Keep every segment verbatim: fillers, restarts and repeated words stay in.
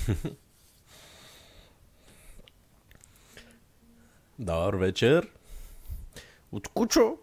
Добър вечер. От Кучо.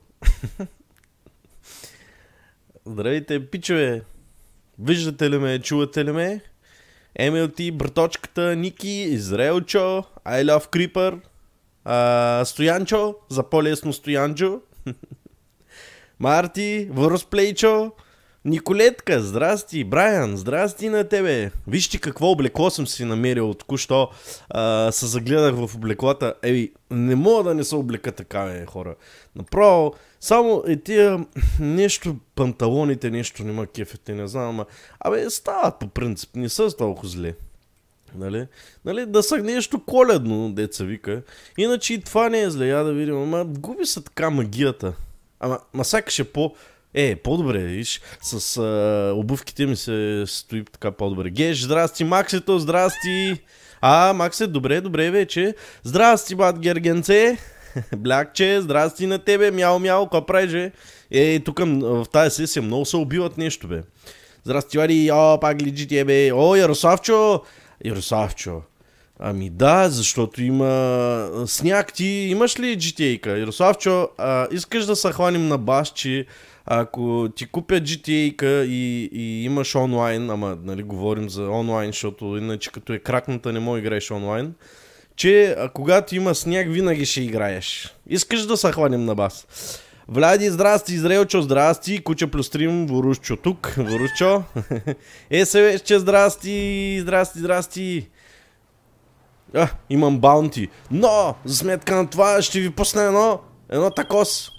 Здравейте, пичове. Виждате ли ме, чувате ли ме? Емилти, браточката, Ники, Израелчо, I love Creeper, а, Стоянчо, за по-лесно Стоянчо, Марти, Върсплейчо, Николетка, здрасти, Брайан, здрасти на тебе. Вижте какво облекло съм си намерил от току-що. Се загледах в облеклата. Ей, не мога да не се облека така, бе, хора. Направо, само е тия нещо, панталоните, нещо нема кефете, не знам, ама... Абе, стават по принцип, не са толкова зле. Нали? Нали? Да са нещо коледно, деца вика. Иначе и това не е зле, я да видим, ама губи се така магията. Ама, ма сякаш е по... Е, по-добре, виж, с а, обувките ми се стои така по-добре. Геш, здрасти, Максето, здрасти. А, Максе, добре, добре вече. Здрасти, бат Гергенце. Блякче, здрасти на тебе, мяу-мяу, какво правиш? Е, тук в тази сесия много се убиват нещо, бе. Здрасти, Вари, о, пак гледи ти, бе. О, Ярославчо. Ярославчо. Ами да, защото има сняг. Ти имаш ли джи ти ей-ка? Ярославчо, а, искаш да се хваним на бас, че ако ти купя джи ти ей-ка и, и имаш онлайн, ама нали говорим за онлайн, защото иначе като е кракната не мога играеш онлайн, че а, когато има сняг винаги ще играеш. Искаш да се хваним на бас? Влади, здрасти, Израелчо, здрасти, Куча плюс стрим, Ворушчо тук, Ворушчо. Е, Севече, здрасти, здрасти, здрасти. А, имам баунти. Но, за сметка на това ще ви пусна едно, едно такос.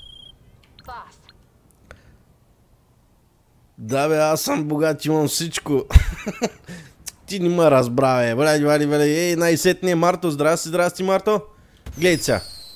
Да бе, аз съм богат, имам всичко. Ти не ме разбра, бе. Валяди, валяди, валяди. Ей, най-сетне Марто. Здрасти, здрасти, Марто. Гледай сега.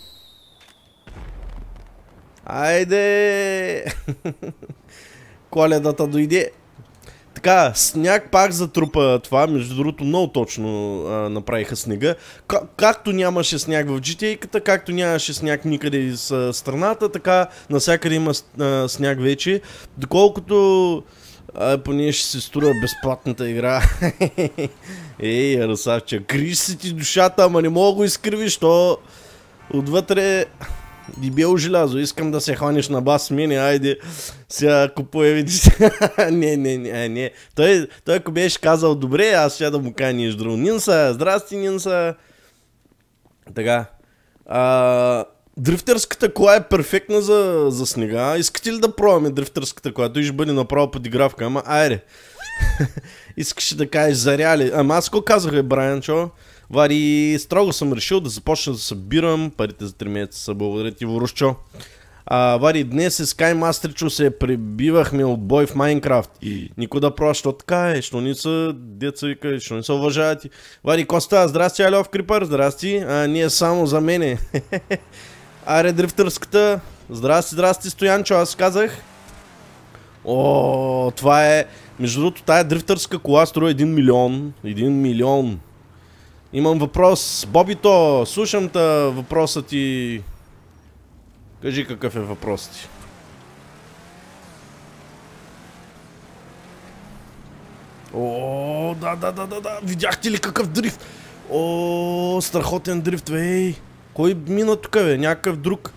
Айде! Коледата дойде. Така, сняг пак затрупа това, между другото много точно а, направиха снега. Как, както нямаше сняг в джи ти ей-ката, както нямаше сняг никъде из а, страната, така навсякъде има а, сняг вече. Доколкото а, поне ще се струва безплатната игра. Ей, Яросавче, криш си ти душата, ама не мога го изкривиш, то отвътре... Дебело желязо, искам да се хванеш на бас с мене, айде, сега купуе видиш. Не, не, не, не. Той, той ако беше казал добре, аз ще да му кажа нещо друго. Нинса, здрасти, Нинса. Така. А, дрифтърската кола е перфектна за, за снега. Искате ли да пробваме дрифтърската кола? Той ще бъде направо подигравка, ама айде. Искаш да кажеш заряли. Ама аз какво казах, бе, Брайан, чо? Вари, строго съм решил да започна да събирам парите за три месеца, са благодаря ти, Ворушчо. А, Вари, днес с Скаймастричо се пребивахме от бой в Майнкрафт. И никой да пробва, що така е, що не са деца вика, що не са уважавати. Вари, Коста, здрасти, I love Creeper, здрасти. А, ние само за мене. Аре, дрифтърската. Здрасти, здрасти, Стоянчо, аз казах. О, това е... Между другото, тая дрифтърска кола струва един милион. един милион. Имам въпрос. Бобито, слушам та въпроса ти. Кажи какъв е въпросът ти. О, да, да, да, да, да. Видяхте ли какъв дрифт? О, страхотен дрифт, бе. Кой мина тук, бе? Някакъв друг.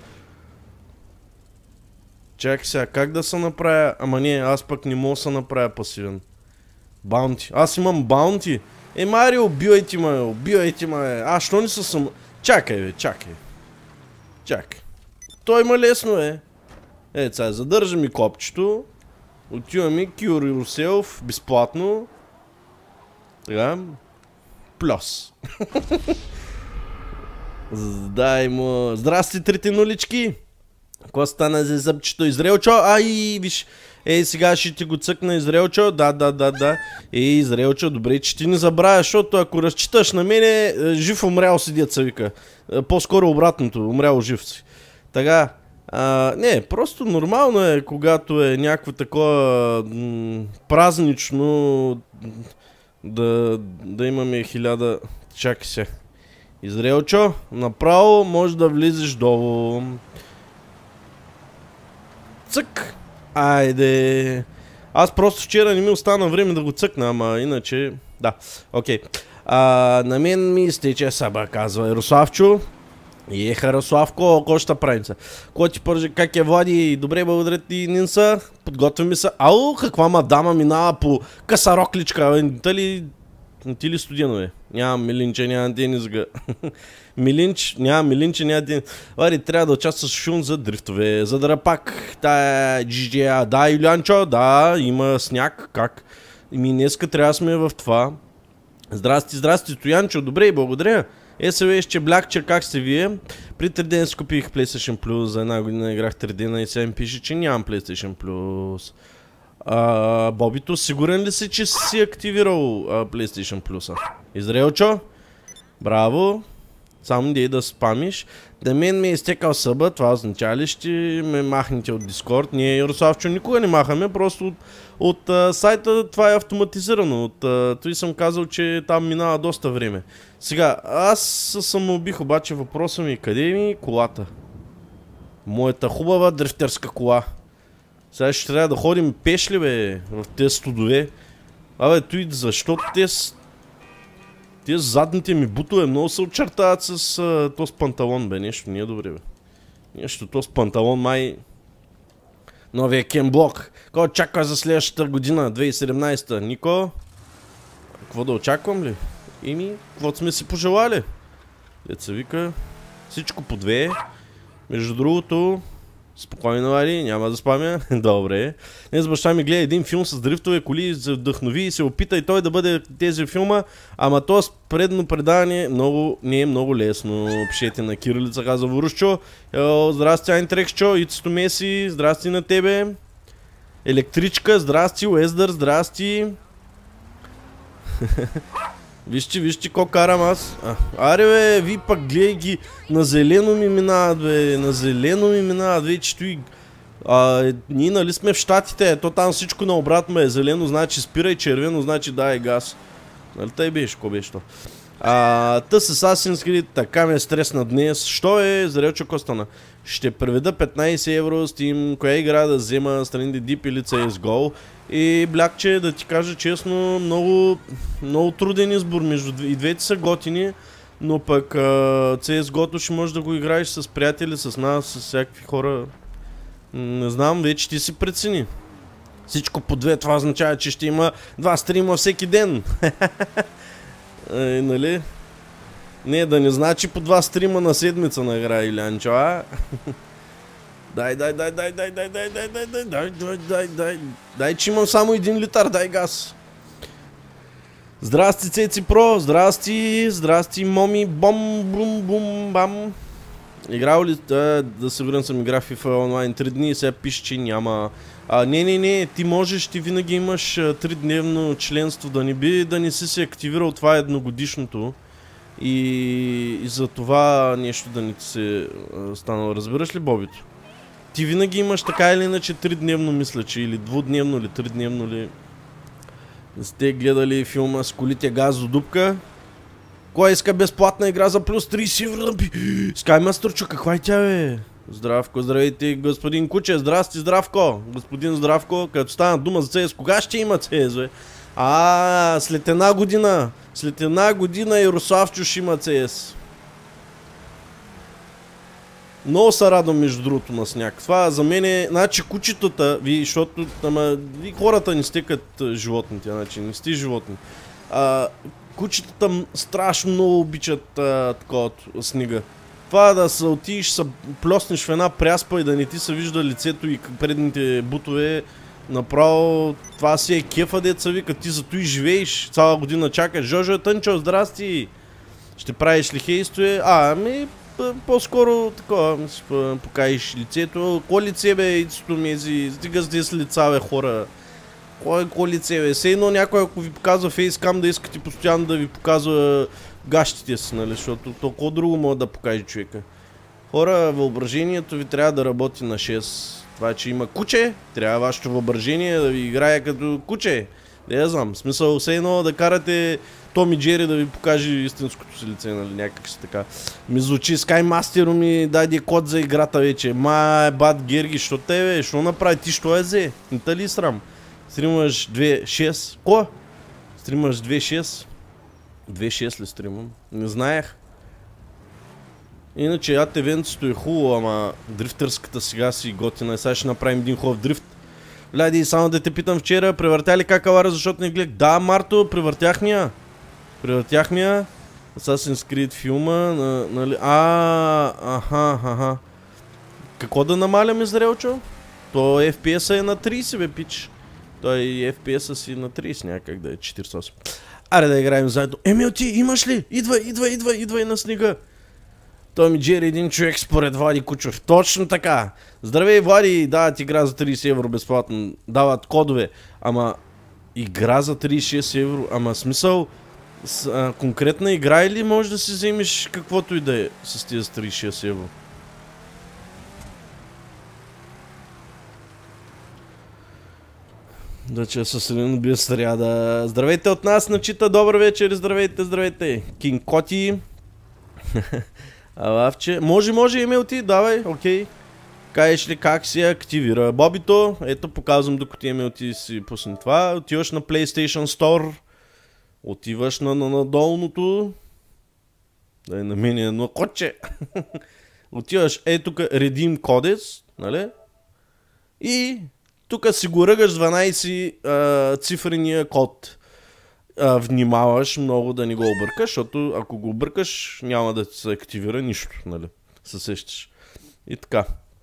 Чакай сега, как да се направя? Ама не, аз пък не мога да се направя пасивен. Баунти. Аз имам баунти. Е, Марио, убивайте ме, убивайте ме. А, що не са съм... Чакай, бе, чакай. Чакай. Той има лесно, е. Е, сега, задържа ми копчето. Отиваме, Cure Yourself, безплатно. Така. Плюс. Дай му... Здрасти, трите нулички. Какво стана за зъбчето? Израелчо? Ай, виж... Ей, сега ще ти го цъкна, Израелчо. Да, да, да, да. Ей, Израелчо, добре, че ти не забравяш, защото ако разчиташ на мене, жив умрял си, деца вика. По-скоро обратното, умрял жив си. Така, а, не, просто нормално е, когато е някакво такова празнично да, да имаме хиляда... Чакай се. Израелчо, направо може да влизаш долу. Цък. Айде. Аз просто вчера не ми остана време да го цъкна, ама иначе... Да, окей. Okay. На мен ми изтече саба, казва Ярославчо. И е Харославко, какво ще правим са? Кой ти пържи, как е Влади? Добре, благодаря ти, Нинса. Подготвяме се. Ау, каква мадама минава по късарокличка. Та ли... Ти ли студено, Нямам Милинче, нямам Денизга. Милинч, нямам Милинче, нямам Денизга. Вари, трябва да участваш в шун за дрифтове, за драпак. Тая джи джи ей. Да, Юлянчо, да, има сняг. Как? Ми днеска трябва да сме в това. Здрасти, здрасти, Стоянчо, добре, благодаря. ес ел ще блякче, как сте вие? При три дена си купих PlayStation Plus, за една година играх три дена и сега ми пише, че нямам PlayStation Plus. А, Бобито, сигурен ли си, че си активирал а, PlayStation Plus-а? Израелчо? Браво. Само дей да спамиш. Да мен ми е изтекал съба, това означава ли ще ме махнете от Discord? Ние, Ярославчо, никога не махаме, просто от, от а, сайта това е автоматизирано. От, а, той съм казал, че там минава доста време. Сега, аз съм убих, обаче въпросът ми, къде ми колата? Моята хубава дрифтерска кола. Сега ще трябва да ходим пеш ли, бе, в тези студове. Абе, той, защото тези... Тези задните ми бутове много се очертават с а, този панталон, бе. Нещо не е добре, бе. Нещо този панталон май... Новия кемблок. Кой очаква за следващата година, две хиляди и седемнадесета? Нико? Какво да очаквам ли? Ими, каквото сме си пожелали. Деца вика, всичко по две. Между другото, спокойно, Али, няма да спамя. Добре. Днес баща ми гледа един филм с дрифтове коли, се вдъхнови и се опита и той да бъде тези филма, ама то с предно предаване много, не е много лесно. Пишете на кирилица, каза Ворушчо. Здрасти, Айнтрексчо, Ицето Меси, здрасти на тебе. Електричка, здрасти, Уездър, здрасти. Вижте, вижте ко карам аз. А, аре бе, ви пак гледай ги. На зелено ми минават, бе. На зелено ми минават, вече той... А, ние нали сме в Щатите, то там всичко наобратно е. Зелено значи спирай, червено значи дай газ. Нали тъй беше, ко беше то? А, та с Assassin's Creed, така ме е стресна днес. Що е, Зарелчо Костана? Ще преведа петнайсет евро Steam, коя игра да взема страните Deep или си ес го. И блякче, да ти кажа честно, много, много труден избор, между и двете са готини, но пък си ес го-то ще можеш да го играеш с приятели, с нас, с всякакви хора. Не знам, вече ти си прецени. Всичко по две, това означава, че ще има два стрима всеки ден. Е, нали? Не, да не значи по два стрима на седмица на игра, Илянчо, а? Дай, дай, дай, дай, дай, дай, дай, дай, дай, дай, дай, дай, дай, дай, дай, че имам само един литър, дай газ. Здрасти, Цеци Про, здрасти, здрасти, моми, бом, бум, бум, бам. Играл ли, да, да се върна съм игра FIFA онлайн три дни и сега пише, че няма. А, не, не, не, ти можеш, ти винаги имаш тридневно членство, да не би, да не си се активирал, това е едногодишното. И, и за това нещо да не ти се станало, разбираш ли, Бобито? Ти винаги имаш така или иначе тридневно, мисля, че или двудневно, или тридневно ли. Сте гледали филма с колите газ до дупка? Кой иска безплатна игра за плюс трийсет евро? Скаймастърчо, каква е тя, бе? Здравко, здравейте, господин Куче, здрасти, Здравко. Господин Здравко, като стана дума за си ес, кога ще има си ес, бе? А, след една година. След една година Ярославчо ще има си ес. Много се радвам, между другото, на сняг. Това за мен е... Значи кучетата, ви, защото ама, ви хората не сте като животните, значи не сте животни. А, кучетата страшно много обичат а, такова снега. Това да се отидеш, се плеснеш в една пряспа и да не ти се вижда лицето и предните бутове, направо това си е кефа, деца вика, ти зато и живееш, цяла година чакаш. Жожо Тънчо, здрасти! Ще правиш ли хейстове? А, ами... По-скоро такова, ми си покажеш лицето. Ко лице, бе, Ицето Мези? Стига с десет лица, бе, хора. Кой е ко лице, бе? Все едно някой, ако ви показва фейскам, да искате постоянно да ви показва гащите си, нали? Защото толкова друго може да покаже човека. Хора, въображението ви трябва да работи на шест. Това, че има куче, трябва вашето въображение да ви играе като куче. Не я знам, смисъл все едно да карате Том и Джери да ви покаже истинското си лице, нали, някак си така. Ми звучи, Скаймастеро ми даде код за играта вече. Май, бат Герги, що те, бе, що направи, ти що е зе? Не та ли срам? Стримваш две шест. Ко? Стримваш две шест. две шест ли стримам? Не знаех. Иначе ад евентството е хубаво, ама дрифтърската сега си готина. Сега ще направим един хубав дрифт. Ляди, само да те питам вчера, превъртя ли какавара, защото не гледах? Да, Марто, превъртях ми я. Превъртях ми я. Assassin's Creed филма, на, нали... А, аха, аха. Какво да намалям, Израелчо? То еф пи ес е на трийсет, бе, пич. Той еф пи ес си на трийсет, някак да е четирийсет и осем. Аре да играем заедно. Емил, ти имаш ли? Идвай, идвай, идвай, идвай на снега. Той ми Джери, един човек според Влади Кучов. Точно така. Здравей, Влади, дават игра за трийсет евро безплатно. Дават кодове. Ама игра за трийсет и шест евро. Ама смисъл, с, а, конкретна игра или можеш да си вземеш каквото и да е с тези трийсет и шест евро? Да, че със един без сряда. Здравейте от нас, начита. Добър вечер. Здравейте, здравейте. Кинг Коти. Алавче. Може, може, Емил ти. Давай, окей. Кажеш ли как се активира Бобито? Ето, показвам докато Емил ти си пусне това. Отиваш на PlayStation Store. Отиваш на, на, на долното. Да е на мен едно кодче. Отиваш е тук Redeem кодец, нали? И тук си го ръгаш дванайсет а, цифрения код. А, внимаваш много да не го объркаш, защото ако го объркаш няма да се активира нищо, нали? Се сещаш. И така.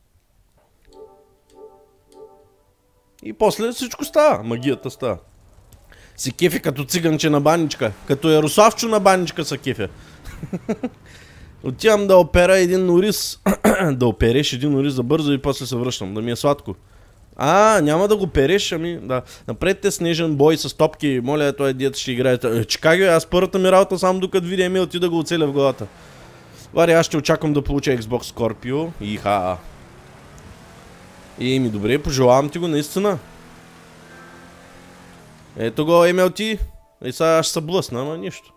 И после всичко става. Магията става. Си кефи като циганче на баничка. Като Ярославчо на баничка са кефя. Отивам да опера един ориз. Да опереш един ориз за бързо и после се връщам. Да ми е сладко. А, няма да го переш, ами да. Напредте снежен бой с топки. Моля, той дет ще играе. Е, че как е, аз първата ми работа само докато видя Емил ти да го оцеля в главата. Вари, аз ще очаквам да получа Xbox Scorpio. Иха. И ми добре, пожелавам ти го наистина. Ето го, Емил ти. И сега ще се блъсна, ама нищо.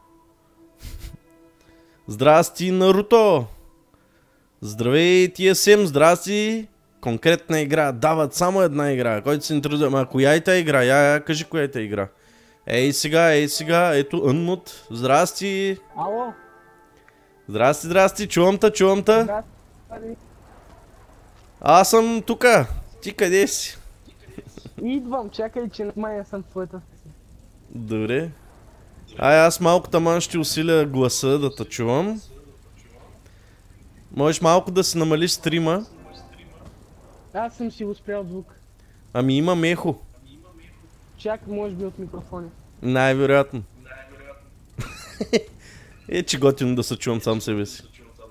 Здрасти, Наруто. Здравей, ти е Сем, здрасти. Конкретна игра, дават само една игра, който се интересува. Ама коя е тази игра? Я, я кажи коя е тази игра. Ей сега, ей сега, ето Unmut. Здрасти. Ало. Здрасти, здрасти, чувам та, чувам та. Здрасти. Аз съм тука. Ти къде си? Идвам, чакай, че май съм твоята. Добре. Ай, аз малко таман ще усиля гласа да те чувам. Можеш малко да си намалиш стрима. Аз съм си успял звук. Ами имам ехо. Чак, може би от микрофони. Най-вероятно. Е, че готино да се чувам сам себе си.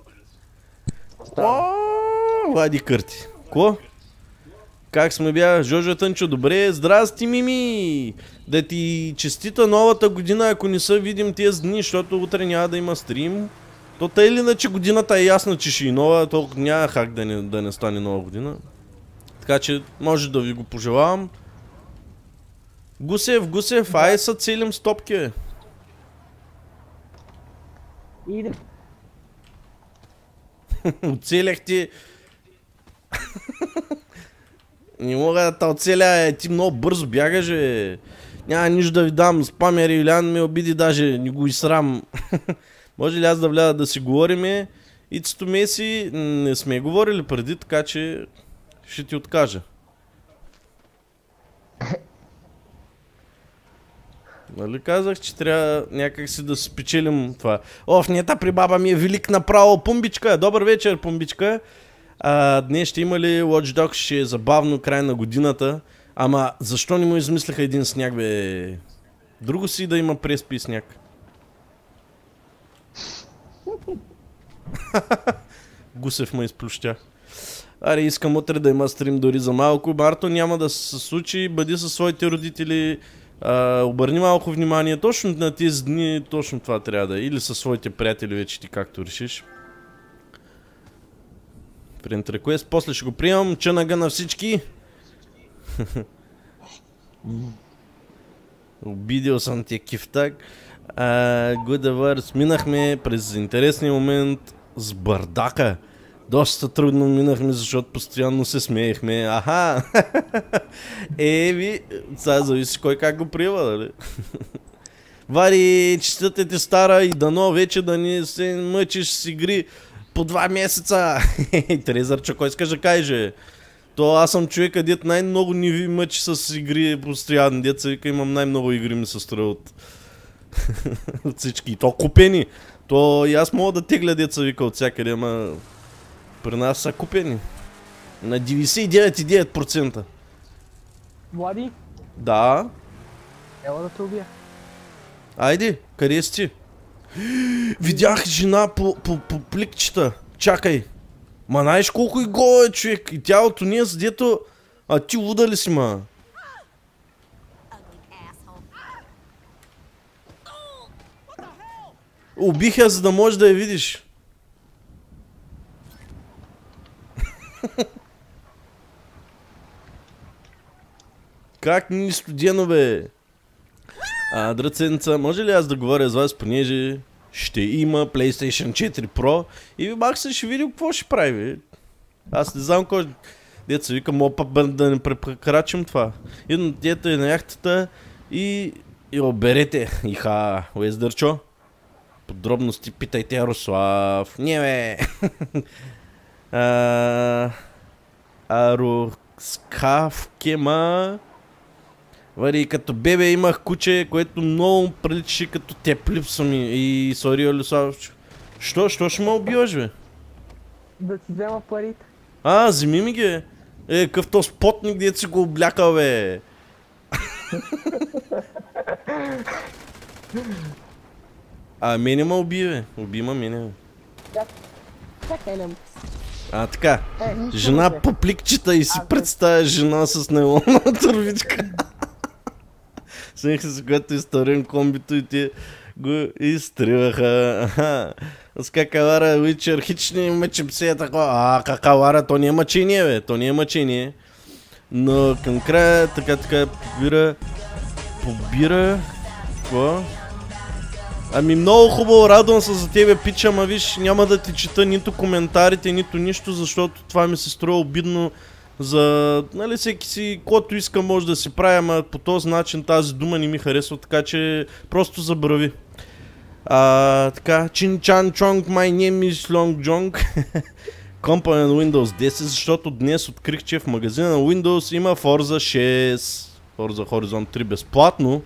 Ооо, Влади Кърти. Ко? Как сме бя? Жожо Тънчо, добре. Здрасти, Мими! Да ти честита новата година, ако не се видим тези дни, защото утре няма да има стрим. То тъй или иначе годината е ясна, че ще и нова, толкова няма хак да не, да не стане нова година. Така че може да ви го пожелавам. Гусев, Гусев, ай са целим стопки. Иде. Оцелях ти. Не мога да те оцеля, ти много бързо бягаш, бе. Няма нищо да ви дам, спамер Илян ме обиди, даже не го и срам. Може ли аз да вляза да си говориме? Ицето Меси не сме говорили преди, така че ще ти откажа. Нали казах, че трябва някак си да спечелим това. Оф, нета при баба ми е велик направо. Пумбичка, добър вечер, Пумбичка. А, днес ще има ли Watch Dogs, ще е забавно, край на годината. Ама защо не му измислиха един сняг, бе? Друго си да има преспи сняг. Гусев ме изплющя. Аре, искам утре да има стрим дори за малко. Марто, няма да се случи, бъди със своите родители. А, обърни малко внимание. Точно на тези дни, точно това трябва да е. Или със своите приятели вече ти както решиш. Friend request, после ще го приемам. Чънага на всички. Обидил съм ти кифтак. Good Awards. Минахме през интересния момент с бардака. Доста трудно минахме, защото постоянно се смеехме. Аха! Еви, сега зависи кой как го приема, нали? Вари, честите ти стара и дано вече да не се мъчиш с игри по два месеца. Трезърча, кой искаш да каже? То аз съм човека, дет най-много ни ви мъчи с игри постоянно. Деца вика, имам най-много игри ми се строя от... от всички. И то купени. То и аз мога да тегля деца вика от всякъде, ама... При нас са купени. На деветдесет и девет и девет процента. Влади, Да. ела да те убия. Айде, къде си ти? Видях жена по, по, по пликчета. Чакай. Ма знаеш колко и гола е, човек. И тялото ние с дето... А ти луда ли си, ма? Убих я, за да можеш да я видиш. Как ни студено, бе? А, дръценца, може ли аз да говоря с вас, понеже ще има PlayStation четири Pro и ви бах се ще видим какво ще прави, бе. Аз не знам кой... Деца вика, мога пък да не прекрачим това. Идно дето е на яхтата и... И оберете. Иха, Уездърчо. Подробности питайте Ярослав. Не, бе. а... Ароскавкема. Вари, като бебе имах куче, което много приличаше като теб, липса ми. И сори, Ярослав. Що? Що ще ме убиваш, бе? Да ти взема парите. А, вземи ми ги. Е, къв то спотник, дето си го облякал, бе. А, мене ме уби, бе. Уби ма мене, бе. Чакай, не. А, така. Е, нищо Жена не се. по пликчета и си представя жена с нейлонна турбичка. Смех се, когато изторим комбито и те го изтриваха. Аха. С какавара вечер хични мъчим се е такова. А, какавара, то не е мъчение, бе. То не е мъчение. Но към края, така, така, побира... Побира... Какво? Ами много хубаво, радвам се за тебе, пича, ама виж, няма да ти чета нито коментарите, нито нищо, защото това ми се струва обидно за... Нали, всеки си, който иска може да си прави, ама по този начин тази дума не ми харесва, така че просто забрави. А, така, Чин Чан Чонг, my name is Long Jong. Компания на Windows десет, защото днес открих, че в магазина на Windows има Forza шест. Forza Horizon три безплатно.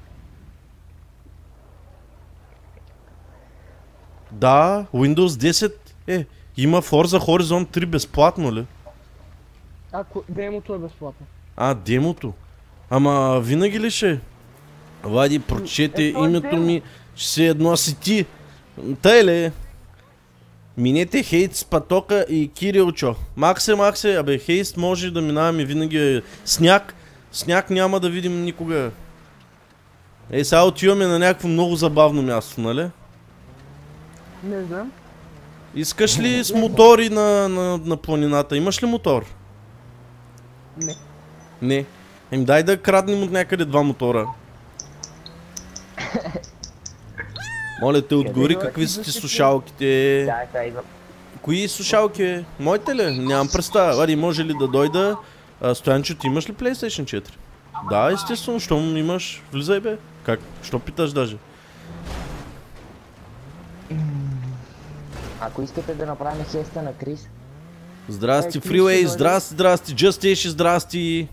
Да, Windows десет е, има Forza Horizon три безплатно ли? Ако демото е безплатно. А, демото. Ама винаги ли ще? Влади, прочете Е, то е името демо. ми, ще се едно си ти. Тъй ли? Минете Хейт с Патока и Кирилчо. Максе, Максе, абе Хейст може да минаваме винаги. Сняг, сняг няма да видим никога. Ей, сега отиваме на някакво много забавно място, нали? Не знам. Искаш ли с мотори на, на, на планината? Имаш ли мотор? Не. Не. Ем дай да краднем от някъде два мотора. Моля те, отгори какви са ти слушалките. Да, да, идвам. Кои слушалки, бе? Моите ли? Нямам представа. Вари, може ли да дойда? А, Стоянчо, ти имаш ли PlayStation четири? Да, естествено, щом имаш, влизай, бе. Как? Що питаш даже? Ако искате да направим хеста на Крис, Здрасти, Е, Крис, Freeway, ще здрасти, здрасти, Just Ash, здрасти.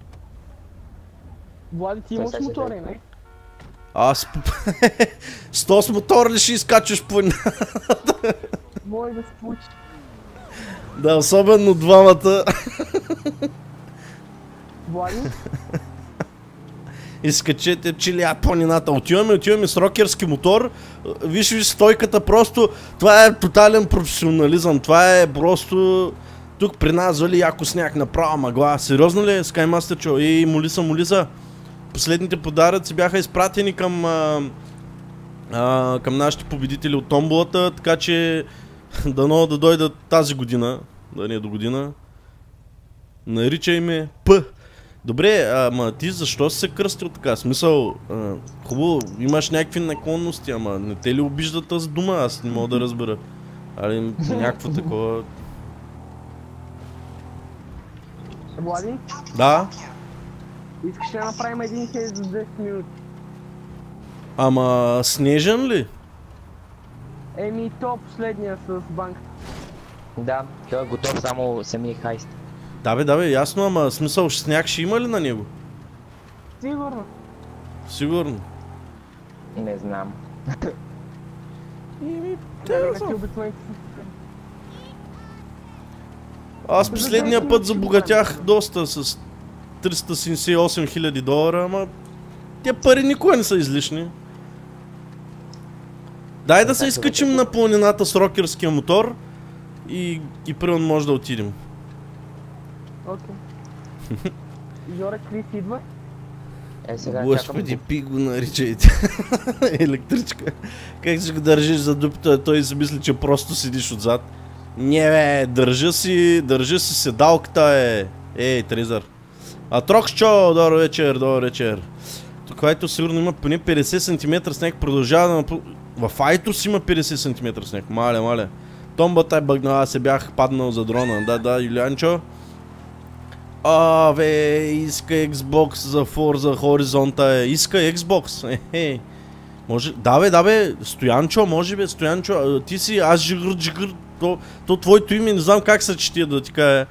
Влади, ти имаш Сега ще мотори, дойде. не? Аз... Сто с мотор ли ще изкачваш по... Може да се получи. Да, особено двамата. Влади, Изкачете чилия планината. Отиваме, отиваме с рокерски мотор. Виж, виж стойката просто. Това е тотален професионализъм. Това е просто... Тук при нас вали яко сняг, направо мъгла. Сериозно ли е, Skymastер Чо? Ей, молиса, молиса. Последните подаръци бяха изпратени към... А, а, към нашите победители от томболата, така че... Дано да дойдат тази година. Да не е до година. Наричай ме П. Добре, ама ти защо си се кръстил така? Смисъл, а, хубаво, имаш някакви наклонности, ама не те ли обижда тази дума? Аз не мога да разбера. Али някакво такова... Влади, Да? искаш да направим един кейс за десет минути. Ама снежен ли? Еми, то последния с банката. Да, той е готов, само самия хайст. Да бе, да бе, ясно, ама смисъл сняг ще има ли на него? Сигурно. Сигурно. Не знам. Еми, Те те си обикновените са. Аз последния път забогатях доста с триста седемдесет и осем хиляди долара, ама те пари никога не са излишни. Дай да се изкачим на планината с рокерския мотор и, и примерно може да отидем. Окей. Жоре, Крис идва. Е, сега Господи, чакам. пи го наричайте. Електричка. Как ще го държиш за дупата, той си мисли, че просто седиш отзад. Не бе, държа си, държа си седалката е. Ей, Трезър. А Трокчо, добър вечер, добър вечер. Тук Айто сигурно има поне петдесет сантиметра сняг, продължава да напу... В Айто си има петдесет сантиметра сняг, мале, мале. Томбата е бъгнала, аз се бях паднал за дрона. Да, да, Юлианчо. А, бе, иска Xbox за Forza Horizon е. Иска Xbox. Е, може... Да бе, да бе, Стоянчо, може бе, Стоянчо, ти си аз жигър, жигър, то, то твоето име, не знам как се чети да ти кажа.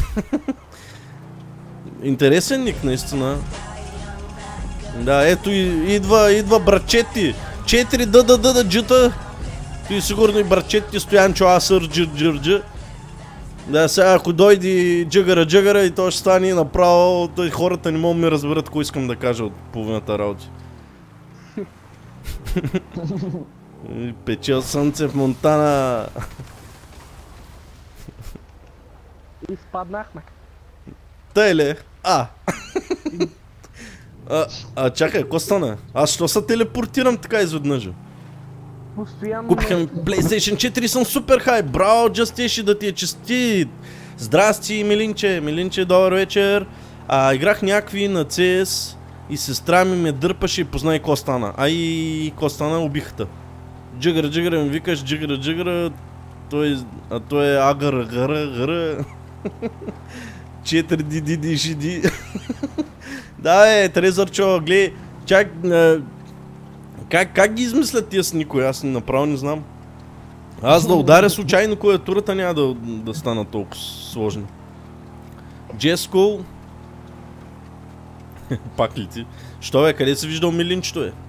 Интересен ник, наистина. Да, ето и, идва, идва брачети. Четири да да да да джита. Ти сигурно и брачети Стоянчо, аз сър джир джир джир. Да, сега ако дойде джигъра джигъра и то ще стане направо, тъй хората не могат да ми разберат какво искам да кажа от половината работи. Печел слънце в Монтана. Изпаднахме. Тъй ли? А! а, а чакай, какво стана? Аз що се телепортирам така изведнъж? Постоянно... Купиха ми PlayStation четири, съм супер хай. Браво, Джастиши, да ти е честит. Здрасти, Милинче. Милинче, добър вечер. А, играх някакви на си ес и сестра ми ме дърпаше и познай ко стана. Ай, ко стана, убихата. Джигъра, джигъра ми викаш, джигъра, джигъра. Той, а той е агър, гъра, гъра. четири ди ди ди ши ди. Да, е, Трезърчо, гледай, чак... Как, как ги измислят тия с никой? Аз направо не знам. Аз да ударя случайно клавиатурата няма да, да стана толкова сложно. Джескол. Пак ли ти? Що бе, къде си виждал Милинчето е?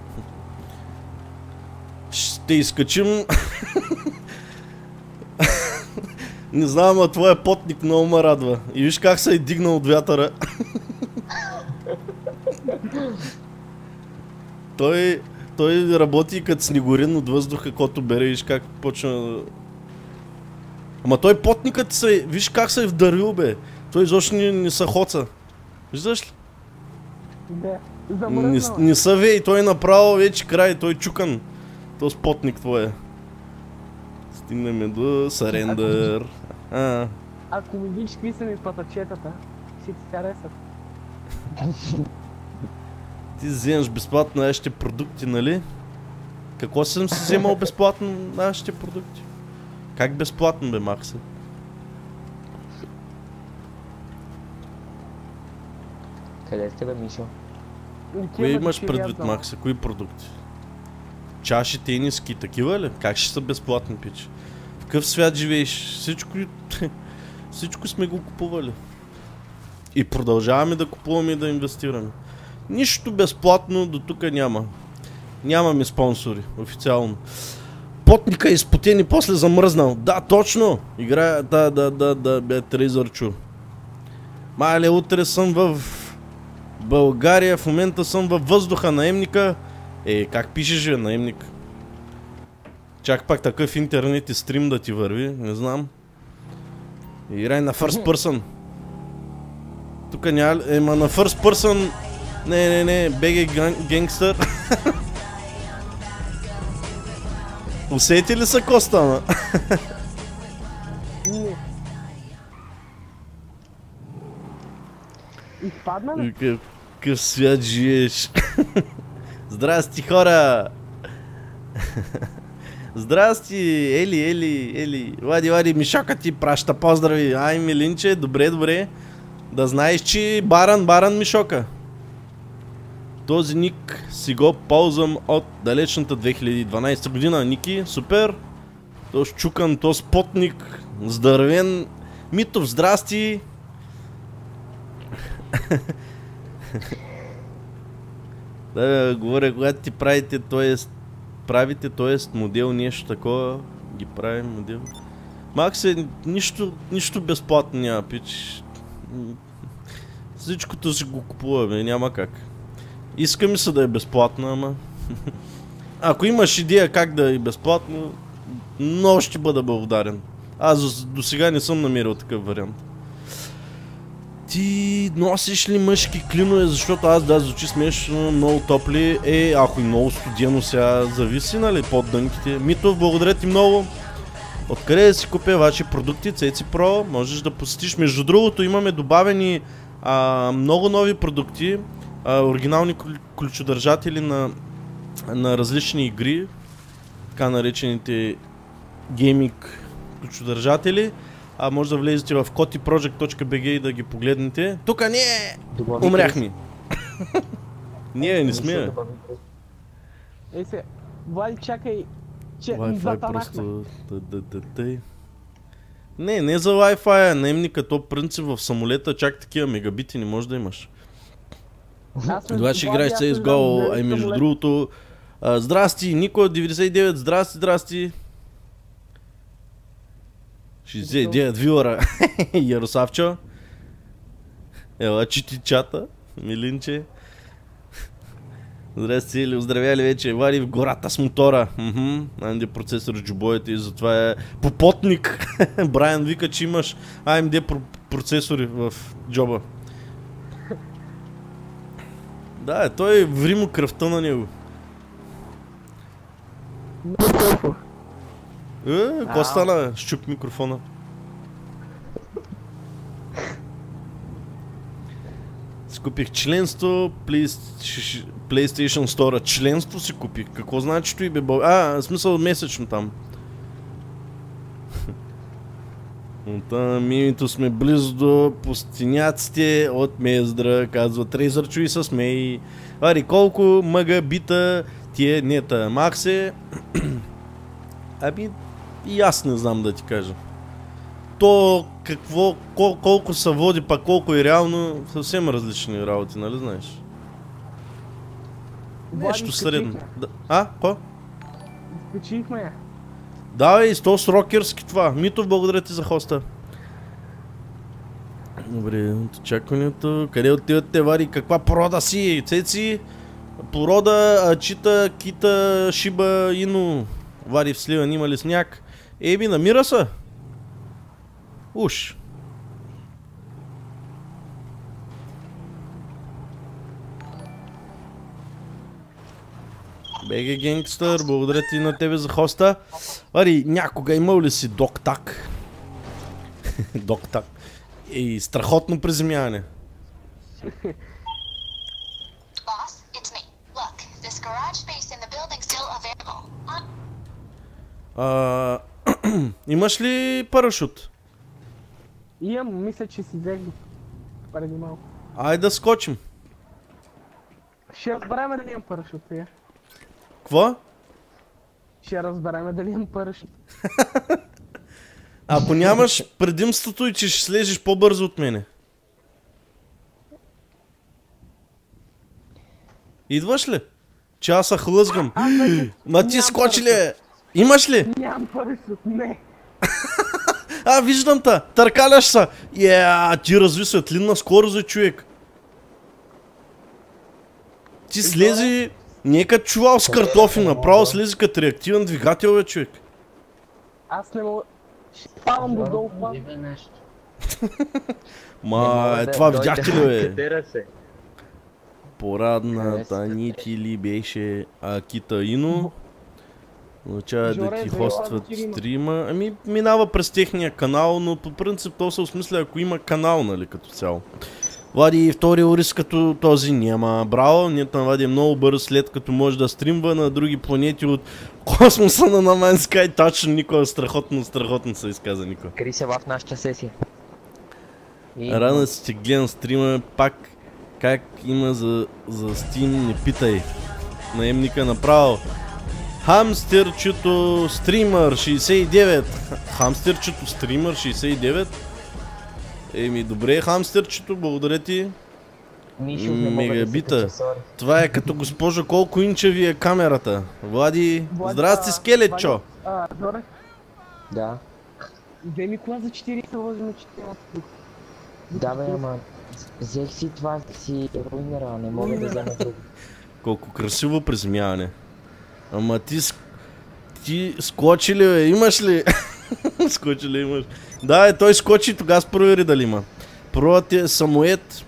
Ще изкачим. Не знам, а твоя потник много ме радва. И виж как се е дигнал от вятъра. Той... Той работи като снегорин от въздуха, който бере, виж как почна... Ама той потникът се, виж как се е вдарил, бе. Той изобщо не, не са хоца. Виждаш ли? Да, Не, замръзнал. не са вей, той направо вече край, той чукан. Този потник твой е. Стигнем до сарендър. А, Ако ми видиш какви са ми пътачетата, ще ти харесат. ти вземаш безплатно нашите продукти, нали? Какво съм си вземал безплатно нашите продукти? Как безплатно, бе, Макса? Къде сте, бе, Мишо? Кои имаш предвид, Макса? Кои продукти? Чаши, тениски, такива ли? Как ще са безплатни, пич? В какъв свят живееш? Всичко... Всичко сме го купували. И продължаваме да купуваме и да инвестираме. Нищо безплатно до тук няма. Нямаме спонсори, официално. Потника е изпотен и после замръзнал. Да, точно! Играя... Да, да, да, да, бе, Трезърчо. Мале, утре съм в България, в момента съм във въздуха, наемника. Е, как пишеш, бе, наемник? Чак пак такъв интернет и стрим да ти върви, не знам. Играй на first person. Тук няма... Ема на first person... Не, не, не, би джи Gangster. Усети ли са Костана? Не. Изпадна ли? Какъв, какъв свят живееш? Здрасти, хора! Здрасти, Ели, Ели, Ели. Лади, лади, Мишака ти праща поздрави. Ай, Милинче, добре, добре. Да знаеш, че баран, баран ми шока. Този ник си го ползвам от далечната две хиляди и дванадесета година. Ники, супер. То щукан, то спотник, здървен. Митов, здрасти. Да, говоря, когато ти правите, т.е. правите, т.е. модел, нещо такова, ги правим модел. Макс е нищо, нищо безплатно няма, пич. Всичкото си го купуваме, няма как. Иска ми се да е безплатно, ама... Ако имаш идея как да е безплатно, много ще бъда благодарен. Аз до сега не съм намерил такъв вариант. Ти носиш ли мъжки клинове, защото аз да звучи смешно, много топли. Е, ако и много студено сега зависи, нали, под дънките. Митов, благодаря ти много. Откъде да си купя ваши продукти, Цеци Про, можеш да посетиш. Между другото имаме добавени а, много нови продукти, а, оригинални ключодържатели на, на различни игри, така наречените гейминг ключодържатели. А може да влезете в коtiproject точка би джи и да ги погледнете. Тука не! Умряхме! Не, не сме. Ей се, Влади, чакай, че Wi-Fi просто... Не, не за Wi-Fi, наемни като принцип в самолета, чак такива мегабити не можеш да имаш. Тогава ще играеш си ес го, а и между другото... Здрасти, Нико деветдесет и девет, здрасти, здрасти. шейсет и девет вилара, Яросавчо. Ела, чити чата, Милинче. Здрасти, или оздравяли вече, вади в гората с мотора. Мхм, ей ем ди процесор с джобоите и затова е попотник. Брайан вика, че имаш ей ем ди процесори в джоба. Да, той ври му кръвта на него. Е, какво стана? Щуп микрофона. Скупих членство, PlayStation Store. Членство си купих. Какво значи той бе? А, в смисъл месечно там. Там мимито сме близо до пустиняците от Мездра, казва Трезърчо и се смей. Ари, колко мъга бита ти е нета Максе? Ами, и аз не знам да ти кажа. То какво, кол, колко се води, па колко е реално, съвсем различни работи, нали знаеш? Нещо средно. Да. А, ко? Изкачихме я. Давай, и сто с рокерски това. Митов, благодаря ти за хоста. Добре, от очакването. Къде отиват те, вари? Каква порода си? Цеци? Порода, Ачита, Кита, Шиба, Ино. Вари в Сливен, има ли сняг? Еби, намира се? Уж. Беге Генгстър, благодаря ти на тебе за хоста. Ари, някога имал ли си доктак? Доктак. Ей, страхотно приземяване. А, имаш ли парашут? Имам, мисля, че си взех преди малко. Айде да скочим. Ще разбереме дали имам парашут сега. Кво? Ще разбереме дали имам парашут. Ако нямаш предимството и че ще слезеш по-бързо от мене. Идваш ли? Че аз се хлъзгам. Ма ти скочи ли? Имаш ли? Нямам парашут, не. А, виждам та, търкаляш са. Еа, ти разви светлинна скорост за човек. Ти слези, нека чувал с картофи, направо слези като реактивен двигател, бе, човек. Аз не мога... Ще падам додолу, падам. Ма, е това видяхте ли, бе? Порадната нити ли беше Акита Ино. Означава да ти хостват стрима. Ами минава през техния канал, но по принцип то се осмисля ако има канал, нали, като цяло. Влади втори орис като този няма. Браво, ние там Влади е много бърз, след като може да стримва на други планети от космоса на No Man's Sky. Точно Нико, страхотно, страхотно се изказа Нико. Кри се в нашата сесия. И... Рано си ти гледам стрима, пак как има за, за Steam, не питай. Наемника направо. Хамстърчето стримър шейсет и девет. Хамстърчето стримър шейсет и девет. Еми добре, хамстърчето, благодаря ти. Мишо, не мога Мегабита. да се кача, sorry. Това е като госпожа, колко инча ви е камерата. Влади, Влади, здрасти а, скелетчо. Влади, А, Жоре, Да. дай ми кола за четири, се возим четири. Да бе, ама... Взех си това си руинера, не мога да взема друго. Колко красиво приземяване. Ама ти, ск- ти скочи ли, бе? Имаш ли? Скочи ли имаш? Да, е, той скочи, тогава провери дали има. Пробват е самоед.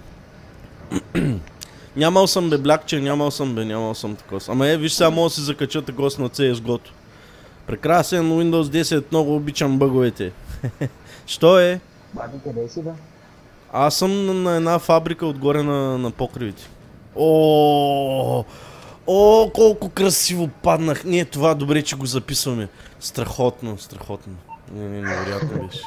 Нямал съм бе блякче, нямал съм бе, нямал съм такова. Ама е, виж сега мога да си закача такова на си ес го-то. Прекрасен Windows десет, много обичам бъговете. Що е? Баби, къде си бе? Аз съм на, на една фабрика отгоре на, на покривите. О, о, колко красиво паднах. Не, това добре, че го записваме. Страхотно, страхотно. Не, не, невероятно беше.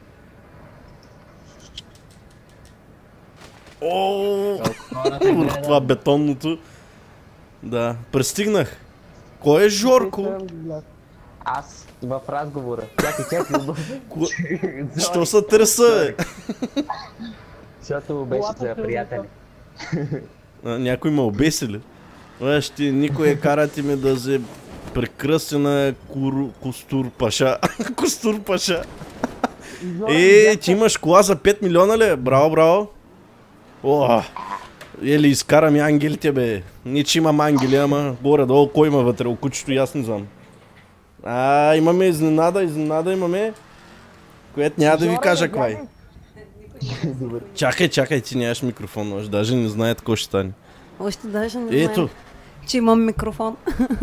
О, това бетонното. Да, пристигнах. Кой е Жорко? Аз в разговора. Чакай, чакай, Ко- Що се треса, бе? Защото беше за приятели. А, някой ме обеси ли? Виж ти, никой е карати ми да се прекръсти на куру, Костур Паша. Костур Паша. Е, ти имаш кола за пет милиона ли? Браво, браво. О, ели изкарам и ангелите, бе. Не че имам ангели, ама горе-долу кой има вътре, о кучето и аз не знам. А, имаме изненада, изненада имаме. Което няма да ви кажа каква е. Чакай, чакай, ти нямаш микрофон, може даже не знае какво ще стане. Още даже не Ето. знам, че имам микрофон.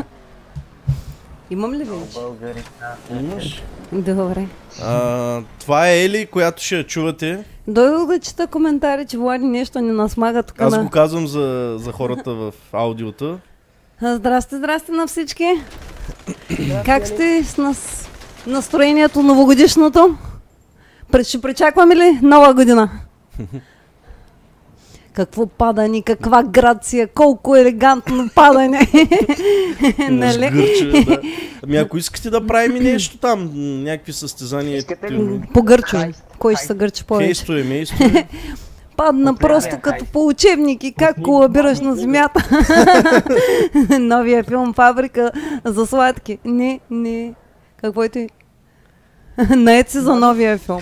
Имам ли вече? Имаш? Добре. А, това е Ели, която ще я чувате. Дойдох да чета коментари, че Влади нещо не насмага тук Аз на... го казвам за, за хората в аудиото. А, Здрасти, здрасти на всички. Как сте с нас... настроението новогодишното? Пред- Ще причакваме ли нова година? Какво падане, каква грация, колко елегантно падане. Нали? Гърче, да. Ами ако искате да правим и нещо там, м, някакви състезания. Искате ли? тим- По гърчове. Хайст, Кой ще хайст. се гърчи повече? Хейстове, мейстове. Падна Потрябен просто хайст. като по учебник и как колабираш на земята. Новия филм Фабрика за сладки. Не, не. Какво е ти? Наед си за новия филм.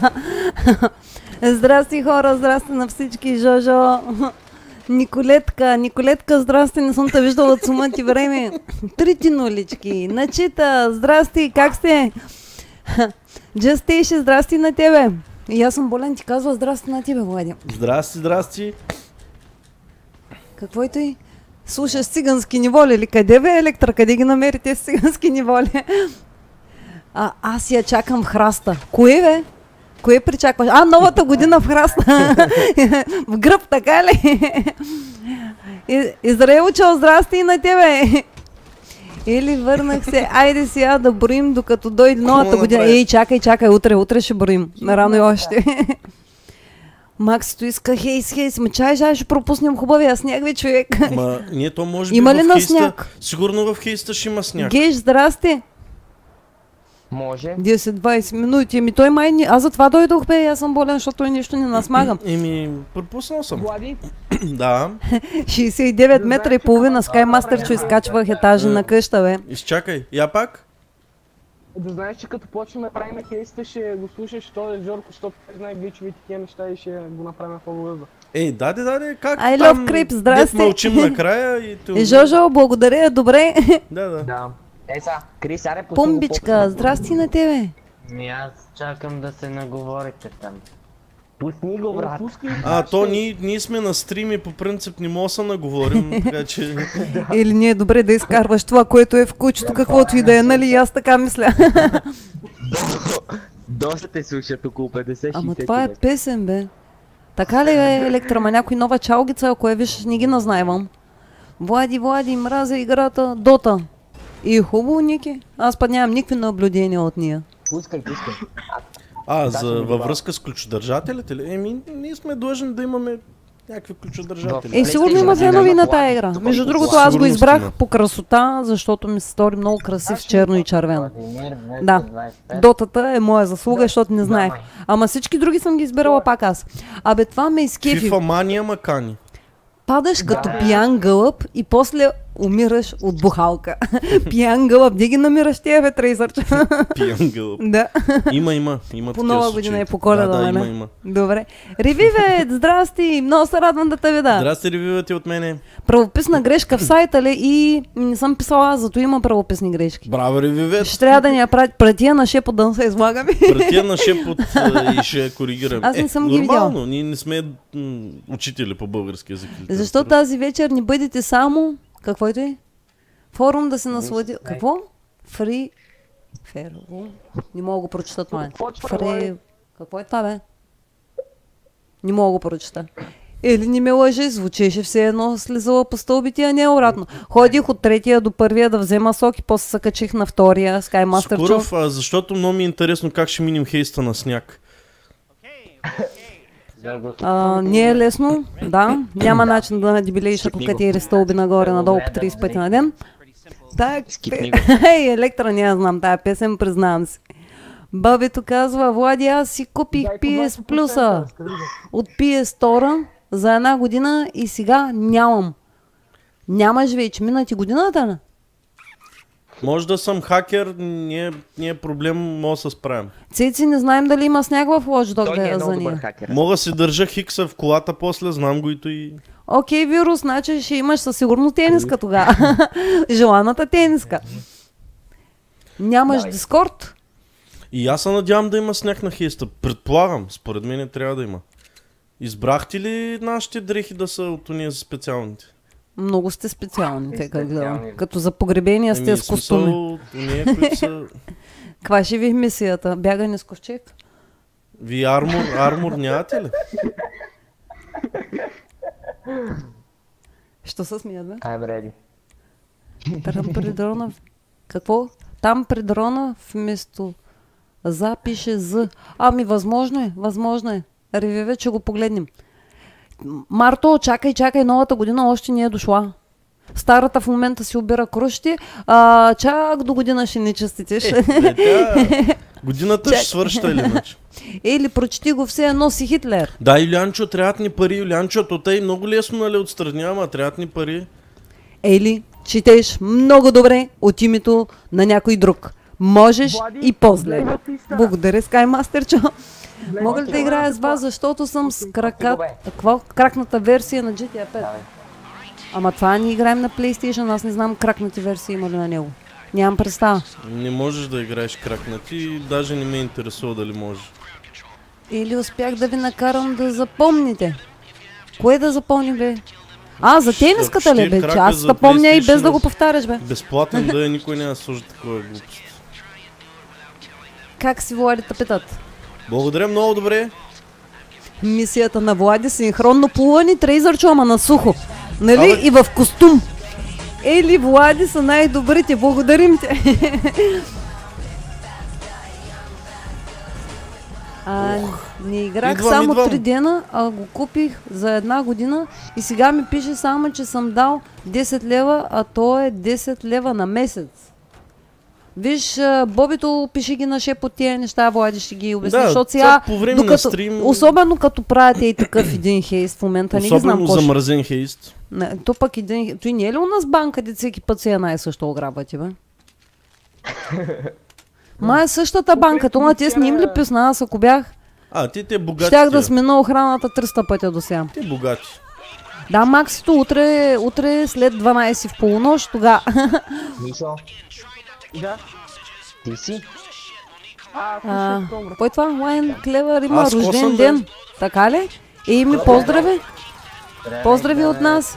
Здрасти хора, здрасти на всички, Жожо. Николетка, Николетка, здрасти, не съм те виждала от сума ти време. Трити нулички, начита, здрасти, как сте? Джастейши, здрасти на тебе. И аз съм болен, ти казва здрасти на тебе, Влади. Здрасти, здрасти. Какво е той? Слушаш цигански неволи ли? Къде бе Електра? Къде ги намери тези цигански неволи? А, аз я чакам в храста. Кое бе? Кое причакваш? А, новата година в храста. В гръб, така ли? И- Израелчо, здрасти и на тебе. Или върнах се. Айде сега да броим, докато дойде новата година. направиш? Ей, чакай, чакай, утре, утре ще броим. Рано и още. Максито иска хейс, хейс. Ма чай, чай, ще пропуснем хубавия сняг, ви човек. Ма, ние то може би Има ли в на хейста, сняг? сигурно в хейста ще има сняг. Геш, здрасти. Може. десет-двайсет минути. Ами той май ни... Аз затова дойдох, бе. Аз съм болен, защото той нищо не насмагам. Еми, пропуснал съм. Влади, Да. шейсет и девет метра и половина Скаймастър, че изкачвах етажи на къща, бе. Изчакай. Я пак? да знаеш, че като почнем да правим хейста, ще го слушаш, що е Жорко, защото той знае гличовите тия неща и ще го направим по-бързо. Ей, даде, даде, как I там, love creep, дет здрасти. мълчим накрая и... те- И Жожо, благодаря, добре. Да, да. Да. Е са, Крис, аре пусни го Пумбичка, по-късно. здрасти на тебе. Ми аз чакам да се наговорите там. Пусни го, брат. Пускай, А, то ние, ние сме на стрим и по принцип не мога да се наговорим, така че... Или не е добре да изкарваш това, което е в кучето, каквото и да е, нали? И аз така мисля. Доста те слушат, около петдесет Ама шейсет това е човека. песен, бе. Така ли е, Електра? Ма някой нова чалгица, ако я виж, не ги назнайвам. Влади, Влади, мразя играта Дота. И хубаво, Ники. Аз път нямам никакви наблюдения от нея. Пускай, пускай. А, Да, за, съм го във добавил. връзка с ключодържателите ли? Еми, ние сме длъжни да имаме някакви ключодържатели. Е, сигурно има две нови на тая игра. Между другото, аз го Сигурно избрах има. по красота, защото ми се стори много красив черно и червено. Владимир, Да. двеста двадесет и пет. Дотата е моя заслуга, защото не знаех. Давай. Ама всички други съм ги избирала пак аз. Абе, това ме изкефи. Фифа мания макани. Падаш като пиян гълъб и после умираш от бухалка. Пиян гълъб, де ги намираш тия, бе, трейзърче? Пиян гълъб. Да. Има, има. има По такива нова случаи. година и по Коледа, Да, да, нали? има, има. Добре. Ревиве, здрасти! Много се радвам да те видя. Здрасти, ревивате от мене. Правописна грешка в сайта ли и не съм писала аз, зато има правописни грешки. Браво, ревивет. Ще трябва да ни я прати пратия на шепот да не се излагаме. Пратия на шепот а, и ще я коригираме. Аз не Е, съм ги нормално, видяла. ние не сме м, учители по български язик. и литература. Защо тази вечер не бъдете само... Какво е това? Форум да се наслади... Какво? Фри... Ферво... Не мога го прочета това. Фре... Какво е това, бе? Не мога го прочета. Или не ме лъжи, звучеше все едно слизала по стълбите, а не обратно. Ходих от третия до първия да взема сок и после се качих на втория Sky Master Скоров, Show. а, защото много ми е интересно как ще минем хейста на сняг. Да, го- А, не е лесно, да. Няма начин да надебелееш, ако катери стълби нагоре-надолу по трийсет пъти на ден. Тая... Скипни Ей, Електра, не я знам тая песен, признавам си. Бабето казва, Влади, аз си купих Дай по пи ес двадесет процента, Плюса разкажи го. от пи ес Store за една година и сега нямам. Нямаш вече, мина ти годината, не? Може да съм хакер, не е, не е проблем, мога да се справям. Цеци, не знаем дали има сняг в Watch Той не е Dog много за добър нея. хакер. Мога да си държа хикса в колата после, знам го и той. Окей, вирус, значи ще имаш със сигурно тениска тогава. Желаната тениска. Нямаш Давай. Дискорд? И аз се надявам да има сняг на хейста. Предполагам, според мен трябва да има. Избрахте ли нашите дрехи да са от уния специалните? Много сте специални, те как гледам. Специални. Като за погребения сте Еми, с в смисъл, костюми. от уния, които са... Каква ще ви е мисията? Бягане с ковчег? Ви армор, армор нямате ли? Що се смеят, бе? I'm ready. Там при дрона... Какво? Там при дрона вместо за пише з. Ами възможно е, възможно е. Ревиве, че го погледнем. Марто, чакай, чакай, новата година още не е дошла. Старата в момента си обира крущи, а чак до година ще не честитиш. Е, тя... Годината Чак. ще свърши или иначе. Или прочети го все едно си Хитлер. Да, Юлианчо, трябват ни пари, Юлианчо, то тъй много лесно, нали, отстранява, трябват ни пари. Или четеш много добре от името на някой друг. Можеш Влади, и по-зле. гледай в листа. Благодаря, Скаймастерчо. Гледай Мога ли в да листа. играя с вас, защото съм с кракат... Добре. Какво? Кракната версия на джи ти ей пет. Давай. Ама това ни играем на PlayStation, аз не знам кракнати версии има ли на него. Нямам представа. Не можеш да играеш кракнати, даже не ме интересува дали можеш. Или успях да ви накарам да запомните. Кое да запомни, бе? А, за тениската ли, ще бе? Че крака аз за да помня и без PlayStation. да го повтаряш, бе. Безплатен да е, никой няма да служи такова глупост. Как си, Влади, тъпетът? Благодаря много добре. Мисията на Влади, синхронно плувани, трейзърчо, ама на сухо. Нали? Абе. И в костюм. Ели, Влади са най-добрите, благодарим ти. А, не играх идвам, само идвам. три дена, а го купих за една година и сега ми пише само, че съм дал десет лева, а то е десет лева на месец. Виж, а, Бобито пиши ги на шепот тия неща, Влади ще ги обясни, Да, защото сега, това по време на стрим- особено като правите и такъв един хейст в момента, не ги знам Особено какво ще... замразен хейст. Не, то пък един... Той не е ли у нас банка, де всеки път си е най-също ограбвате, бе? Ма е същата банка, то на тия снимам ли писна, аз ако бях, А, ти те богати. щях да тия. смена охраната триста пътя до сега. Ти богати. Да, Максито, утре, утре след дванайсет в полунощ, тога. Мишо, Да. ти си? А, А, слушай, октомври. кой това? Лайн Клевър има Аз рожден косъм, ден. бе. Така ли? И ми поздрави. Поздрави от нас.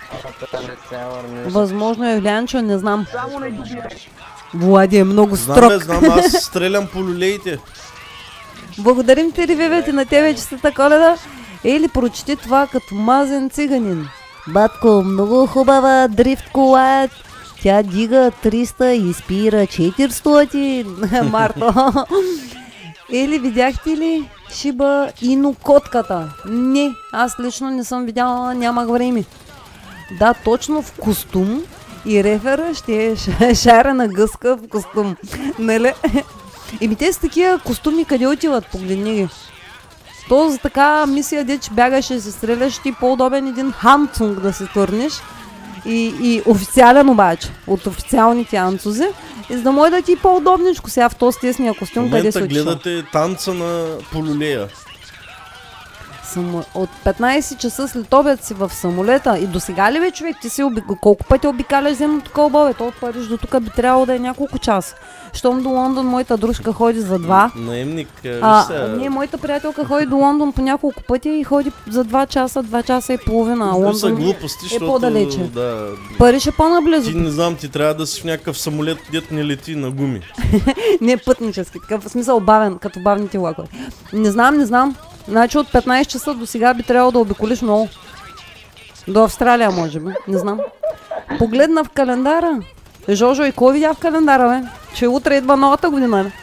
Възможно е Влянчо, не знам. Само не добираш. Влади е много Знам, строг. бе, знам, аз стрелям по люлеите. Благодарим ти, Ривевете, на тебе честата Коледа. Или прочети това като мазен циганин. Батко, много хубава дрифт кола. Тя дига триста и спира четиристотин. Марто. Ели, видяхте ли Шиба Ино котката? Не, аз лично не съм видяла, нямах време. Да, точно в костюм и рефера ще е шарена гъска в костюм. Нали? Еми те са такива костюми, къде отиват, погледни ги. То за така мисия, де че бягаш и се стреляш, ти по-удобен един ханцунг да се турнеш. И, и официален обаче, от официалните анцузи. И за да може да ти е по-удобничко сега в този тесния костюм, къде се отишъл. гледате танца на Полулея. Само... От петнайсет часа след обед си в самолета. И до сега ли бе, човек, ти си оби... колко пъти обикаляш земното кълбо, бе? То от Париж до тук би трябвало да е няколко часа. Щом до Лондон моята дружка ходи за два. Наемник, а, сега... Не, моята приятелка ходи до Лондон по няколко пъти и ходи за два часа, два часа и половина. А Лондон са глупости, е по-далече. Да, Париж е по-наблизо. ти не знам, ти трябва да си в някакъв самолет, дет не лети на гуми. Не пътнически, такъв в смисъл бавен, като бавните влакове. Не знам, не знам. Значи от петнайсет часа до сега би трябвало да обиколиш много. До Австралия, може би. Не знам. Погледна в календара. Жожо, и кой видя в календара, бе? Че утре идва новата година, бе?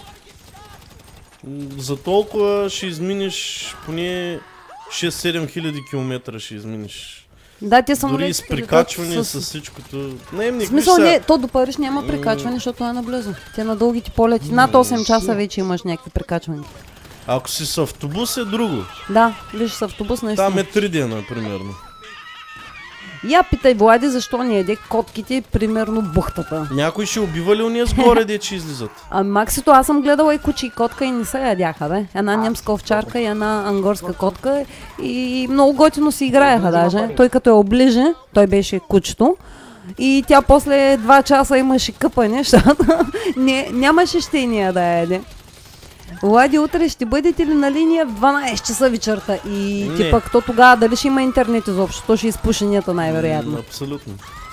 За толкова ще изминеш поне шест-седем хиляди километра ще изминеш. Да, те самолети. Дори с прикачване, с всичкото. Не, не, в смисъл, не, то до Париж няма прикачване, защото е наблизо. Те на дългите полети. Над осем часа вече имаш някакви прикачвания. Ако си с автобус е друго. Да, виж с автобус наистина. Там е три дена, примерно. Я питай, Влади, защо не еде котките, примерно бухтата. Някой ще убива ли уния сгоре, де че излизат? А Максито, аз съм гледала и кучи и котка и не се ядяха, бе. Една немска овчарка и една ангорска котка и много готино си играеха даже. Той като я оближе, той беше кучето. И тя после два часа имаше къпане, защото не, нямаше щения да я яде. Влади, утре ще бъдете ли на линия в дванайсет часа вечерта? И ти пък то тогава дали ще има интернет изобщо? То ще изпушенията най-вероятно. Абсолютно.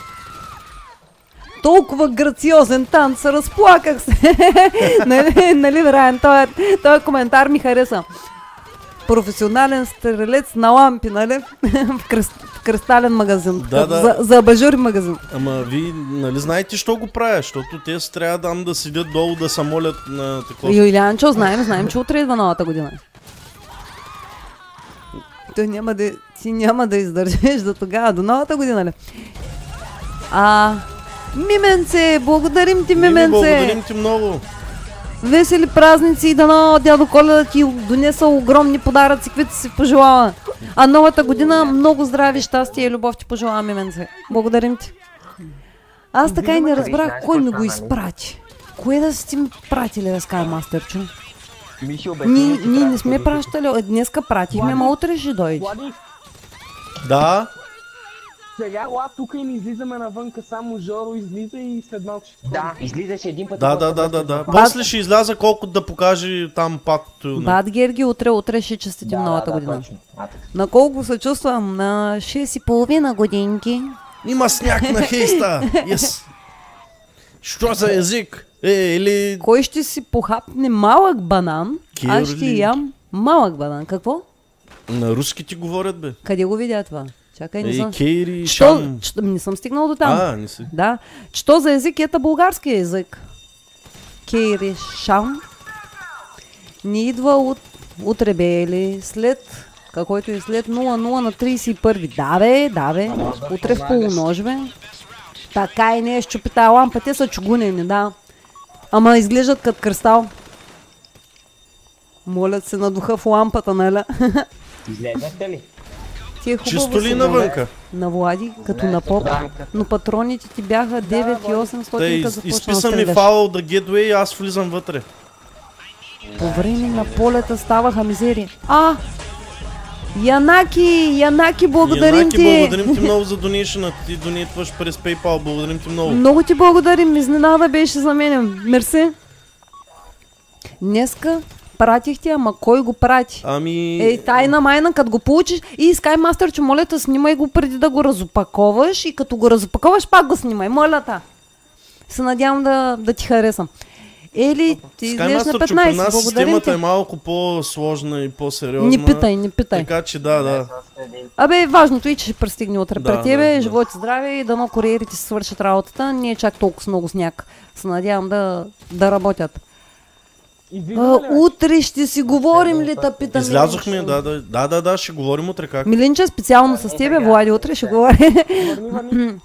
Толкова грациозен танц, разплаках се. нали, нали, Райан, този коментар ми хареса. Професионален стрелец на лампи, нали? в, кръст, в кристален магазин. Да, да. За, за абажури магазин. Ама ви, нали знаете, що го правя? Защото те си трябва там да седят долу, да се молят на такова. Юлианчо, знаем, знаем, че утре идва новата година. Той няма да, ти няма да издържиш до тогава, до новата година, ли? А, Мименце, благодарим ти, Мименце. Благодарим ти много. Весели празници и дано дядо Коледа ти донеса огромни подаръци, каквито си пожелава. А новата година много здраве, щастие и любов ти пожелавам, Мименце. Благодарим ти. Аз така и не разбрах кой ми го изпрати. Кое да сте ми пратили, да скажа, мастерчо? Ние ни не сме пращали, днеска пратихме, ама утре ще дойде. Да. Сега ла тук и не излизаме навънка, само Жоро излиза и след малко ще... Да, излизаше един път. Да, да, да, да, да. После ще изляза колко да покаже там патото. Бат Герги, утре, утре ще честитим да, новата да, година. Точно. На колко се чувствам? На шест и половина годинки. Има сняг на хейста! Yes. Що за език? Е, или... Кой ще си похапне малък банан, Кирли. Аз ще ям малък банан. Какво? На руски ти говорят, бе. Къде го видя това? Чакай, не Ей, съм... Кейри, Що... Шам. Що... Не съм стигнал до там. А, не си. Да. Що за език? Ето български език. Кейри, Шам. Не идва от... утре, бе, или след... Каквото е след нула нула на трийсет и първи. Да, бе, да, бе. Утре в полунощ, бе. Така и не е, щупи тая лампа. Те са чугунени, да. Ама изглеждат като кристал. Молят се на духа в лампата, нали? Излезнахте ли? Ти е хубаво. Чисто ли навънка? На Влади, като на поп. Но патроните ти бяха девет хиляди и осемстотин, като започна да изписа ми стреляш. follow the gateway, аз влизам вътре. По време на полета ставаха мизери. А! Янаки! Янаки, благодарим Янаки, ти! благодарим ти много за донейшъна. Ти донейтваш през PayPal. Благодарим ти много. Много ти благодарим. Изненада беше за мен. Мерси. Днеска пратих ти, ама кой го прати? Ами... Ей, тайна майна, като го получиш и Sky Master, че моля те, снимай го преди да го разопаковаш и като го разопаковаш, пак го снимай. Моля та. Се надявам да, да ти харесам. Ели, ти изглеждаш на петнайсет, при нас благодарим системата ти. е малко по-сложна и по-сериозна. Не питай, не питай. Така че да, да. Абе, важното и че ще пристигне утре Да, пред тебе, да, да. живот и здраве и дано куриерите си свършат работата. Не е чак толкова с много сняг. Се надявам да, да работят. Излизаме ли, бе? утре ще си говорим ли, та питам. Излязохме, да, да, да, да, да, ще говорим утре как. Милинче, специално с тебе, Влади, утре ще говори. Върни, върни.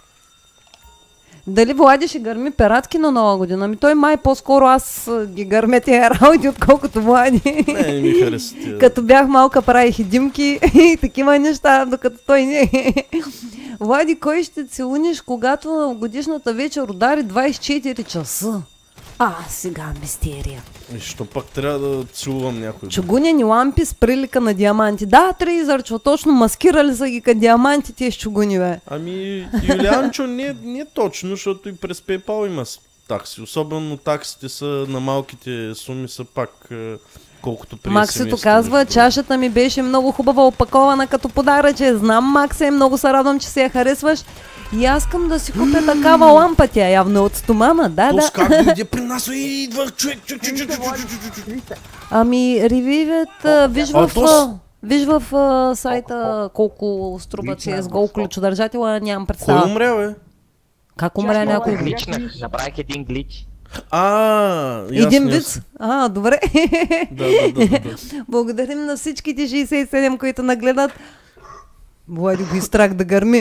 Дали Влади ще гърми ператки на Нова година? Ми той май по-скоро аз а, ги гърмя тия работи, отколкото Влади. Не, не ми хареса тия. Като бях малка, правих и димки и такива неща, докато той не. Влади, кой ще целуниш, когато годишната вечер удари двайсет и четири часа? А, сега мистерия. И що пак трябва да целувам някой? Чугунени лампи с прилика на диаманти. Да, трябва изърчва, точно маскирали са ги като диаманти тези чугуни, бе. Ами, Юлианчо, не, не точно, защото и през PayPal има с- такси. Особено таксите са на малките суми са пак е, колкото при Максито семейство, казва, между чашата ми беше много хубава опакована като подаръче. Знам, Максе, много се радвам, че се я харесваш. И аз искам да си купя такава лампа, тя явно от стомана, да, другото. То да. с как дойде при нас и идва човек, чу, чу, чу, чу, чу, чу, чу, чу. Ами, ревивет, а, виж А, в, то с- а, виж в а, сайта колко струва си е с гол ключодържателя, нямам Кой представа. умря, бе? Как умря някой? Гличнах, направих един глич. А, Един ясно, виц? А, добре. Да, да, да, да, да. Благодарим на всичките шейсет и седем, които нагледат. Влади го и страх да гърми.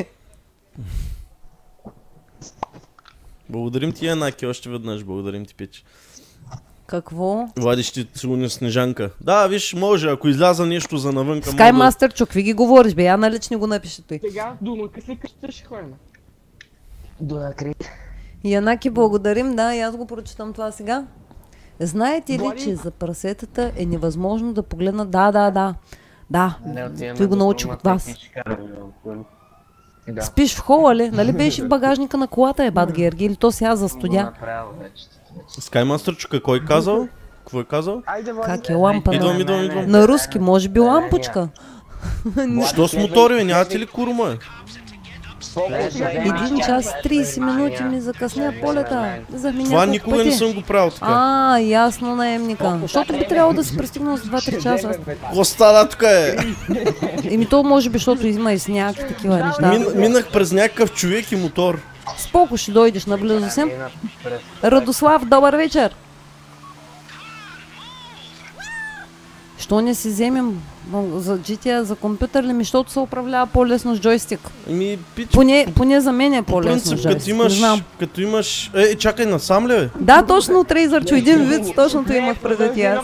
Благодарим ти, Янаки, още веднъж. Благодарим ти, Пич. Какво? Влади ще целуне Снежанка. Да, виж, може, ако изляза нещо за навънка. Скай мога да- Мастер, чук, ви ги говориш, бе, я налични го напише той. Сега дума, къси къща ще ходим. До накрит. Янаки, благодарим, да, и аз го прочитам това сега. Знаете ли, Влади? че за прасетата е невъзможно да погледнат... Да, да, да. Да, Не отиваме той го до научих дума от вас. техничка. Да. Спиш в хола ли? Нали беше в багажника на колата, е, бат Георги, или то сега за Го студя? направил вече. Скаймастърчука, кой казал? Какво е казал? Айде, Влади. Как е лампа Идвам, на... идвам, идвам. На руски, може би лампочка. Що с мотори, бе? Нямате ли курма? Един час и трийсет минути ми закъсня полета. Вземи Това няколко никога не пъти. съм го правил така. А, ясно, наемника. Защото би трябвало да се пристигнал с два-три часа. Какво стана тук е? Еми то може би, защото има и сняг и такива неща. Мин, минах през някакъв човек и мотор. Споко ще дойдеш наблизо съм. Радослав, добър вечер. Що не си вземем м, за джи ти ей за компютър ли ми, защото се управлява по-лесно с джойстик. Ами, пич, Поне, поне за мен е по по-лесно с принцип, джойстик. като имаш, Не знам. като имаш... Е, чакай, насам ли, бе? Да, точно от Рейзърчо, един вид, точното имах предвид и аз.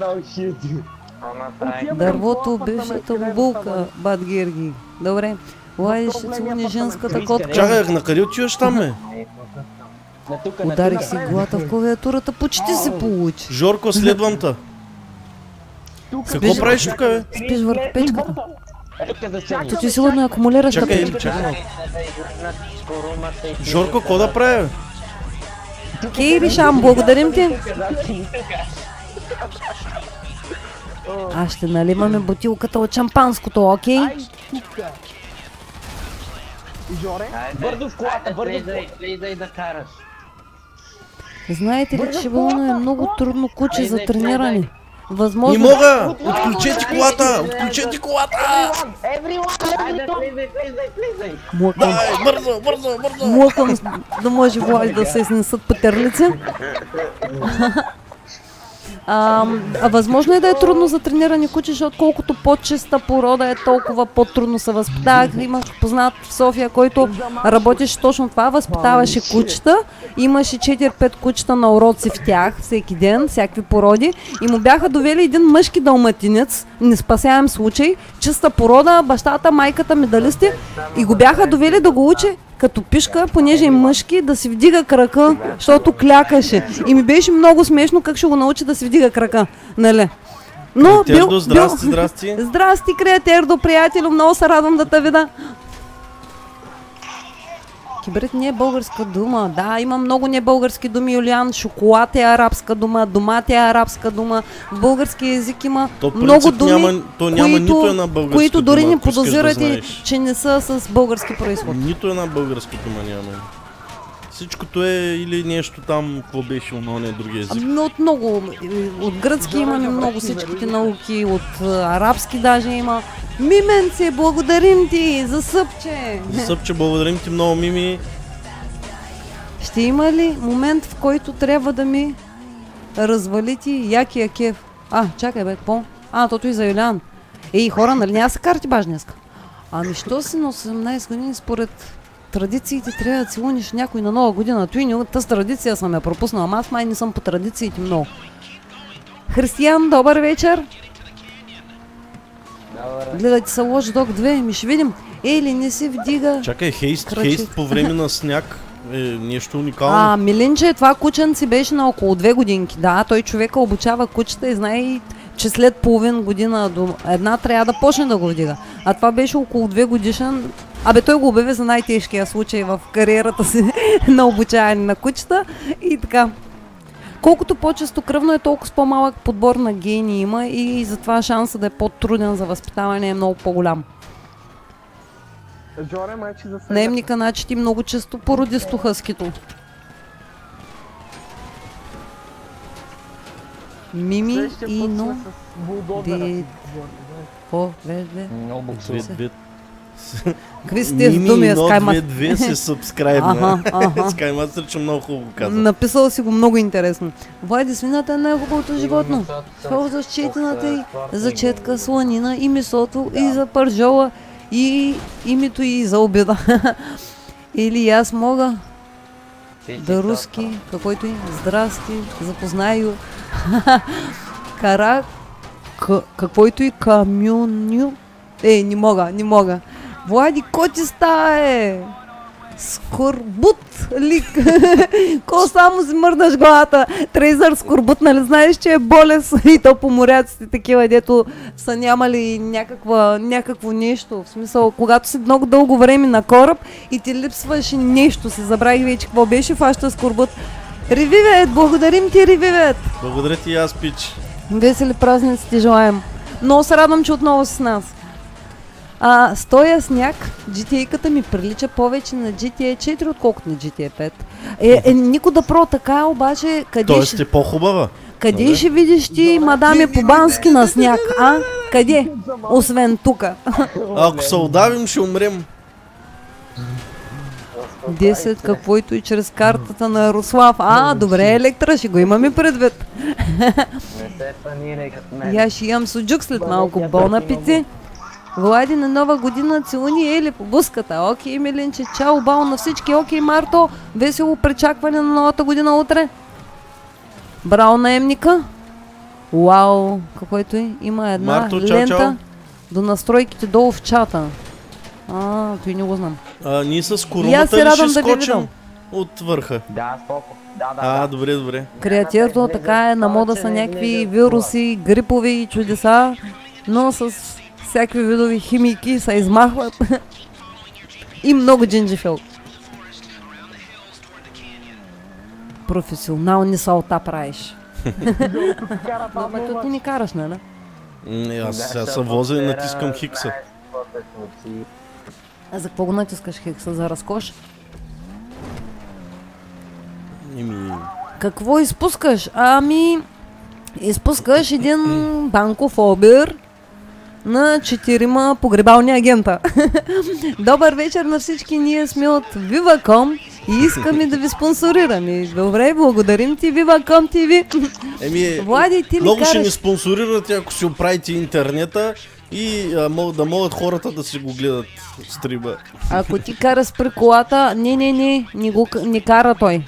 Дървото, бившата булка, бат Георги. Добре. Влади ще целуни женската котка. Чакай, на къде отиваш там, бе? Ударих си главата в клавиатурата, почти се получи. Жорко, следвам те. Какво правиш тук, бе? Спиш върху печката. То ти сигурно е акумулираща Чакай, печка. чакай. Жорко, какво да прави, бе? Кейри Шам, благодарим ти. Аз ще налимаме бутилката от шампанското, окей? Жоре, Бързо в колата, бързо. Влизай, влизай да караш. Знаете ли, че Вълна е много трудно куче за Влизай, трениране? влизай. Не Възможно... мога! Отключете колата! Отключете колата! Айде, влизай, влизай, влизай. Млъкам, Дай, бързо, бързо, бързо! млъкам, да може Влади да се изнесат петърлици. А, а възможно е да е трудно за трениране куче, защото колкото по-чиста порода е, толкова по-трудно се възпитава. Имах познат в София, който работеше точно това, възпитаваше кучета. Имаше четири-пет кучета на уроци в тях всеки ден, всякакви породи. И му бяха довели един мъжки далматинец, неспасяем случай, чиста порода, бащата, майката, медалисти. И го бяха довели да го учи като пишка, понеже е мъжки, да си вдига крака, защото клякаше. И ми беше много смешно как ще го научи да си вдига крака, нали? Но бил, Тердо, здрасти, здрасти. бил... Здрасти, Креатердо, приятелю, много се радвам да те видя. Кибрид не е българска дума. Да, има много небългарски думи, Юлиан. Шоколад е арабска дума, домат е арабска дума. В български език има То в много принцип думи, няма, то няма които, нито една българска които дори дума, не ако искаш да подозирате, знаеш. че не са с български происход. Нито една българска дума няма. Всичкото е или нещо там, какво беше ононе други език. Ами от много, от гръцки имаме много всичките науки, от а, арабски даже има. Мименце, благодарим ти за съпче! Съпче, благодарим ти много, Мими. Ще има ли момент, в който трябва да ми развали ти якия кеф. А, чакай бе, какво? А, тото и за Юлиан. Ей, хора, нали няма се карти бажнеска? Ами, що си на осемнайсет години според традициите трябва да целуниш някой на нова година? Той не тази традиция съм я пропуснала, ама аз май не съм по традициите много. Християн, добър вечер. Добре. Гледай ти се лош док две, ми ще видим. Ели, не се вдига. Чакай, хейст, Кръчетка. хейст по време на сняг е нещо уникално. А, Милинче, това кученци беше на около две годинки. Да, той човека обучава кучета и знае, че след половин година до една трябва да почне да го вдига. А това беше около две годишен. Абе, той го обяви за най-тежкия случай в кариерата си на обучаване на кучета и така. Колкото по-често кръвно е, толкова с по-малък подбор на гени има и затова шанса да е по-труден за възпитаване е много по-голям. Джоре, майче за сега. Наемника начети много често породи стохъскито. Мими Следващия и път но... сме с булдозера. Де- Какво? Ве, ве? Много буксува. Две, две. Какви сте с Мими думи, едно, Скаймат? две, две се сабскрайбна. Аха, аха. Скаймастър, че много хубаво каза. Написал си го много интересно. Влади, свината е най-хубавото животно. Ползваш четената и за четка, сланина и месото, и за пържола, и името и за обеда. Или аз мога да руски, какойто и здрасти, запознаю. Кара, к- каквойто и камюню. Е, не мога, не мога. Влади, ко ти става, е? Скорбут ли? Ко само си мърдаш главата? Трейзър скорбут, нали знаеш, че е болест и то по моряците такива, дето са нямали някаква, някакво нещо. В смисъл, когато си много дълго време на кораб и ти липсваше нещо, си забравих вече какво беше, фаща скорбут. Ревивет, благодарим ти, Ревивет! Благодаря ти, аз пич. Весели празници ти желаем. Много се радвам, че отново си с нас. А, с този сняг, джи ти ей-ката ми прилича повече на джи ти ей четири, отколкото на джи ти ей пет. Е, е Нико да про така, обаче къде, Тоест ще, е по-хубава. къде Добре. ще видиш ти мадаме по бански на сняг, а? Къде? Освен тука. Ако се удавим, ще умрем. десет, каквото и чрез картата на Руслав. А, добре, Електра, ще го имаме предвид. Не се панирай като мен. Я ще имам суджук след малко. Бон апети. Влади, на нова година целуни Ели по буската. Окей, Милинче, чао, бао на всички. Окей, Марто, весело пречакване на новата година утре. Браво, наемника. Вау, каквото и има една Марто, чао, лента чао. до настройките долу в чата. А, той не го знам. А, ние с И аз корумата се ли радвам ще да ви скочим видам. от върха? Да, споко. Да, да, А, да. добре, добре. Креативно така е, на мода са някакви вируси, грипови чудеса, но с всякакви видови химики се измахват. И много джинджифил. Професионални салта правиш. Но ме ти ни караш, нали? М, Аз Да, сега ще се возя и атмосфера, натискам хикса. знаеш какво се случи. А за какво го натискаш хикса? За разкош? Ими, Какво изпускаш? Ами, изпускаш един банков обир на четирима погребални агента. Добър вечер на всички, ние сме от Viva.com и искаме да ви спонсорираме. Добре, благодарим ти, Viva.com ти ви. еми, Влади, ти ли много ще ни караш? спонсорират, ако си оправите интернета и а, мог, да могат хората да си го гледат стрима. Ако ти караш при колата, не, не, не, не, го, не кара той.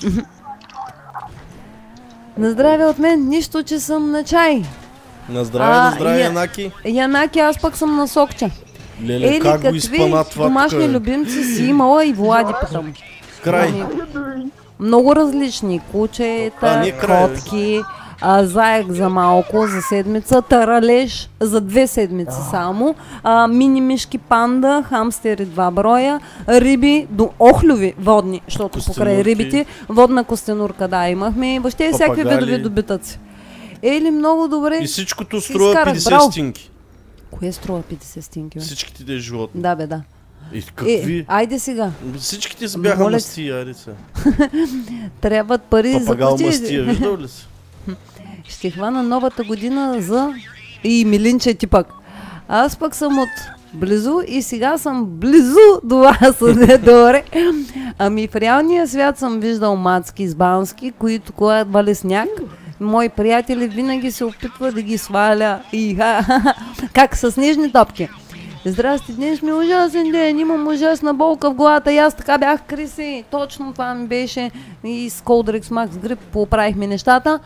На здраве от мен, нищо, че съм на чай. На здраве, А, на здраве, я- Янаки. Янаки, аз пък съм на сокча. Леле, Ели, как го какви изпъна това домашни тук, е? любимци си имала и Влади питам. Край. Ами, много различни. А, Кучета, не край, бе. котки, а, заек за малко, за седмица, таралеж за две седмици само, а, мини мишки, панда, хамстери два броя, риби, до охлюви водни, защото покрай Костенурки. рибите, водна костенурка, да, имахме, въобще всякакви Папагали. видови добитъци. Ели, много добре. И всичкото Си струва изкарах, петдесет браво. стинки. Кое струва петдесет стинки, бе? Всичките тези животни. Да, бе, да. И Е, какви? айде сега. Всичките си бяха Моля ти. мастия, ари се. Трябват пари за Папагал кутии. мастия, виждал ли си? Ще хвана новата година за... И Милинче ти пък. Аз пък съм от близо и сега съм близо до вас. Добре. Ами в реалния свят съм виждал мацки с бански, които когато вали сняг, мои приятели винаги се опитва да ги сваля. И, как с снежни топки. Здрасти, днес ми е ужасен ден, имам ужасна болка в главата и аз така бях Криси. Точно това ми беше. И с Coldrex Max Grip поправихме нещата.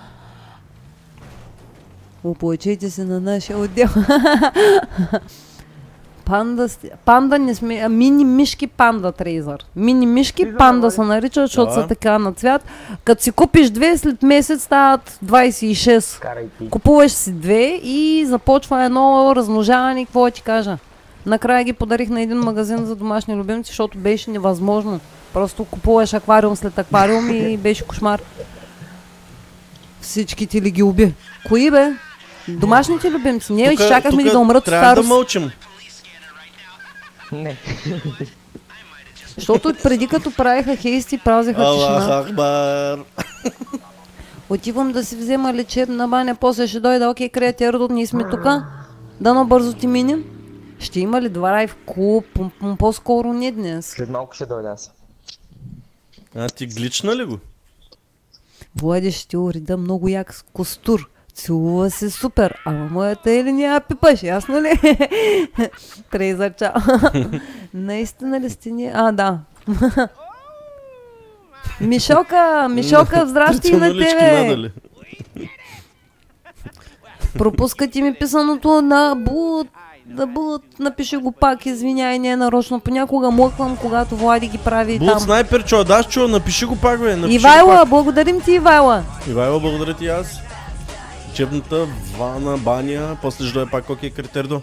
Оплачете се на нашия отдел. Панда, панда не сме, а, мини мишки панда трейзър. Мини мишки панда се наричат, защото са така на цвят. Като си купиш две, след месец стават двайсет и шест. Купуваш си две и започва едно размножаване, какво ти кажа. Накрая ги подарих на един магазин за домашни любимци, защото беше невъзможно. Просто купуваш аквариум след аквариум и беше кошмар. Всички ти ли ги уби? Кои бе? Домашните любимци. Ние изчакахме ги да умрат от старост. Трябва да мълчим. Не. Защото преди като правиха хейсти, празиха тишина. Аллах Акбар. Отивам да си взема лечебна баня, после ще дойда, окей, креатират, ние сме тука. Дано бързо ти минем. Ще има ли драйв клуб? По-скоро не днес. След малко ще дойда аз. А ти глична ли го? Влади ще ти уреда много як с костур. Целува се супер, ама моята Ели няма пипаш, ясно ли? Трейзър, чао. Наистина ли сте ни? А, да. Мишока, Мишока, здрасти на тебе! Пропускате ми писаното на Булът. Да Булът, напиши го пак, извиняй, не е нарочно. Понякога млъквам, когато Влади ги прави Булът там. снайпер, чо, даш чо, напиши го пак, бе. Ивайла, благодарим ти, Ивайла. Ивайла, благодаря ти аз. Учебната вана, баня, после ще дойде пак окей критердо.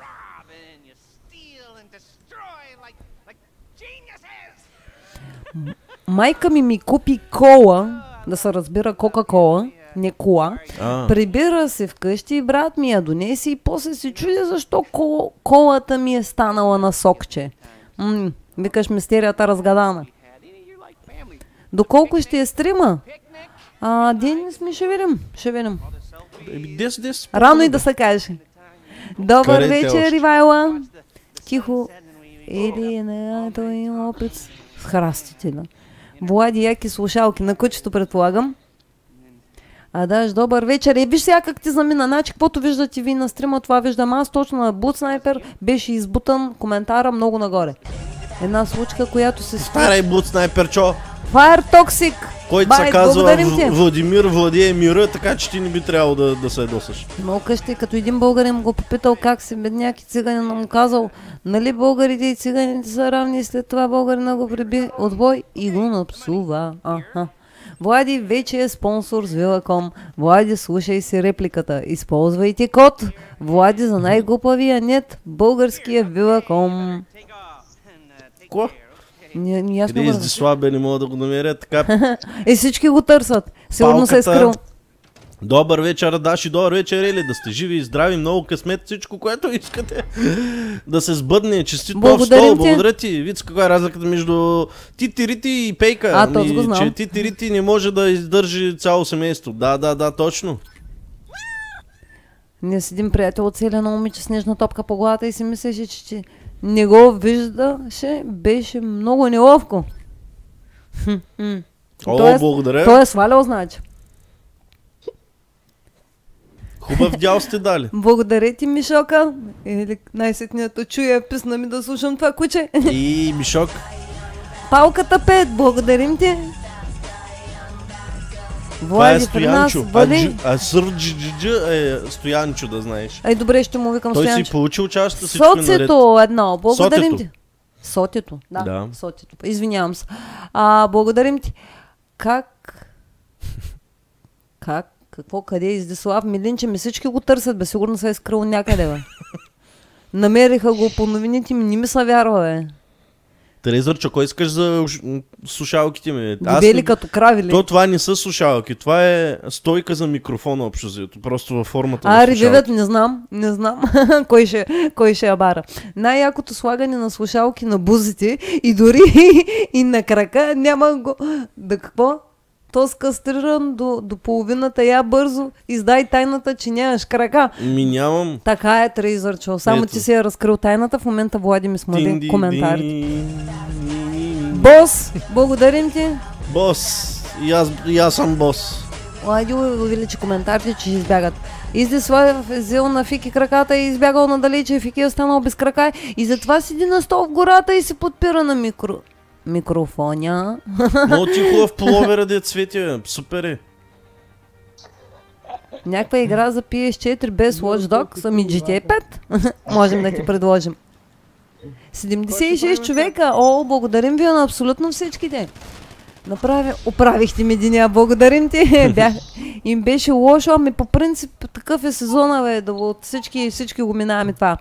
Майка ми ми купи кола, да се разбира Кока-кола, не кола. А. Прибира се вкъщи и брат ми я донеси и после се чудя защо кол, колата ми е станала на сокче. М- викаш мистерията разгадана. Доколко ще е стрима? А, Денис ми ще видим, ще видим. десет десет. Рано и да се каже. Добър Къде те вечер, още? Ивайла. Тихо. Или на той има опит с храстите. Да. Влади, яки слушалки на кучето, предполагам. А даш, добър вечер. Е, виж сега как ти замина. Значи, каквото виждате ви на стрима, това виждам аз. Точно на Boot Sniper беше избутан коментара много нагоре. Една случка, която се случи. Старай Boot Sniper, чо. Fire Toxic! Който се Бай, казва благодарим ти. В- Владимир владее мира, така че ти не би трябвало да, да се ядосаш. Много къщи, като един българин го попитал как си бедняк и циганин му казал, нали българите и циганите са равни, след това българина го приби от бой и го напсува. Аха. Влади вече е спонсор с Вилаком. Влади, слушай си репликата. Използвайте код Влади за най-глупавия нет, българския Вилаком. Ко? Не, не ясно Къде бързо. издисла, бе, не мога да го намеря. Така, Е, всички го търсят. Сигурно се е Палката. скрил. добър вечер, Даши, добър вечер, Ели, да сте живи и здрави, много късмет, всичко, което искате да се сбъдне. Честит нов Благодарим стол, ти. благодаря ти. Виж каква е разликата между Тити Рити и Пейка. А, този Ми, го знам. че Тити Рити не може да издържи цяло семейство. Да, да, да, точно. Не с един приятел оцеля на момиче снежна топка по главата и си мислеше, че, че не го виждаше, беше много неловко. Хм, хм. О, Той е- благодаря. Той е свалял, значи. Хубав дял сте дали. Благодаря ти, Мишока. Или най-сетниято чуя, писна ми да слушам това куче. И Мишок. Палката пет, благодарим ти. Това е Влади при нас, Стоянчо. А, Вали. джи, а Сър Джиджи е Стоянчо, да знаеш. Ай, добре, ще му викам Той си Стоянчо. получил частта, всичко е наред. Соцето едно, благодарим Сотето. ти. Сотето, да, Да. сотето. Извинявам се. А, благодарим ти. Как? Как? Какво? Къде е Издислав Милинче? Ми всички го търсят, бе. Сигурно се е скрил някъде, бе. Намериха го по новините ми, не ми се вярва, бе. Трезърчо, кой искаш за уш- слушалките ми? Дебели не- като крави ли? То това не са слушалки, това е стойка за микрофона общо взето, просто във формата А, на ревивът, слушалки. не знам, не знам кой, ще, кой ще я бара. Най-якото слагане на слушалки на бузите и дори и на крака няма го... Да какво? То скастриран до, до половината, я бързо издай тайната, че нямаш крака. Ми нямам. Така е, Трейзърчо. Само Ето. ти си е разкрил тайната, в момента Влади ми смъди Дин, дин, коментарите. дин. Бос, благодарим ти. Бос. И аз, и аз съм бос. Влади увеличи коментарите, че избягат. Изди своя взел на Фики краката и избягал надалече, Фики е станал без крака и затова седи на стол в гората и се подпира на микро... микрофоня. Много ти е хубав половера, де цвети, супер е. Някаква игра за пи ес четири без Watch Dogs, ами джи ти ей пет. Можем да ти предложим. седемдесет и шест човека. О, благодарим ви на абсолютно всичките. Направи, оправихте ми деня, благодарим ти. Бях, им беше лошо, ами по принцип такъв е сезона, бе, да от всички, всички го минаваме това.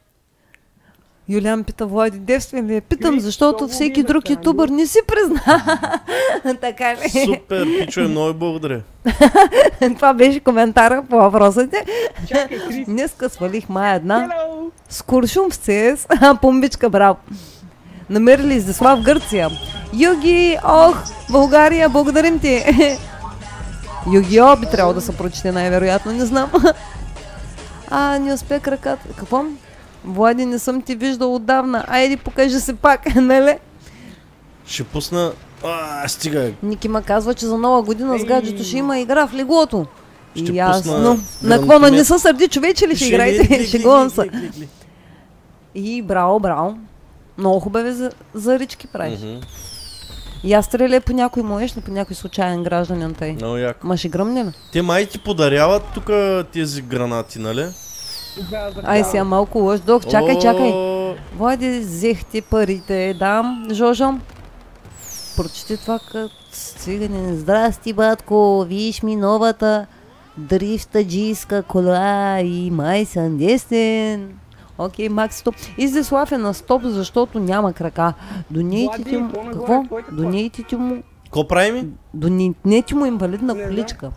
Юлиан пита, Влади, девствен ли е? Питам, защото всеки друг ютубър не си призна. Така ли? Супер, пичо е, много благодаря. Това беше коментара по въпросите. Чакай, Крис. Днеска свалих мая една. Hello. С куршум в ЦС. Помбичка, браво. Намерили Издислав в Гърция. Юги, ох, България, благодарим ти. Югио би трябвало да се прочете най-вероятно, не знам. А, не успех краката. Какво? Влади, не съм ти виждал отдавна. Айде, покажи се пак, нали? Ще пусна... А, стига. Ники ма казва, че за нова година с гаджето ще има игра в леглото. Ще Ясно. пусна На какво, на Гранд не са сърди човече ли ще играете? Шегувам се. Ли, ли, ли. И браво, браво. Много хубави за, за рички правиш. Мгм. И аз стреля по някой моеш, по някой случайен гражданин тъй. Много яко. Ма ще гръмне ли? Те май ти подаряват тук тези гранати, нали? Да, за Ай сега малко лъж дох, чакай, О, чакай. Влади, взехте парите, дам, Жожо. Прочети това като стигане. Здрасти, батко, виж ми новата дрифтаджийска кола и май съм десен. Окей, Макс, стоп. Издислав е на стоп, защото няма крака. Донейтите му... по-нагоре, Какво? кой какво? Донейтите му... Ко прави ми? Донейтите му инвалидна Не, да. количка.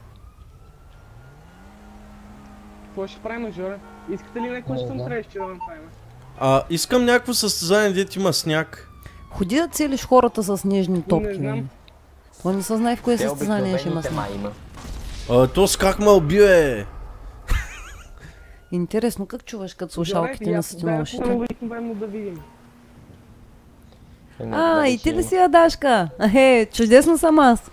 Какво ще правим, Жоре? Искате ли някой Не, съм да. трябваше да направим? А, искам някакво състезание, дето има сняг. Ходи да целиш хората с нежни топки. знам. бе. То не се знае в кое Те състезание ще има обикновените сняг. май има. А, то с как ме уби, бе? Интересно, как чуваш като слушалките не са ти на ушите? Обикновено да видим. Еми, А, да и ти ли речем, си Адашка? Е, чудесно съм аз.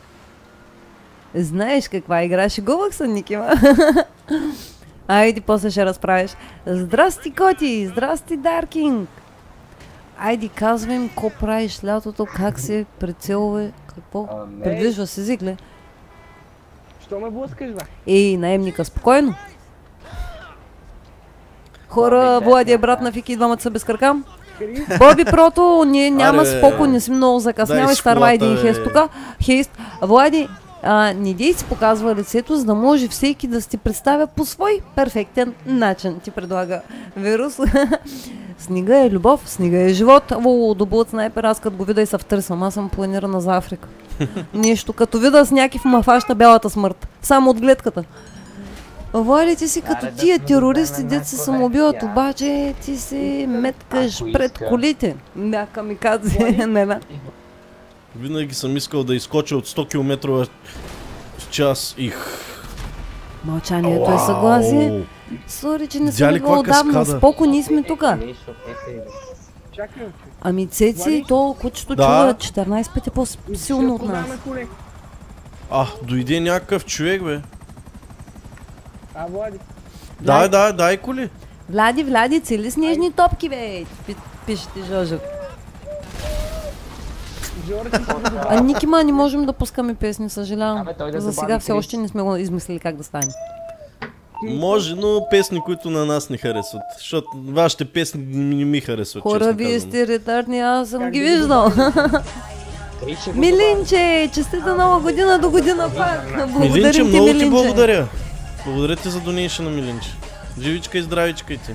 Знаеш каква игра? Шегувах се, Никима. Айде, после ще разправиш. Здрасти, Коти! Здрасти, Даркинг! Айде, казвай им, ко правиш лятото, как се прицелва, какво? а, не, Предвижва се зигле. Що ме блъскаш, бе? Ей, наемника, спокойно. Хора, Боби, Влади е да, брат да. на Фики и двамата са без крака. Крис, Боби, прото, ние няма Аре, споко, не си много закъснял дай и старва един школата, бе. хест тука. Хейст, Влади, а, не дей си показва лицето, за да може всеки да си представя по свой перфектен начин, ти предлага Вирус. Снега е любов, снега е живот. О, добъл снайпер, аз като го видя и се втърсвам, аз съм планирана за Африка. Нещо, като видя сняг и в мафаща бялата смърт. Само от гледката. Вали, ти си като Аре, да тия сме терористи, добре, дет се някой самоубиват, век, я. обаче ти се меткаш Ако пред иска. колите. Да, камикадзе, не да. Винаги съм искал да изкоча от сто километра в час и... Мълчанието е съгласие. Сори, че не Видя съм ли била каква отдавна. каскада? Споко, ние сме тука. Нищо, ете, бе. чакай, бе. Ами Цеци, то кучето Да. чува четиринайсет пъти по-силно от Ще нас. продаваме коле. А, дойде някакъв човек, бе. А, Влади, Дай, дай, дай коли. Влади, Влади, цели снежни топки, бе. Пи- Пишете, Жожо. Жоре, ти си добре. А Никима, не можем да пускаме песни, съжалявам. Абе, той да За добави сега все Крис. още не сме го измислили как да стане. Може, но песни, които на нас не харесват. Защото вашите песни не, не ми харесват, Хора, честно вие казано. сте ретардни, аз съм Как ги да го виждал. Крис ще го Милинче, честита нова година до година пак. Милинче, Благодарим ти, много ти Милинче. благодаря. Благодаря ти за донейшън на Милинче. Живичка и здравичка и ти.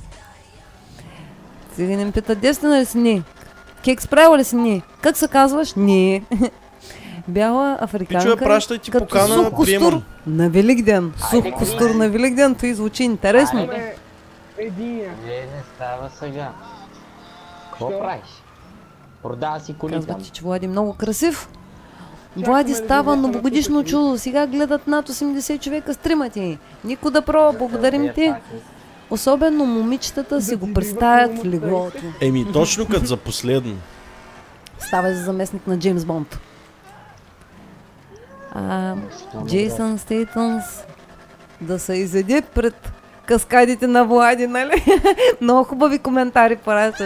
Сега не ме пита, дестина ли си? Не. Кекс правила ли си? Не. Как се казваш? Не. Бяла африканка. Пичове, пращай ти като покана, сух костур приемам. на Великден. Сух Айде, костур айде. на Великден, той звучи интересно. Айде. Е, единия. Не, не става сега. Какво Що? правиш? Продава си коли Казва там. ти, че Влади е много красив. Чакаме Влади да става видяхме новогодишно тук, чудо. Сега гледат над осемдесет човека стримати. Нико да пробва, благодарим ти. Особено момичетата си Да го ти представят в биват леглото. Еми, точно като за последно. Става за заместник на Джеймс Бонд. А, Джейсън Стейтънс да се изеде пред каскадите на Влади, нали? Много хубави коментари пращат.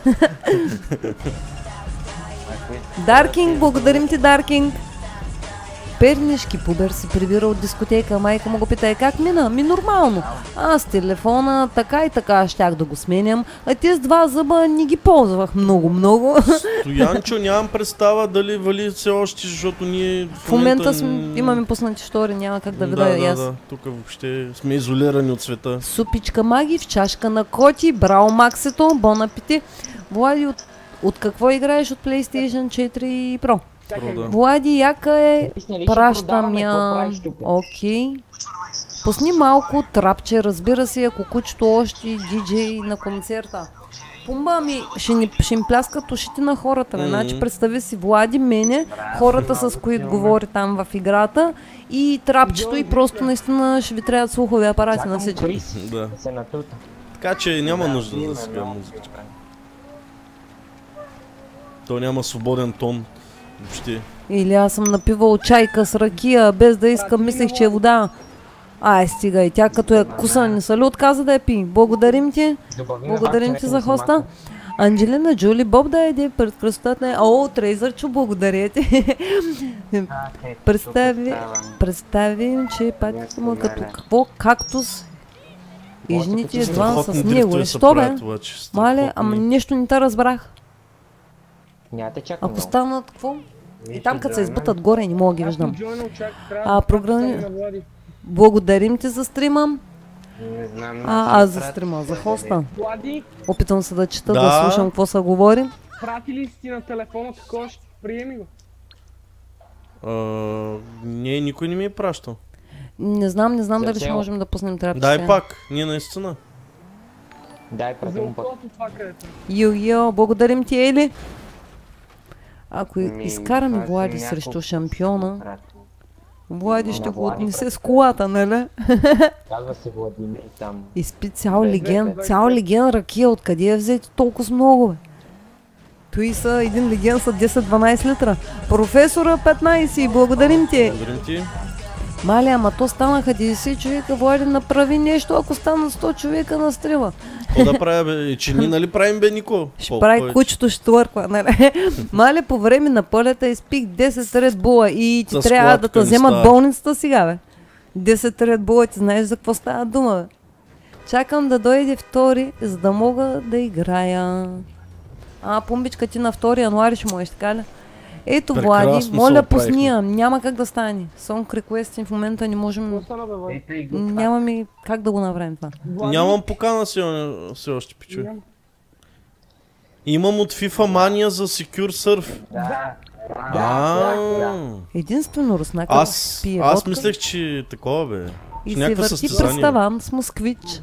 Даркинг, благодарим ти, Даркинг. Пернишки пубер се прибира от дискотека. Майка му го пита, как мина? Ми нормално. Аз телефона така и така щях да го сменям, а тези два зъба не ги ползвах много-много. Стоянчо, нямам представа дали вали все още, защото ние В момента см, имаме пуснати штори, няма как да видя да, и да, аз. да, тук въобще сме изолирани от света. Супичка маги в чашка на коти, браво Максето, бон апети. Влади, от, от какво играеш от PlayStation четири Pro? Про, да. Влади, яка е, Писна ли, ще пращам продаваме, какво я. правиш тук? Окей. Пусни малко трапче, разбира се, ако кучето още диджей на концерта. Пумба ми, ще, ни, ще им пляскат ушите на хората. Mm-hmm. Значи представи си Влади, мене, хората с които говори там в играта и трапчето и просто наистина ще ви трябват слухови апарати на всички. Крис, Да. се натута. Така че няма нужда да сега музичка. То няма свободен тон. Въобще. Или аз съм напивал чайка с ракия, без да искам, мислех, че е вода. Ай, стига и тя като е кусани салют, каза да я пи. Благодарим ти. Благодарим ти за хоста. Анджелина Джули, Боб да еде пред кръстата на... О, Трейзърчо, благодаря ти. Представи, представим, че патите му като какво? Кактус. И жените едва с него. Що бе? Мале, ама нещо не те разбрах. Нямате чака Ако станат какво? И там като се избутат горе, не мога ги виждам. А, програми... Благодарим ти за стрима. Не знам. А, аз за стрима, за хоста. Влади, Опитвам се да чета, да, Да. слушам какво се говори. прати ли си ти на телефона такова, ще приеми го? А, не, никой не ми е пращал. Не знам, не знам За дали ще цяло. можем да пуснем трапче. Дай пак, ние наистина. Дай За пратим път. окото това където. Йо-йо, благодарим ти, Ели. Ако Ми, изкараме аз Влади няколко срещу шампиона, брат. Влади ще На го Влади отнесе с колата, нали? Казва се Владимир там. Изпи цял Две, леген, две, две, цял две. леген ракия, откъде я взете толкова много, бе? Той са, един леген са десет-дванайсет литра. Професора петнайсет, благодарим ти. Благодарим ти. Мале, ама то станаха деветдесет човека, Влади направи нещо, ако станат сто човека на стрима. Какво да правя, бе? И че ние нали правим, бе, Нико? Ще По- прави повече. кучето, ще твърква, нали? Мале, по време на пълета изпих десет Red Bull и ти С трябва да колата те не вземат става. болницата сега, бе. десет Red Bull, ти знаеш за какво става дума, бе. Чакам да дойде втори, за да мога да играя. А, пумбичка, ти на втори януари ще можеш, така ли? Ето, Прекрасно Влади, се моля, оправихме. пусни я, няма как да стане. Song request в момента не можем, Какво стана, бе, Влади? Ето и го. нямаме как да го направим това. Влади, Нямам покана все, все още, пичове. Ням- Имам от FIFA мания за Secure Surf. Да. А, Единствено Руснака аз, пие аз водка мислех, че такова, бе. и Че се някакво върти състезание. представам с москвич.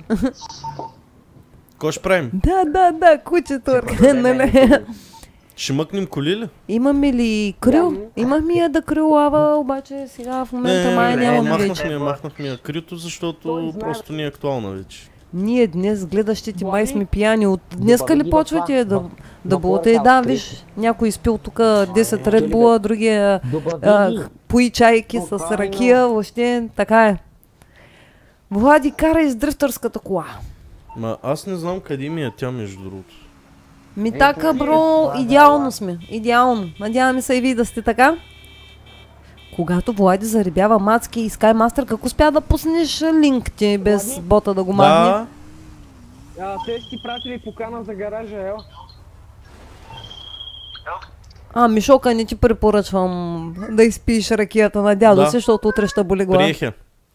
Какво ще правим? Да, да, да, кучето, нали? Ще мъкнем коли ли? Имаме ли крил? Имахме я да крилава, обаче сега в момента май не, нямаме махнахме вече. я, махнахме я крито, защото Той знае. просто не е актуална вече. Ние днес гледащите май Влади? сме пияни. От днеска ли Добави почвате в това, да, в- да в болте? И портал, да, крил. виж, някой изпил тук десет Red Bull, другия а, Добави. пои чайки с Буквално. ракия, въобще така е. Влади, карай с дрифтърската кола. Ма аз не знам къде ми е тя, между другото. Ми така, бро, идеално сме. Идеално. Надяваме се и вие да сте така. Когато Влади заребява мацки и Skymastер, как успя да пуснеш линк ти без Влади? бота да го махне? Да, А, те си ти пратили покана за гаража, ел. А, Мишока, не ти препоръчвам да изпиеш ракията на дядо Да. си, защото утре ще боли глава. приех я.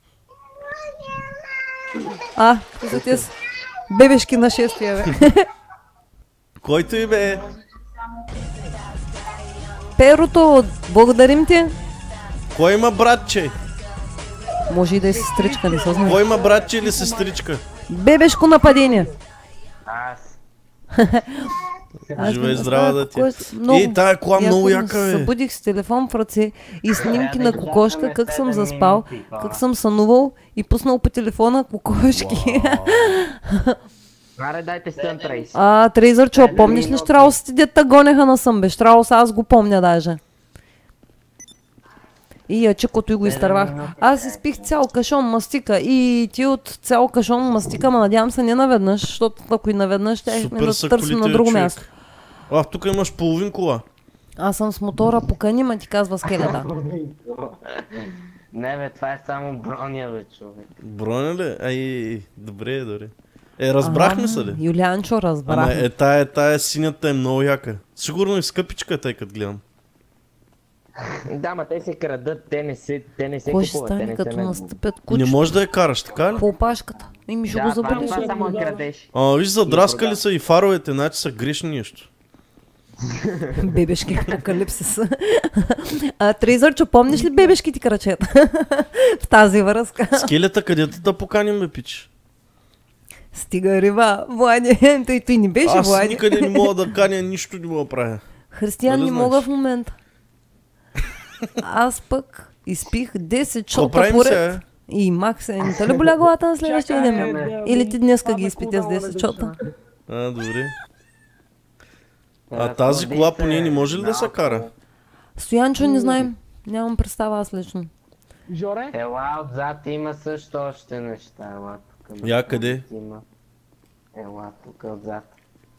А, за тези с бебешки нашествия, бе. Който и бе. Перото, благодарим ти. Кой има братче? Може и да е сестричка, не се знае. Кой има братче или сестричка? Бебешко нападение. Аз. Аз Живей не здрава знам да ти. какво е много Ей, тая кола яко, много но яка, се бе. събудих с телефон в ръце и снимки на да кокошка, изчакаме как съм седем заспал, минути, как а. съм сънувал и пуснал по телефона кокошки. Аре, дайте стън трейс. А, Трейзърчо, помниш ли Штраусите, дета гонеха на съмбе? Штраус, аз го помня даже. И ячекото и го изтървах. Аз изпих цял кашон мастика и ти от цял кашон мастика, ма надявам се не наведнъж, защото ако и наведнъж, ще ми да са търсим на колите, друго човек. място. А, тук имаш половин кола. Аз съм с мотора покани, ма ти казва скелета. Не бе, това е само броня бе, човек. Броня ли? Ай, добре, добре. Е, разбрахме се ли? Юлианчо, Ама разбрахме. е, тая, тая синята е много яка. Сигурно и скъпичка, тъй като гледам. Да, ма те се крадат, те не се, те не се Кой ще купуват, те стане не се като медват. настъпят Не кучето можеш да я караш, така ли? по опашката? И ми ще Да, го това, забележи. това само крадеш. А, виж, задраскали продава. са и фаровете, значи са грешни нещо. Бебешки апокалипсис. А, Тризърчо, помниш ли бебешките крачета? В тази връзка. Скелета, където да поканим, бе, пич? Стига риба, Влади. Той, той не беше Аз Влади. никъде не мога да каня, нищо не мога да правя. Християн Нали не знаеш? мога в момента. Аз пък изпих десет Какво шота правим поред. сега? И имах се. Не те ли боля главата на следващия Чакай, ден? да- бе? да- Или ти днеска да- ги да- изпите с да- десет да- шота? А, добре. А А, тази ходи кола се, поне не може ли да се малко. кара? Стоянчо не знаем. Нямам представа аз лично. Жоре? Ела отзад има също още неща, ела тук. Я, къде? Има. Ела тук отзад.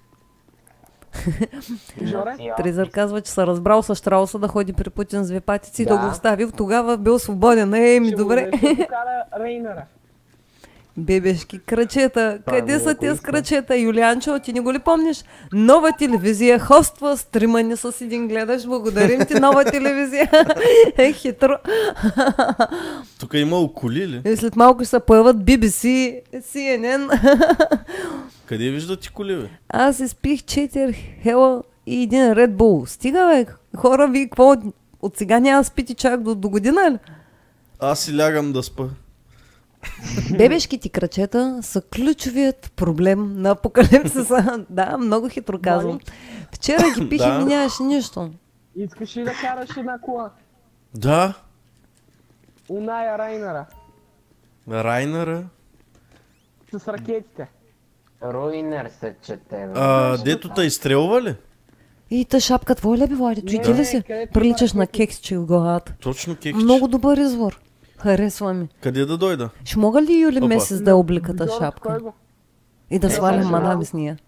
Жоре? Тризър казва, че се разбрал с Штрауса да ходи при Путин с две патици и да Да. го оставил. Тогава бил свободен. Ей, ми Ще добре. го- ще покара Рейнера. Бебешки крачета. Това Къде е са много тези иска. крачета? Юлианчо, ти не го ли помниш? Нова телевизия хоства, стримани с един гледаш. Благодарим ти, нова телевизия. Е, хитро. Тук има околи ли? И след малко ще се появят Би Би Си, Си Ен Ен. Къде виждате коли, бе? Аз изпих четири хела и един Red Bull. Стига, бе. Хора, ви какво? От сега няма да спите чак до, до година ли? Аз си лягам да спа. Бебешките крачета са ключовият проблем на апокалипсиса. Да, много хитро казвам. Вчера ги пих и Да. ми нямаше нищо. Искаш ли да караш една кола? Да, Уная Райнера. Райнера. С ракетите. Руинер се чете, бе. А, дето те изстрелва ли? И та шапка твоя ли бе, Влади? Той Не, ти ли не, си? където Приличаш има на ракети. кексче в главата. Точно кекче. Много добър извор. Харесва ми. Къде да дойда? Ще мога ли юли Опа. месец да обликата Жоре, шапка? кой го? И да Е, свалям да, мадами да. с нея.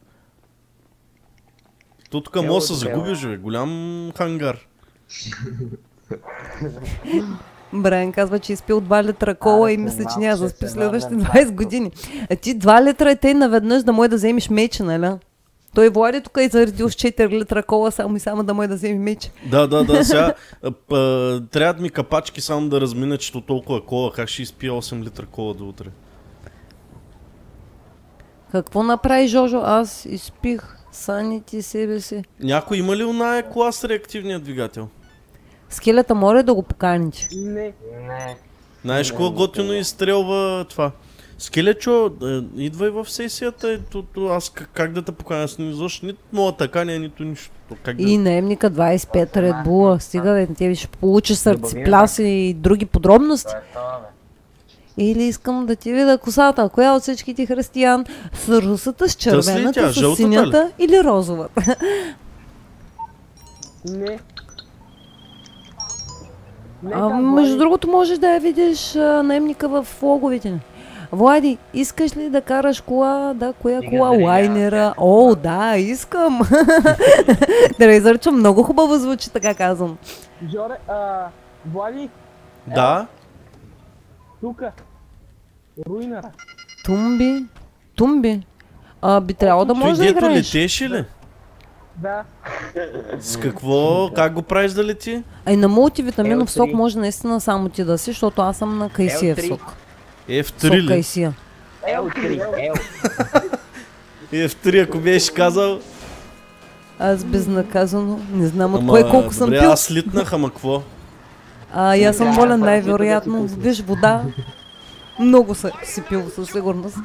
То тук може да се загубиш, бе. Голям хангар. Брайан казва, че е изпил два литра кола А, и да, мисля, че малко няма да ще спи се следващите върнем двайсет пак. години. А ти два литра и те наведнъж да може да вземеш мече, нали? Той Влади тук е заредил с четири литра кола, само и само да може да вземе мече. Да, да, да, сега а, а, трябват ми капачки само да размина, че то толкова кола. Как ще изпия осем литра кола до утре? Какво направи Жожо? Аз изпих саните себе си. Някой има ли оная кола с реактивния двигател? Скелета, моля да го поканите. Не. Не. Знаеш какво готино изстрелва това? Скелечо, е, идвай в сесията, е, то, то, аз как, как да те поканя, аз не защо нито мога така, не, нито нищо. То, как да... И наемника двайсет и пет Red Bull. Стига, бе, ти ще получиш Добавим, сърцепляс и други подробности. Това е това, бе. Или искам да ти видя косата. Коя от всички ти християн? С русата, с тя? червената, с Жълтата синята или розовата? Не. Не, А, как, между Влади? другото, можеш да я видиш а, наемника в логовете ни. Влади, искаш ли да караш кола? Да, коя Стига кола? да не Лайнера. О, да, искам. Трейзърчо, много хубаво звучи, така казвам. Жоре, а... Влади, Да? тука. Руинера. Тумби. Тумби. А, би трябвало да Той можеш да дето играеш. летеше ли? Да. С какво? Как го правиш да лети? А и на мултивитаминов Ел три. сок може наистина само ти да си, защото аз съм на кайсиев Ел три. сок. еф Сок три ли? кайсия. Ел три, Ел. еф три, ако беше казал. Аз безнаказано не знам от Ама, кой колко съм добре, пил. аз литнах, ама какво? А, и аз съм Да, болен това е най-вероятно. което Виж вода. Много се си пил със сигурност.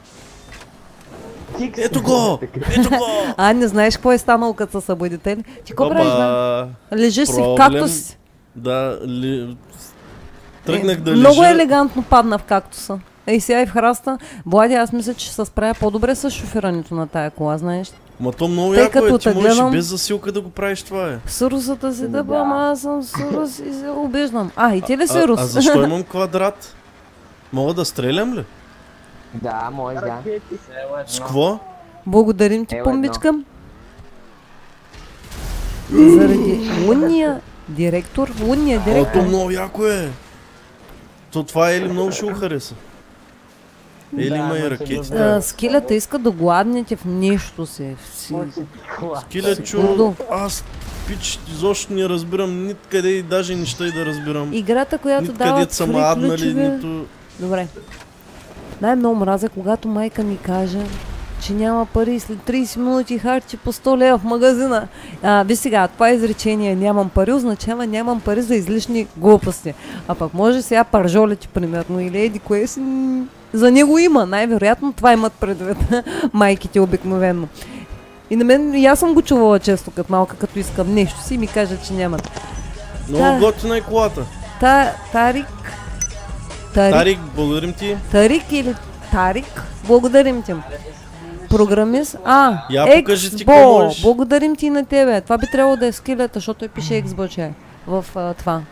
Ето го! Ето го! А, не знаеш какво е станало като са събудители? Ти какво правиш, бе? Опа! Лежиш си в проблем. кактус. Да, ли... Тръгнах Е, да много лежа. елегантно падна в кактуса. и сега и в храста. Влади, аз мисля, че се справя по-добре с шофирането на тая кола, знаеш. Ма то много Тъй яко като е, ти те можеш гледам- и без засилка да го правиш това е. Сурусата си да, Да. ама аз съм сурус и се обиждам. А, и ти ли си А, рус? а защо имам квадрат? Мога да стрелям ли? Да, може да. Ракети. С какво? Благодарим ти, Ело пумбичка. Заради лунния директор, лунния О, директор. то много яко е. То това Ели много ще го хареса. Ели Да, има и може ракети. да- А, скилята иска да гладнете в нещо си. В си. Може да кола. Килечо, Трудно. аз пич, изобщо не разбирам никъде и даже не ще и да разбирам. Играта, която Нито дава където са фри маднали, ключове. нито... Добре. Най-много мразя, когато майка ми каже, че няма пари и след трийсет минути харчи по сто лева в магазина. А, ви сега, това изречение нямам пари означава нямам пари за излишни глупости. А пък може сега паржолите, примерно, или еди кое си, м, за него има. Най-вероятно това имат предвид майките обикновено. И на мен, и аз съм го чувала често като малка, като искам нещо си и ми кажат, че нямат. Много Да. готина е колата. Та, Тарик, Тарик, Тарик, благодарим ти. Тарик или Тарик, благодарим ти. Програмист. А, Я покажи ти какво Ексбо. можеш. Благодарим ти на тебе. Това би трябвало да е в скилета, защото той пише Ексбо, че е в а, това.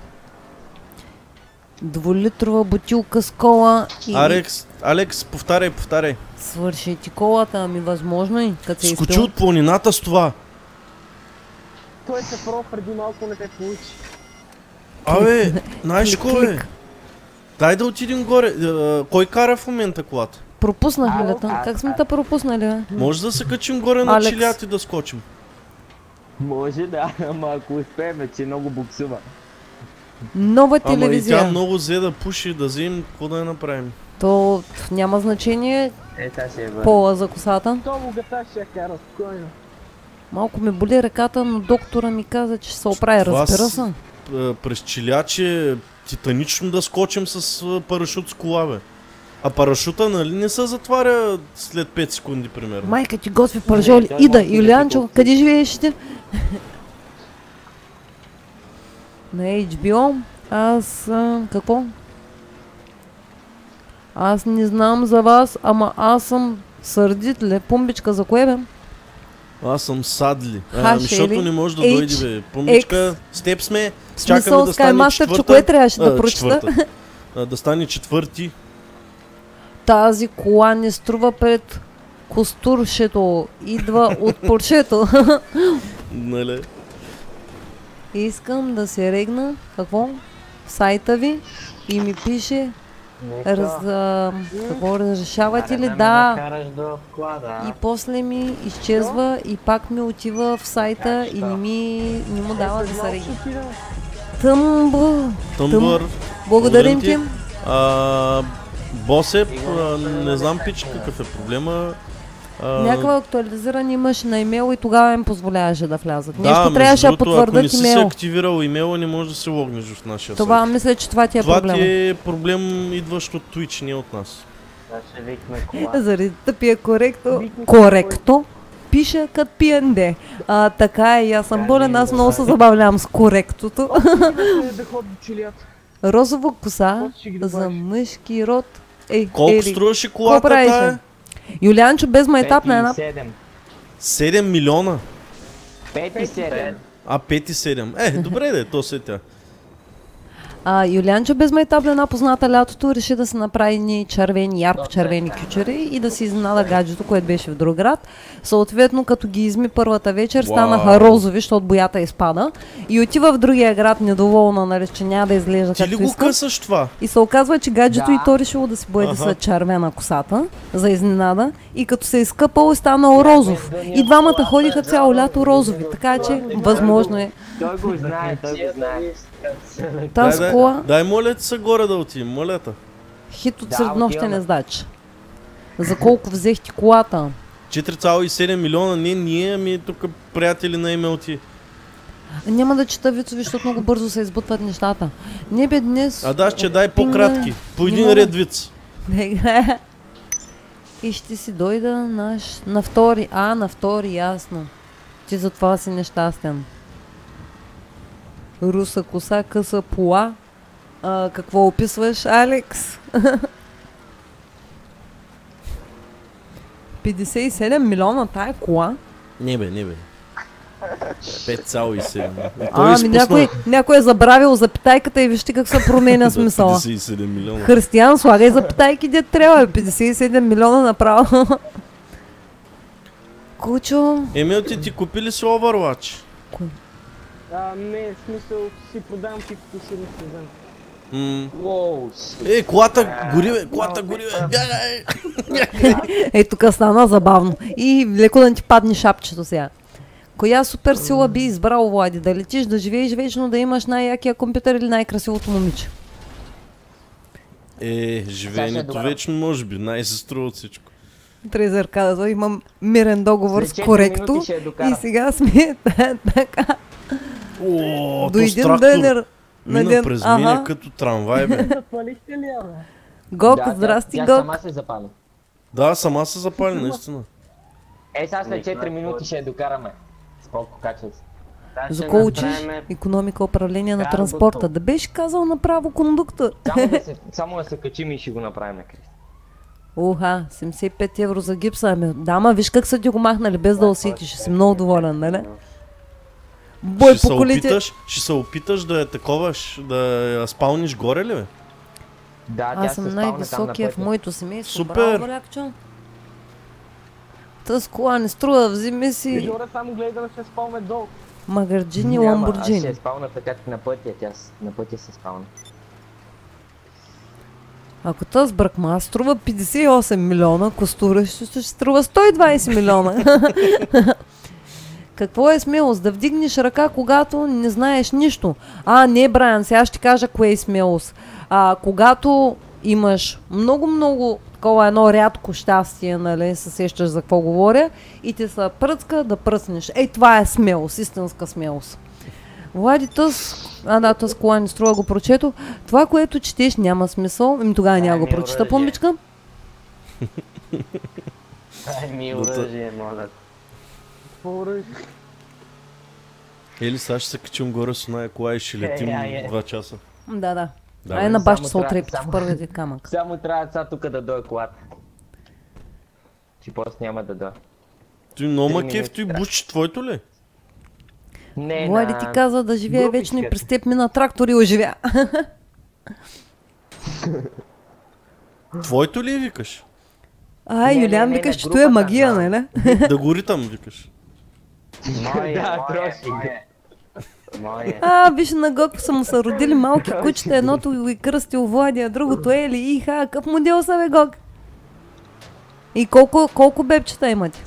Двулитрова бутилка с кола и Алекс, Алекс, повтаряй, повтаряй. свърши ти колата, ами възможно и като се Скочи изпил. от планината с това. Той се про преди малко не те получи. Абе, знаеш Клик, какво е? клик. Дай да отидем горе. А, Кой кара в момента колата? Пропуснахме ли Ало, те? а- Как сме те пропуснали, бе? Може да се качим горе на Алекс. чилят и да скочим. Може да, ама ако успеем, че много буксува. Нова Ама и телевизия. тя много взе да пуши, да вземем, какво да я направим. То няма значение Е, сега ще е бъде. пола за косата. То му гата ще я кара спокойно. Малко ме боли ръката, но доктора ми каза, че ще се оправи. Това Разбира с- се. А, През чиляче титанично да скочим с а, парашут с кола, бе. А парашута, нали, не се затваря след пет секунди, примерно. Майка ти готви пържоли. той Ида, може да Юлианчо, ти къде живееш ти? На Ейч Би О. Аз... А, какво? Аз не знам за вас, ама аз съм сърдитле. Пумбичка, за кое бе? Аз съм Садли. А, Хаш, ами, защото Ели, не може да H, дойде, бе. Пумбичка, с теб сме. В Чакаме смисъл, да стане Скаймастър, че четвърта. кое трябваше да А, прочита? четвърта. А, да стане четвърти. Тази кола не струва пред костуршето. Идва от поршето. Нали? Искам да се регна, какво? В сайта ви и ми пише раз, а, какво разрешавате ли? Да. Караш до вклада. И после ми изчезва и пак ми отива в сайта и не ми не му дава да се регна. Тъмбо. Тъмбър. Благодарим ти. А, Босеп, а, не знам пич какъв е проблема. А, Някаква актуализиран имаш на имейл и тогава им позволяваше да влязат. да, Нещо между трябваше да другото, ако не потвърдят си се имейл. активирал имейла, не можеш да се логнеш в нашия Това сайт. мисля, че това ти е Това проблема. ти е проблем, идващ от Twitch, не от нас. Да, ще викне кола. Заради тъпия коректо, Викни коректо, пише като пи ен ди. А, така е, и аз съм болен, аз много се забавлявам с коректото. Да ходи до чилията. Розова коса Какво ще ги за добавиш? мъжки род. Ей, Колко ели. струваше Какво колата правиш? тая? Юлианчо без майтап на една... пет и седем. седем милиона. пет и седем. А, пет и седем. Е, добре да е, то се тя. А, Юлианчо без майтап на една позната лятото реши да се направи ни червени, ярко червени кючери и да си изненада гаджето, което беше в друг град. Съответно, като ги изми първата вечер, станаха Вау. розови, защото боята изпада. И отива в другия град недоволна, нали, че няма да изглежда Ти ли както го иска. късаш това? И се оказва, че гаджето Да. и то решило да си бъде Аха. с червена косата за изненада и като се е изкъпал е станал розов. И двамата ходиха цяло лято розови, така че възможно е. Той го знае, той го знае. Тази дай, кола дай, дай, моля ти се горе да отидем, моля те. хит от Да, среднощен отиваме. издач. За колко взехте колата? четири цяло и седем милиона, не ние, ами тук приятели на ем ел ти. Няма да чета вицови, защото много бързо се избутват нещата. Не бе днес... А да, ще дай Пинга- по-кратки. По не един мога. ред виц. Да играя. И ще си дойда наш... на втори. А, на втори, ясно. Ти затова си нещастен. Руса коса, къса пола. А, какво описваш, Алекс? петдесет и седем милиона тая кола. Не бе, не бе. пет цяло и седем. А, ами някой, някой е забравил запитайката и вижте как се променя смисъла. петдесет и седем милиона. Християн, слагай запитайки, де трябва, петдесет и седем милиона направо. Кучо... Емил, ти ти купи ли си Overwatch? А, не, в смисъл си продавам типото си да се взема. М. Уоу, Е, колата гори бе, колата гори бе, бягай! Е, тук стана забавно. И леко да ти падне шапчето сега. Коя супер сила би избрал, Влади? Да летиш, да живееш вечно, да имаш най-якия компютър или най-красивото момиче? Е, живеенето вечно може би, най-се струва от всичко. Трезер казва, имам мирен договор След с четири коректо минути ще я докара. и сега сме така. О, До то един трактор денер на мина ден. през Ага. мене като трамвай бе. Запалихте ли я, бе? Гок, Да, здрасти, тя, Гок. тя сама се запали. Да, сама се запали, наистина. Е, сега след четири минути ще я докараме. Споко, качай се. За кого учиш? Икономика, управление на Каргото. транспорта. Да беше казал направо кондуктор. Само да се, само да се качим и ще го направим накрая. Уха, седемдесет и пет евро за гипса. Ами, да, ма виж как са ти го махнали без да усетиш. Ще си много доволен, нали? Бой Ще се по колите. опиташ, ще се опиташ да я таковаш, да я спалниш горе ли бе? Да, тя Аз се съм спална там на най-високия в пътя. моето семейство. Супер. Браво, Лякчо. Тъс кола не струва, вземи си Жора само гледа да се спалме долу. магарджини, Няма, аз ще ламборджини. я спална така на пътя, тя с- на пътя се спална. Ако тъс бракма струва петдесет и осем милиона, костура ще, ще струва сто и двайсет милиона. Какво е смелост? Да вдигнеш ръка, когато не знаеш нищо. А, не, Брайан, сега ще кажа кое е смелост. А, когато имаш много-много такова едно рядко щастие, нали, се сещаш за какво говоря, и ти се пръцка да пръснеш. Ей, това е смелост, истинска смелост. Влади, тъс, а да, тъс кола не струва, го прочето. Това, което четеш, няма смисъл. Ами тогава няма го ми прочита, оръжие. помбичка. Ай, ми Да, да. оръжие, моля. Поръж. Ели, сега ще се качим горе с оная кола и ще летим Е, ай, е. два часа. Да, да. Да, Ай, бе. на баш ще Само се трябва- отрепи в само- първите камък. Само трябва сега тук да дойде колата. Че после няма да дойде. Той много Три макев, минути той трябва. бучи твоето ли? Не, Влади на... ти каза да живее групи вечно и скет. през теб мина трактор и оживя. Твоето ли викаш? Ай, Не, не, Юлиан не, викаш, на че той е групата, магия, на- нали? Да гори там викаш. Мое, да, троши. Мое. А, виж на Гок са му са родили малки кучета, едното и кръстил Влади, а другото Ели. Иха, какъв модел са бе, Гок? И колко, колко бебчета имате?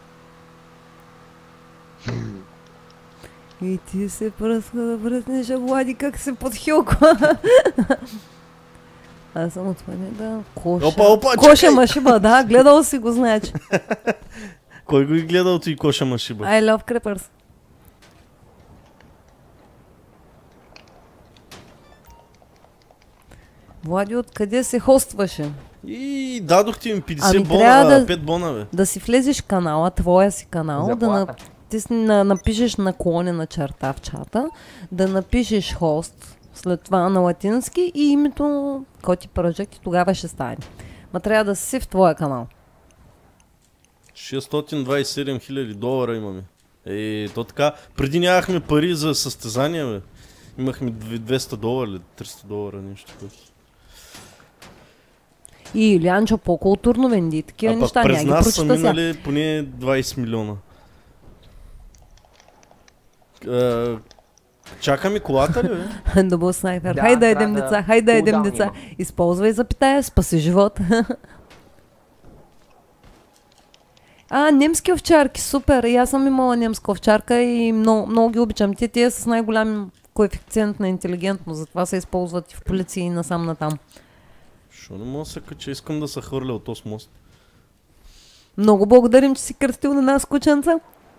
И ти се пръска да пръснеш, а Влади как се подхилква. Аз съм отвъне да... Коша. Опа, опа, Коша чакай! Машиба, да, гледал си го, значи. Кой го и гледал ти Коша Машиба? I love creepers. Влади, откъде се хостваше? И дадох ти ми петдесет Ами бона, трябва да- пет бона бе. Да си влезеш в канала, твоя си канал, да на, Заплата. ти си на, напишеш наклонена черта в чата, да напишеш хост, след това на латински и името Коти Project и тогава ще стане. Ма трябва да си в твоя канал. шестстотин двайсет и седем хиляди долара имаме. Е, то така, преди нямахме пари за състезания бе. Имахме двеста долара или триста долара, нещо такова. И Илианчо по-културно венди такива А пък неща, през няма ги нас са прочита сега. минали поне двайсет милиона. Е, чакаме колата ли бе? Добър снайпер. Да, Хай да едем трябва да- деца, хай да едем кулдаун деца. има. Използвай запитая, спаси живот. А, немски овчарки, супер. И аз съм имала немска овчарка и много, много ги обичам. Те тия с най-голям коефициент на интелигентност, затова се използват и в полиции и насам натам. Шо не мога да се кача, искам да се хвърля от този мост. Много благодарим, че си кръстил на нас, кученца.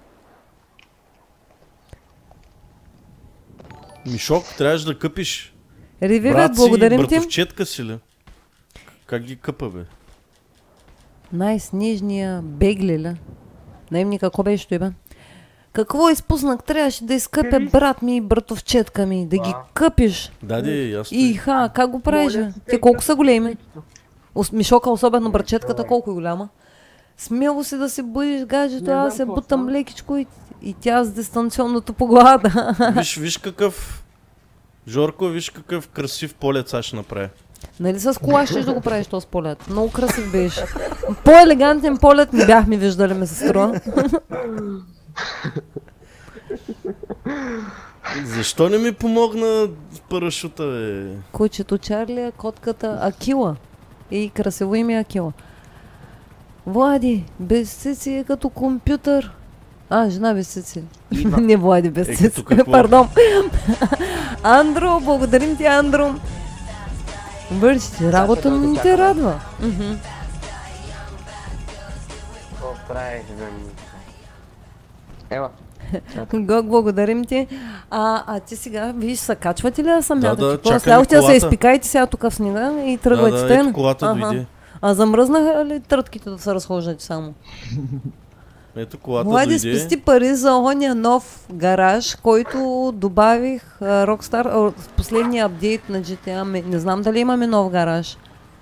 Мишок, трябваше да къпиш. Рививет, Брат си, благодарим ти. братовчетка си ли? Как ги къпа бе? Най-снежния бегли, ли? Наемни какво беше той, бе? Какво изпуснах? Трябваше да изкъпя брат ми и братовчетка ми, да ги къпиш. Даде, ясно. И ха, как го правиш, бе? Те колко са големи? Ос- Мишока, особено братчетката, колко е голяма? Смело си да се боиш, гаджето, Не аз знам се какво бутам става. лекичко и, и тя с дистанционното по главата. Виж, виж какъв... Жорко, виж какъв красив полет сега ще направи. Нали с кола ще да го правиш този полет? Много красив беше. По-елегантен полет не бяхме виждали, ми се струва. Защо не ми помогна с парашута, бе? Кучето Чарли, котката Акила. И красиво име Акила. Влади, без цици е като компютър. А, жена без цици. Има. Не Влади без Е, цици. като какво? Пардон. Андро, благодарим ти, Андро. Върши ти работа, но не те радва. Мгм. Какво правиш, бе? Ела. Гог, благодарим ти. А, а ти сега, виж, са качвате ли да съм Да, мята? да, Какво? чакаме Слязохте да се колата. изпикайте сега тук в снега и тръгвате Да, с да, ето колата Аха. дойде. А замръзнаха ли трътките да се разхождате само? Ето колата Влади, дойде. спести пари за ония нов гараж, който добавих а, Rockstar а, в последния апдейт на джи ти ей. Ами, не знам дали имаме нов гараж.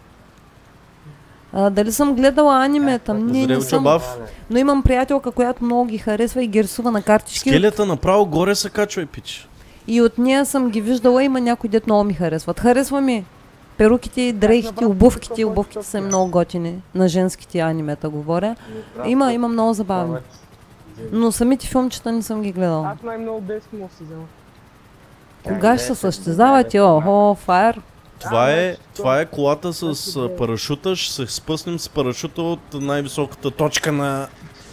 А, дали съм гледала анимета? Не, не Здрав, съм. чабав. Но имам приятелка, която много ги харесва и ги рисува на картички. Скелета направо горе се качва и пич. И от нея съм ги виждала, има някои дет много ми харесват. Харесва ми перуките, дрехите, обувките. Обувките са много готини. На женските анимета говоря. Има, има много забавни. Но самите филмчета не съм ги гледала. Аз най-много десет му си взема. Кога ще се състезавате? Охо, фаер. Това А, е, значи, това е колата с Значи, а, парашута. Ще се спъснем с парашута от най-високата точка на...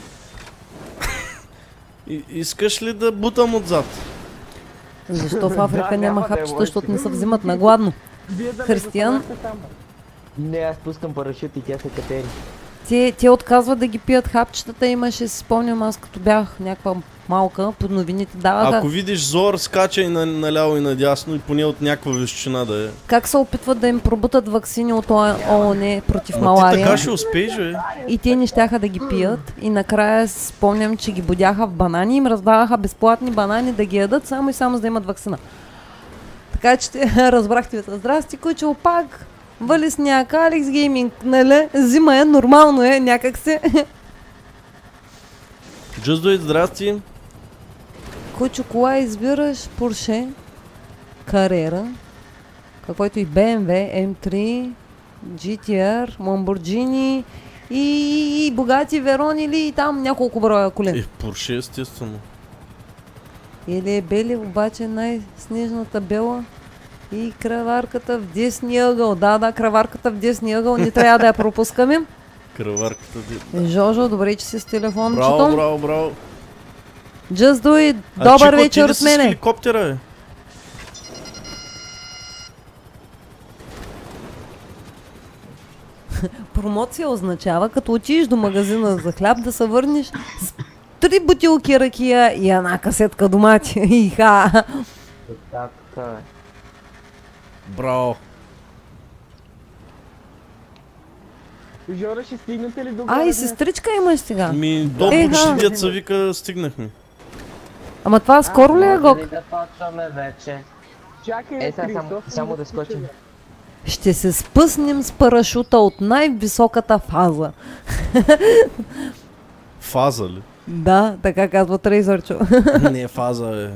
И, искаш ли да бутам отзад? Защо в Африка Да, няма няма да е хапчета, лошо. защото не се взимат на гладно? Вие да ме Християн? запознахте там, бе. Не, аз пускам парашют и тя се катери. Те, те отказват да ги пият хапчетата, имаше, си спомням аз като бях някаква малка, под новините даваха. Ако видиш зор, скачай на, наляво и надясно и поне от някаква височина да е. Как се опитват да им пробутат ваксини от ООН против Ама ти малария. така ще успееш, бе. И те не щяха да ги пият. И накрая си спомням, че ги будяха в банани и им раздаваха безплатни банани да ги ядат, само и само за да имат ваксина. Така че те разбрахте. Здрасти, куче, пак вали сняг, Алекс Гейминг, нали? Зима е, нормално е, някак се. Just do it, здрасти. Куче, кола избираш? Porsche, Carrera, каквото и би ем дабълю, ем три, джи ти ар, Lamborghini и, и Bugatti Veyron или там няколко броя колен. Е, Порше, естествено. Или е бели, обаче най-снежната бела и краварката в десния ъгъл. Да, да, краварката в десния ъгъл, не трябва да я пропускаме. Кръварката ти. Жожо, добре, че си с телефончето. Браво, браво, браво. Just do it. А, Добър Чико, ти вечер ли от си с мене. хеликоптера, бе? Промоция означава, като отидеш до магазина за хляб, да се върнеш с три бутилки ракия и една касетка домати. Иха. Така е. Браво. Жора, ще стигнете ли до А, горе и днес? сестричка имаш сега. Ми, до Еха. почти деца вика, стигнахме. Ама това скоро ли е, Гог? Може ли да почваме вече? Чакай, Е, сега само- Христос, само не да стича, скочим. бе. Ще се спъснем с парашута от най-високата фаза. Фаза ли? Да, така казва Трейзърчо. Не е фаза, бе.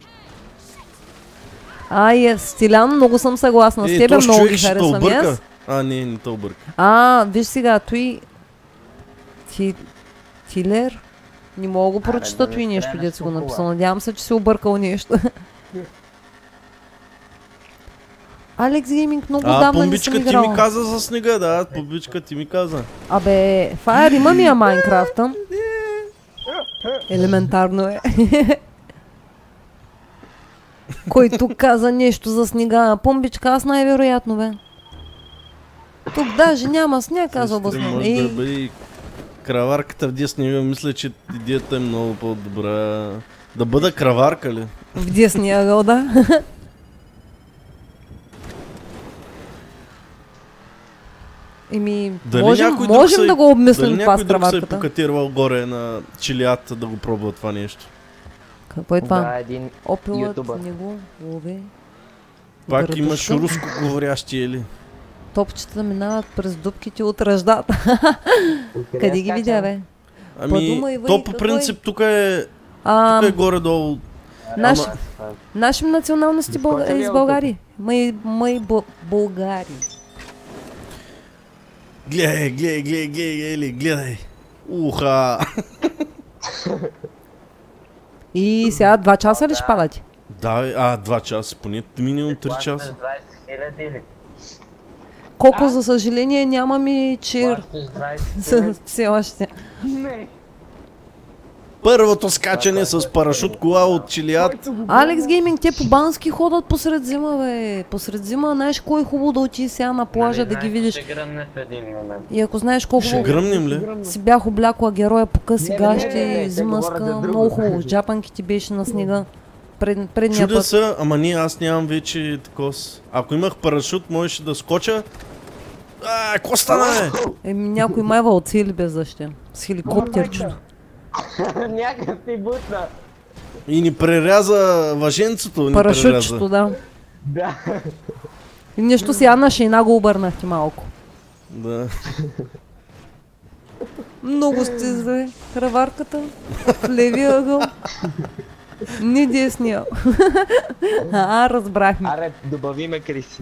Ай, е, Стилян, много съм съгласна с Е, тебе, тош много човек ги ще те харесвам и обърка. аз. А, не, не те обърка. А, виж сега, той... Ти... Тилер? Не мога го прочета да не той нещо, спря дето си го нещо написал. Надявам се, че си объркал нещо. Алекс Гейминг много А, давна не съм помбичка ти играла. ми каза за снега, да, помбичка ти ми каза. Абе, Фаер има ми я Майнкрафта. Елементарно е. Който каза нещо за снега. Помбичка, аз най-вероятно бе. Тук даже няма сняг, казва Сестри, Басман. може да Ей, бъде и краварката в десния, мисля, че идеята е много по-добра. Да бъда краварка ли? в десния ъгъл, да. Еми, Дали можем, някой друг можем се- да го Дали обмислим това някой с друг се е краварката. покатирвал горе на чилията да го пробва това нещо? Какво е това? Да, един Опилът ютубър. не го лови. Пак Градушка. имаш руско говорящи или? Топчета минават през дупките от ръждата. Къде ги видя, бе? Ами, Подумай, то въй, по какво принцип тук е, А, тук е горе-долу. наш, Ама- наши националности Бълга... Изкочи ли из от България. Май, май бу- Българи. Гледай, гледай, гледай, гледай, гледай, гледай. Уха! И сега два часа ли ще падате? Да, бе, а, два часа, поне минимум три часа. двайсет хиляди или? Колко, за съжаление, нямам и чир. Плащаш двайсет Все още. Не. Първото скачане с парашут кола от Чилият. Който го Алекс Гейминг, те по Бански ходят посред зима, бе. Посред зима, знаеш кой е хубаво да отиди сега на плажа да ги видиш. Ще гръмне в един момент. И ако знаеш колко Ще гръмнем ли? си бях облякла героя по къси Не, не, не, не, гащи, те говорят зимъска, за друго. много хубаво. Джапанки ти беше на снега. Пред, предния Чудя път. се, ама не, аз нямам вече такова. с- Ако имах парашут, можеше да скоча. А, какво стана, бе? Еми някой майва оцели без защита. С хеликоптерчето. Някакъв ти бутна. И ни преряза въженцето. Ни Парашутчето, да. Да. И нещо сега на шейна го обърнахте малко. Да. Много сте зле. Храварката в левия ъгъл. Не десния. А, разбрахме. Аре, добавиме Крис.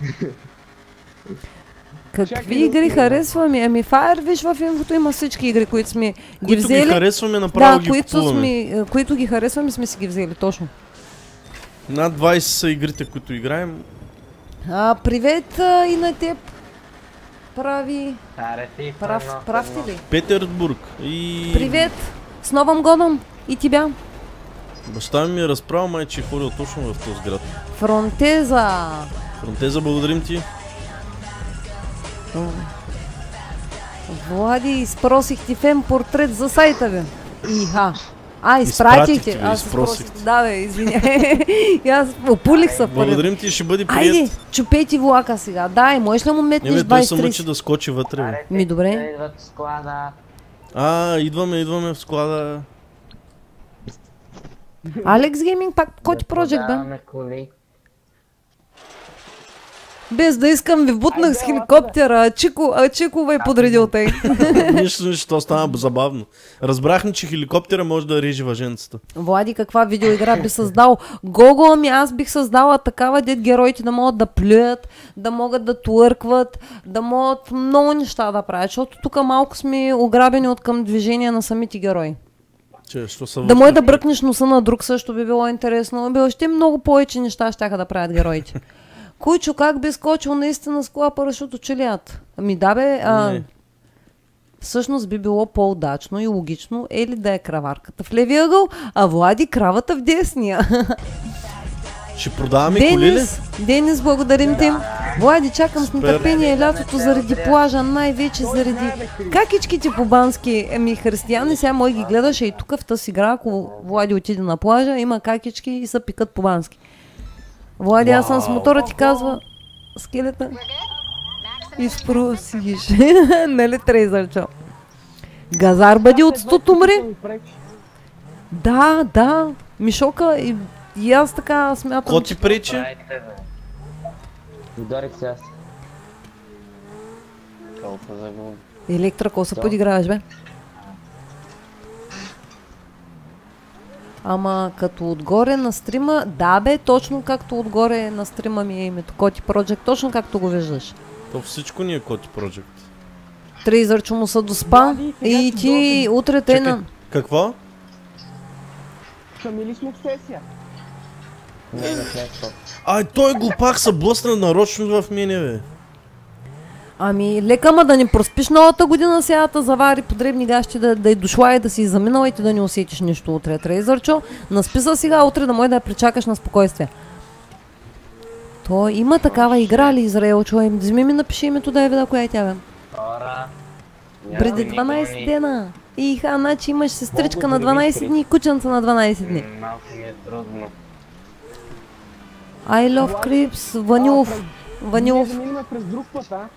Какви Чакай да игри отида. харесваме? Ами Fire, виж в инфото има всички игри, които сме ги Които ги взели. харесваме, направо Да, ги които, купуваме. сме, е, които ги харесваме, сме си ги взели, точно. Над двайсет са игрите, които играем. А, привет а, и на теб. Прави... Аре, ти Прав, прав ти ли? Петербург. И... Привет! С Новым годом! И тебя! Баща ми е разправил, май, че е ходил точно в този град. Фронтеза! Фронтеза, благодарим ти. Влади, изпросих ти фен портрет за сайта ви. Иха. А, Изпратихте, изпратихте. бе, Аз изпросихте. изпросих. Да, бе, извиняй. И аз опулих се в първи. Благодарим ти, ще бъде Айде, прият. чупейте влака сега. Дай, можеш ли му Не метнеш бе, той двайсет се мъчи трийсет? да скочи вътре. Бе. Ми, добре. Идват в склада. А, идваме, идваме в склада. Алекс Гейминг, пак Коти Да Project, бе. продаваме коли. Без да искам ви бутнах с хеликоптера, а Чико, а Чико бе подредил тъй. Нищо, нищо, то стана забавно. Разбрахме, че хеликоптера може да реже въженцата. Влади, каква видеоигра би създал? Гого, ами аз бих създала такава, дет героите да могат да плюят, да могат да твъркват, да могат много неща да правят, защото тук малко сме ограбени от към движение на самите герои. Че, що са Да може да бръкнеш носа на друг също би било интересно, би още много повече неща щяха да правят героите. Кучо, как би скочил наистина с кола парашут от Чилият? Ами да бе, а, Не. всъщност би било по-удачно и логично е ли да е краварката в левия ъгъл, а Влади кравата в десния. Ще продаваме коли ли? Денис, Денис, благодарим ти. Влади, чакам с Супер. нетърпение лятото заради плажа, най-вече заради какичките по бански. Еми, християни, сега мой ги гледаше и тук в тази игра, ако Влади отиде на плажа, има какички и се пикат по бански. Влади, аз съм с мотора, ти казва скелета. Изпросиш. Нали трезърчо? Газар бъди от стот умри. Да, да. Мишока и, и аз така смятам. Ко ти пречи? Правите, бе. Ударих се аз. Толкова загубим. Електра, какво се подиграваш, бе? Ама като отгоре на стрима, да бе, точно както отгоре на стрима ми е името Коти Project, точно както го виждаш. То всичко ни е Коти Project. Трейзърчо му се доспа и ти утре те Чакай, на... какво? Сами ли сме в сесия? Не, не сме в топ. Ай, той глупак се блъсна нарочно в мене, бе. Ами, лека ма да не проспиш новата година, сега да завари по дребни гащи, да, да е дошла и да си заминала и ти да не усетиш нищо утре. Трейзърчо, насписа сега утре да може да я причакаш на спокойствие. То има такава игра ли, Израел, чуй? Вземи ми напиши името да я видя коя е тя, бе. Хора. Преди дванайсет дена. Иха, значи имаш сестричка на дванайсет дни и кученца на дванайсет дни. М, Малко ми е трудно. I love Crips, Ванилов. Ванилов. Ние да минем през друг път, а?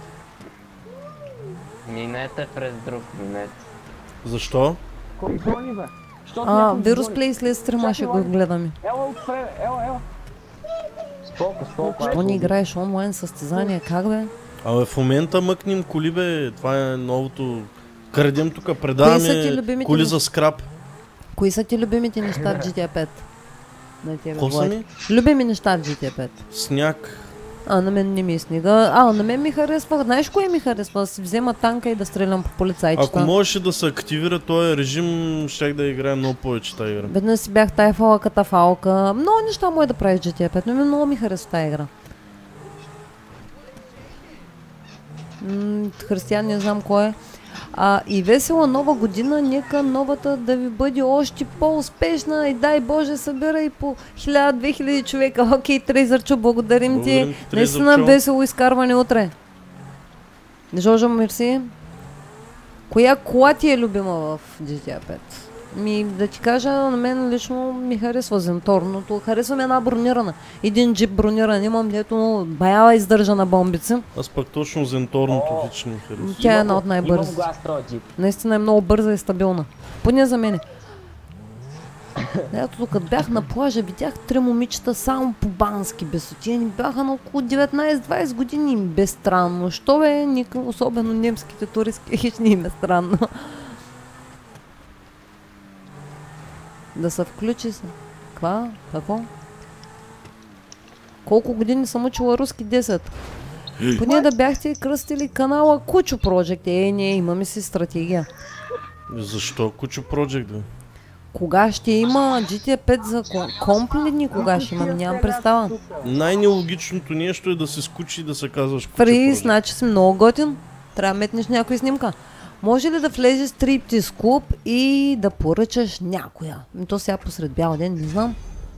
Минете през друг, минете. Защо? Кой гони, бе? Защото А, някой Вирус гони. Плей след стрима ще го гледаме. Ела отпред, ела, ела. Споко, споко. Що не играеш онлайн състезания, как бе? Абе, в момента мъкнем коли, бе. Това е новото. Крадем тук, Кои са ти предаваме любимите коли неща? за скрап. Кои са ти любимите неща в джи ти ей пет? На тебе, Какво са Влади. ми? Любими неща в джи ти ей пет. Сняг. А, на мен не ми е снега. А, на мен ми харесва. Знаеш кое ми харесва? Да си взема танка и да стрелям по полицайчета. Ако можеше да се активира този режим, щях да играя много повече тази игра. Веднъж си бях тайфала катафалка. Много неща може да правиш в джи ти ей пет, но ми много ми харесва тази игра. М, Християн не знам кой е. А, и весела нова година, нека новата да ви бъде още по-успешна и дай Боже събира и по хиляда-две хиляди човека. Окей, Трезърчо, благодарим Благодарим ти. ти, Наистина Трезърчо. весело изкарване утре. Жожо, мерси. Коя кола ти е любима в джи ти ей пет? Ми, да ти кажа, на мен лично ми харесва Зенторното. Харесва ми една бронирана. Един джип брониран имам, дето баяла издържа на бомбици. Аз пък точно Зенторното лично ми харесва. Тя е Имам една го- от най-бързите. Имам го аз този джип. Наистина е много бърза и стабилна. Поне за мене. Ето, като бях на плажа, видях три момичета само по бански безотияни. Бяха на около деветнайсет-двайсет години. Им бе странно. Що бе, никак, особено немските туристки, хич не им е странно. Да се включи се. Каква? Какво? Колко години съм учила руски? десет. Поне да бяхте кръстили канала Кучо Project. Е, не, имаме си стратегия. Защо Кучо Project, бе? Кога ще има джи ти ей пет за ком- комп ли ни? Кога ще имам? Нямам представа. Най-нелогичното нещо е да се скучи и да се казваш Кучо Фрис, Project. значи си много готин. Трябва да метнеш някоя снимка. Може ли да влезеш в стриптиз клуб и да поръчаш някоя? Ами то сега посред бял ден, не знам.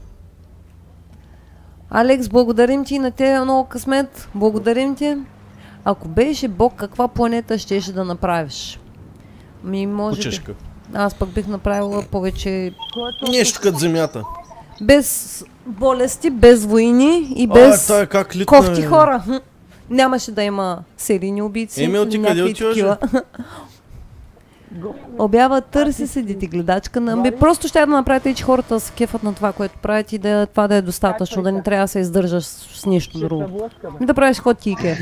Алекс, благодарим ти, на тебе много късмет. Благодарим ти. Ако беше Бог, каква планета щеше да направиш? Ми, може би. Кучешка. Аз пък бих направила повече Нещо като земята. без болести, без войни и А, без тая как литна, кофти е. хора. Хм. Нямаше да има серийни убийци. Емил, ти къде някакви отиваш, такива. Обява, търси седите гледачка на Амби. Просто ще да направите и че хората се кефат на това, което правят и да, това да е достатъчно, да не трябва да се издържаш с, с нищо друго. Да правиш ход ти и кеф.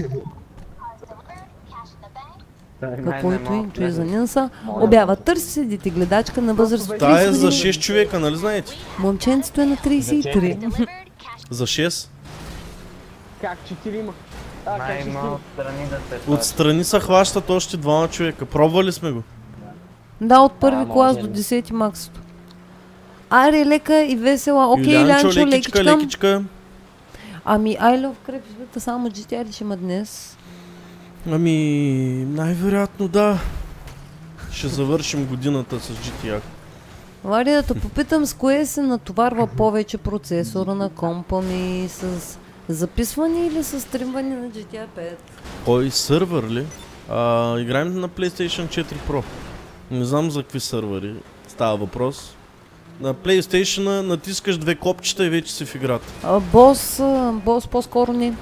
Какво и той, той за Нинса. Обява, търси седите гледачка на възраст от Тая е трийсет за години. шест човека, нали знаете? Момченцето е на трийсет и три. За шест. Как четирима? А, как шестима? Най-малко страни да се Отстрани се хващат още двама човека. Пробвали сме го. Да, от първи А, клас може до ли? десети максото. Аре, лека и весела. Окей, Юлианчо, Илянчо, лекичка, лекичка. лекичка. Ами, I love Crepes, само джи ти ей ли ще има днес? Ами, най-вероятно да. Ще завършим годината с джи ти ей. Вари, да те попитам с кое се натоварва повече процесора на компа ми, с записване или с стримване на джи ти ей пет? Кой сървър ли? А, играем на PlayStation четири Pro. Не знам за какви сървъри става въпрос. На PlayStation натискаш две копчета и вече си в играта. А, бос, а, бос по-скоро не.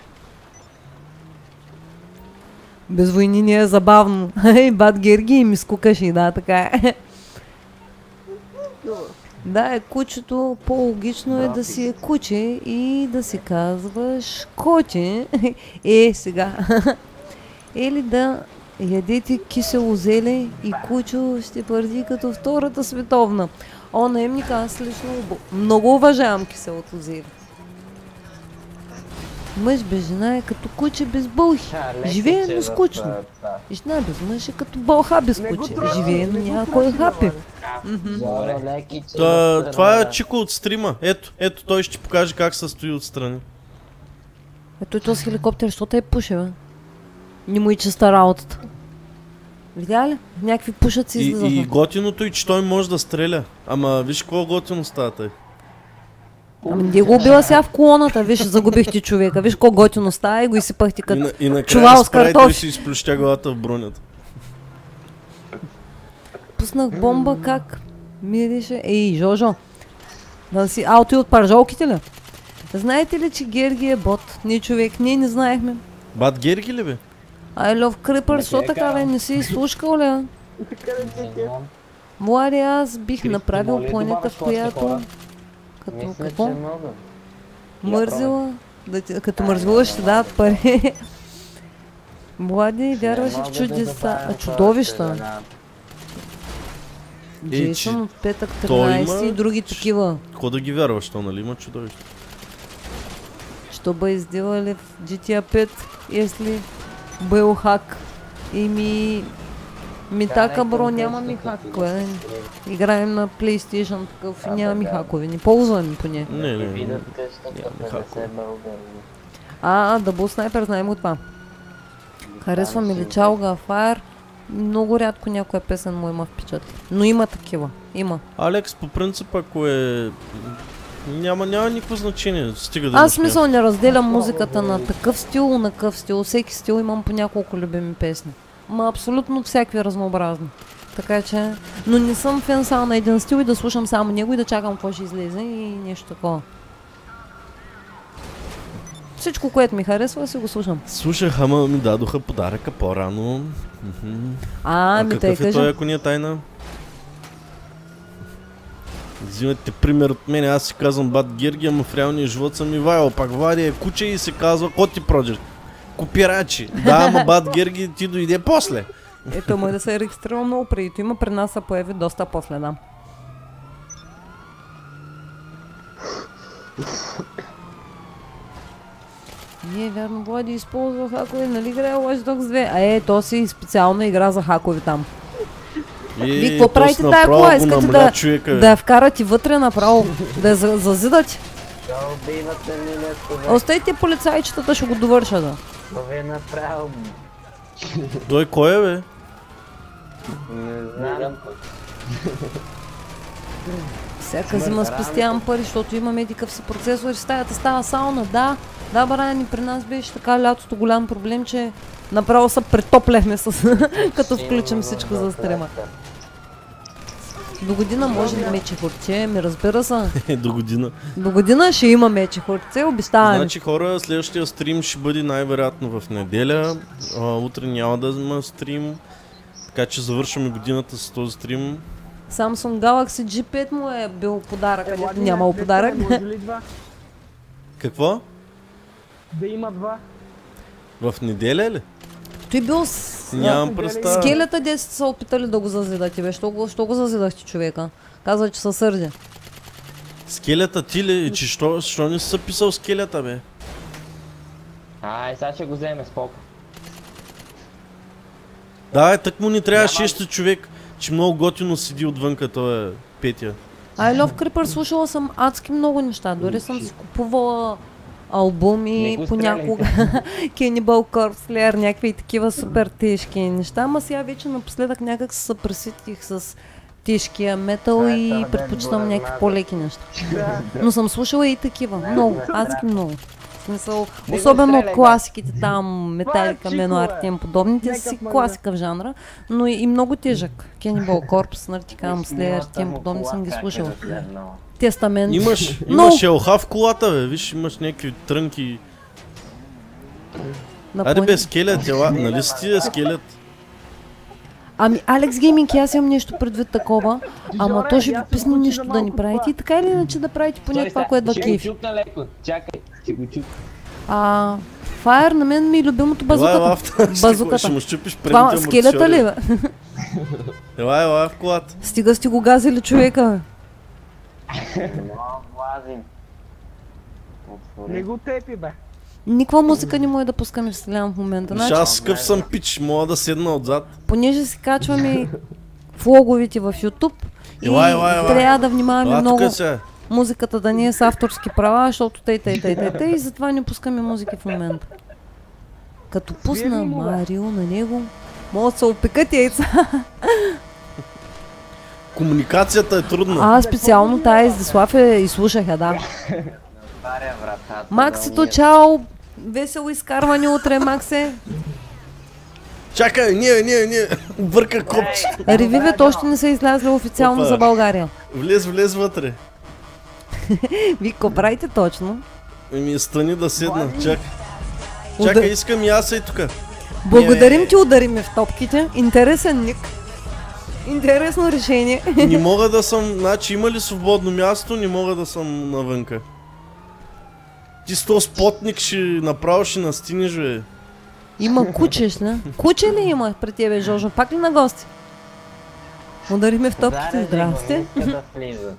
Без войни не е забавно. Ей, бат Герги ми скукаше, да, така е. Да, е кучето, по-логично е да си е куче и да си казваш коте. Е, сега. Или да ядете кисело зеле и кучо ще твърди като Втората световна. О, наемника, аз лично обо- много уважавам киселото зеле. Мъж без жена е като куче без бълхи. Живее, но скучно. И жена без мъж е като бълха без Не го куче. тръгвай, Живее, но не го няма тръгвай, кой хапи. бе. Зора, леки, че Та, да това е стърна. Чико от стрима. Ето, ето той ще ти покаже как се стои отстрани. Ето и този хеликоптер, що те е пуше, бе? Не му и чиста работата. Видя ли? Някакви пушаци И, и излизаха. готиното и че той може да стреля. Ама виж какво готино става тъй. Ами не го убила сега в колоната, виж, загубихте човека. Виж колко готино става и го изсипахте И, като... на, и накрая чувал с спрай, той картофи. си изплющя главата в бронята. Пуснах бомба, как мирише. Ей, Жожо. Да си... А, той от паржолките ли? Знаете ли, че Герги е бот? Ние човек, ние не знаехме. Бат Герги ли бе? I love Creeper, що така бе, не си изслушкал ли? бе? Млади, аз бих направил планета, в която... Като Мисля, какво? че мога. Мързила? Да ти, като мързила ще дадат пари. Влади вярваше в чудеса, чудовища. Джейсън от петък тринайсети и други такива. Какво да ги вярваш, то нали има чудовище? Що бъде сделали в джи ти ей пет, если был хак и ми... Ми така, бро, няма ми хакове. Играем на PlayStation такъв и няма ми хакове. Не ползваме поне. Не, не, не. А, Double Sniper, знаем го това. Харесва ми Личалга, Fire. Много рядко някоя песен му има впечатли. Но има такива. Има. Алекс, по принцип, ако е... Няма, няма никакво значение. Стига да Аз имаш смисъл не разделям музиката на такъв стил, на такъв стил. Всеки стил имам по няколко любими песни. Ма абсолютно всякакви разнообразни. Така че... Но не съм фен само на един стил и да слушам само него и да чакам какво ще излезе и нещо такова. Всичко, което ми харесва, си го слушам. Слушах, ама ми дадоха подаръка по-рано. А, А ми тъй какъв е той, кажа. ако ни е тайна? Взимате пример от мен, аз си казвам Бат Герги, ама в реалния живот съм Ивайло. Пак Влади е куче и се казва Коти Project. Копирачи. Да, ама Бат Герги ти дойде после. Ето, мой да се е регистрирал много преди. Има при нас се появи доста после, да. Не, вярно, Влади използва хакове, нали играе Watch Dogs две? А е, то си специална игра за хакове там. Вие какво правите тая кола? Искате да, да я вкарате вътре направо, да я зазидате? Оставите полицайчетата, ще го довърша, да. Това е направо. Той кой е, бе? Не знам. Всяка зима спестявам пари, защото имаме едикъв си процесор и стаята става сауна, да. Да, Брайан, и при нас беше така лятото голям проблем, че направо се претопляхме с като включим всичко за стрима. До година може да мече хорце, ми разбира се. До година. До година ще има мече хорце, обещаваме. Значи хора, следващия стрим ще бъде най-вероятно в неделя. А, утре няма да има стрим. Така че завършваме годината с този стрим. Samsung Galaxy джи пет му е бил подарък, Е, където Влади, нямал дете, подарък. може ли два? Какво? Да има два. В неделя ли? Той бил с... Нямам представа. Скелета де са опитали да го зазидате, бе. Що го, що го зазидахте човека? Казва, че се сърди. Скелета ти ли? Че що, що не си писал скелета, бе? Ай, сега ще го вземе споко. Да, е, так му ни трябва шести човек, че много готино седи отвънка, той е Петя. I Love Creeper слушала съм адски много неща. Дори съм си купувала албуми понякога. Cannibal Corpse Slayer, някакви такива супер тежки неща. Ама сега вече напоследък някак се преситих с тежкия метал и предпочитам някакви по-леки неща. Но съм слушала и такива. Много, адски много. В смисъл, особено от класиките там, Металика, Менуар, тем подобните си класика в жанра, но и много тежък. Cannibal Corpse, Нартикам, Slayer, тем подобни съм ги слушала. Тестамент. Имаш, Но- имаш елха в колата, бе, виж, имаш някакви трънки. На Аре плани- бе, скелет, ела, нали си ти е скелет? Ами, Алекс Гейминг, аз имам нещо предвид такова, ама то ще ви писне нищо да ни правите и така или иначе да правите поне това, което да Ще го кефи. чукна леко. Чакай, ще го чукна. А, Fire на мен ми е любимото Ела, ела, базуката. в- ще, Базуката. ще му щупиш Това предните скелета ли, бе? Ела, ела в колата. Стига сте го газили човека, бе. Но, влазим. Не го тепи, бе. Никаква музика не може да пускаме в Селян в момента. Виж, Значи, аз скъв съм пич, мога да седна отзад. понеже си качваме влоговите в YouTube и Ела, ела, ела. трябва да внимаваме Ела, много тук сега. музиката да не е с авторски права, защото тъй, тъй, тъй, тъй, тъй, и затова не пускаме музики в момента. Като пусна Вие ли му, бе? Марио на него, могат да се опекат яйца. Комуникацията е трудна. А, специално тая Издислав е изслушаха, да. Отваря вратата. Максито, чао! Весело изкарване утре, Максе. Чакай, ние, ние, ние. Бърка копче. Ревивето още не са излязли официално Опа. за България. Влез, влез вътре. Вие какво правите точно? Еми, стани да седна. Чакай. Уда- Чакай, искам и аз и тука. Благодарим ти, удари ме в топките. Интересен ник. Интересно решение. Не мога да съм, значи има ли свободно място, не мога да съм навънка. Ти с този спотник ще направо ще настинеш, бе. Има куче, не? Куче ли има при тебе, Жожо? Пак ли на гости? Ударихме в топките, здрасти. Да влиза.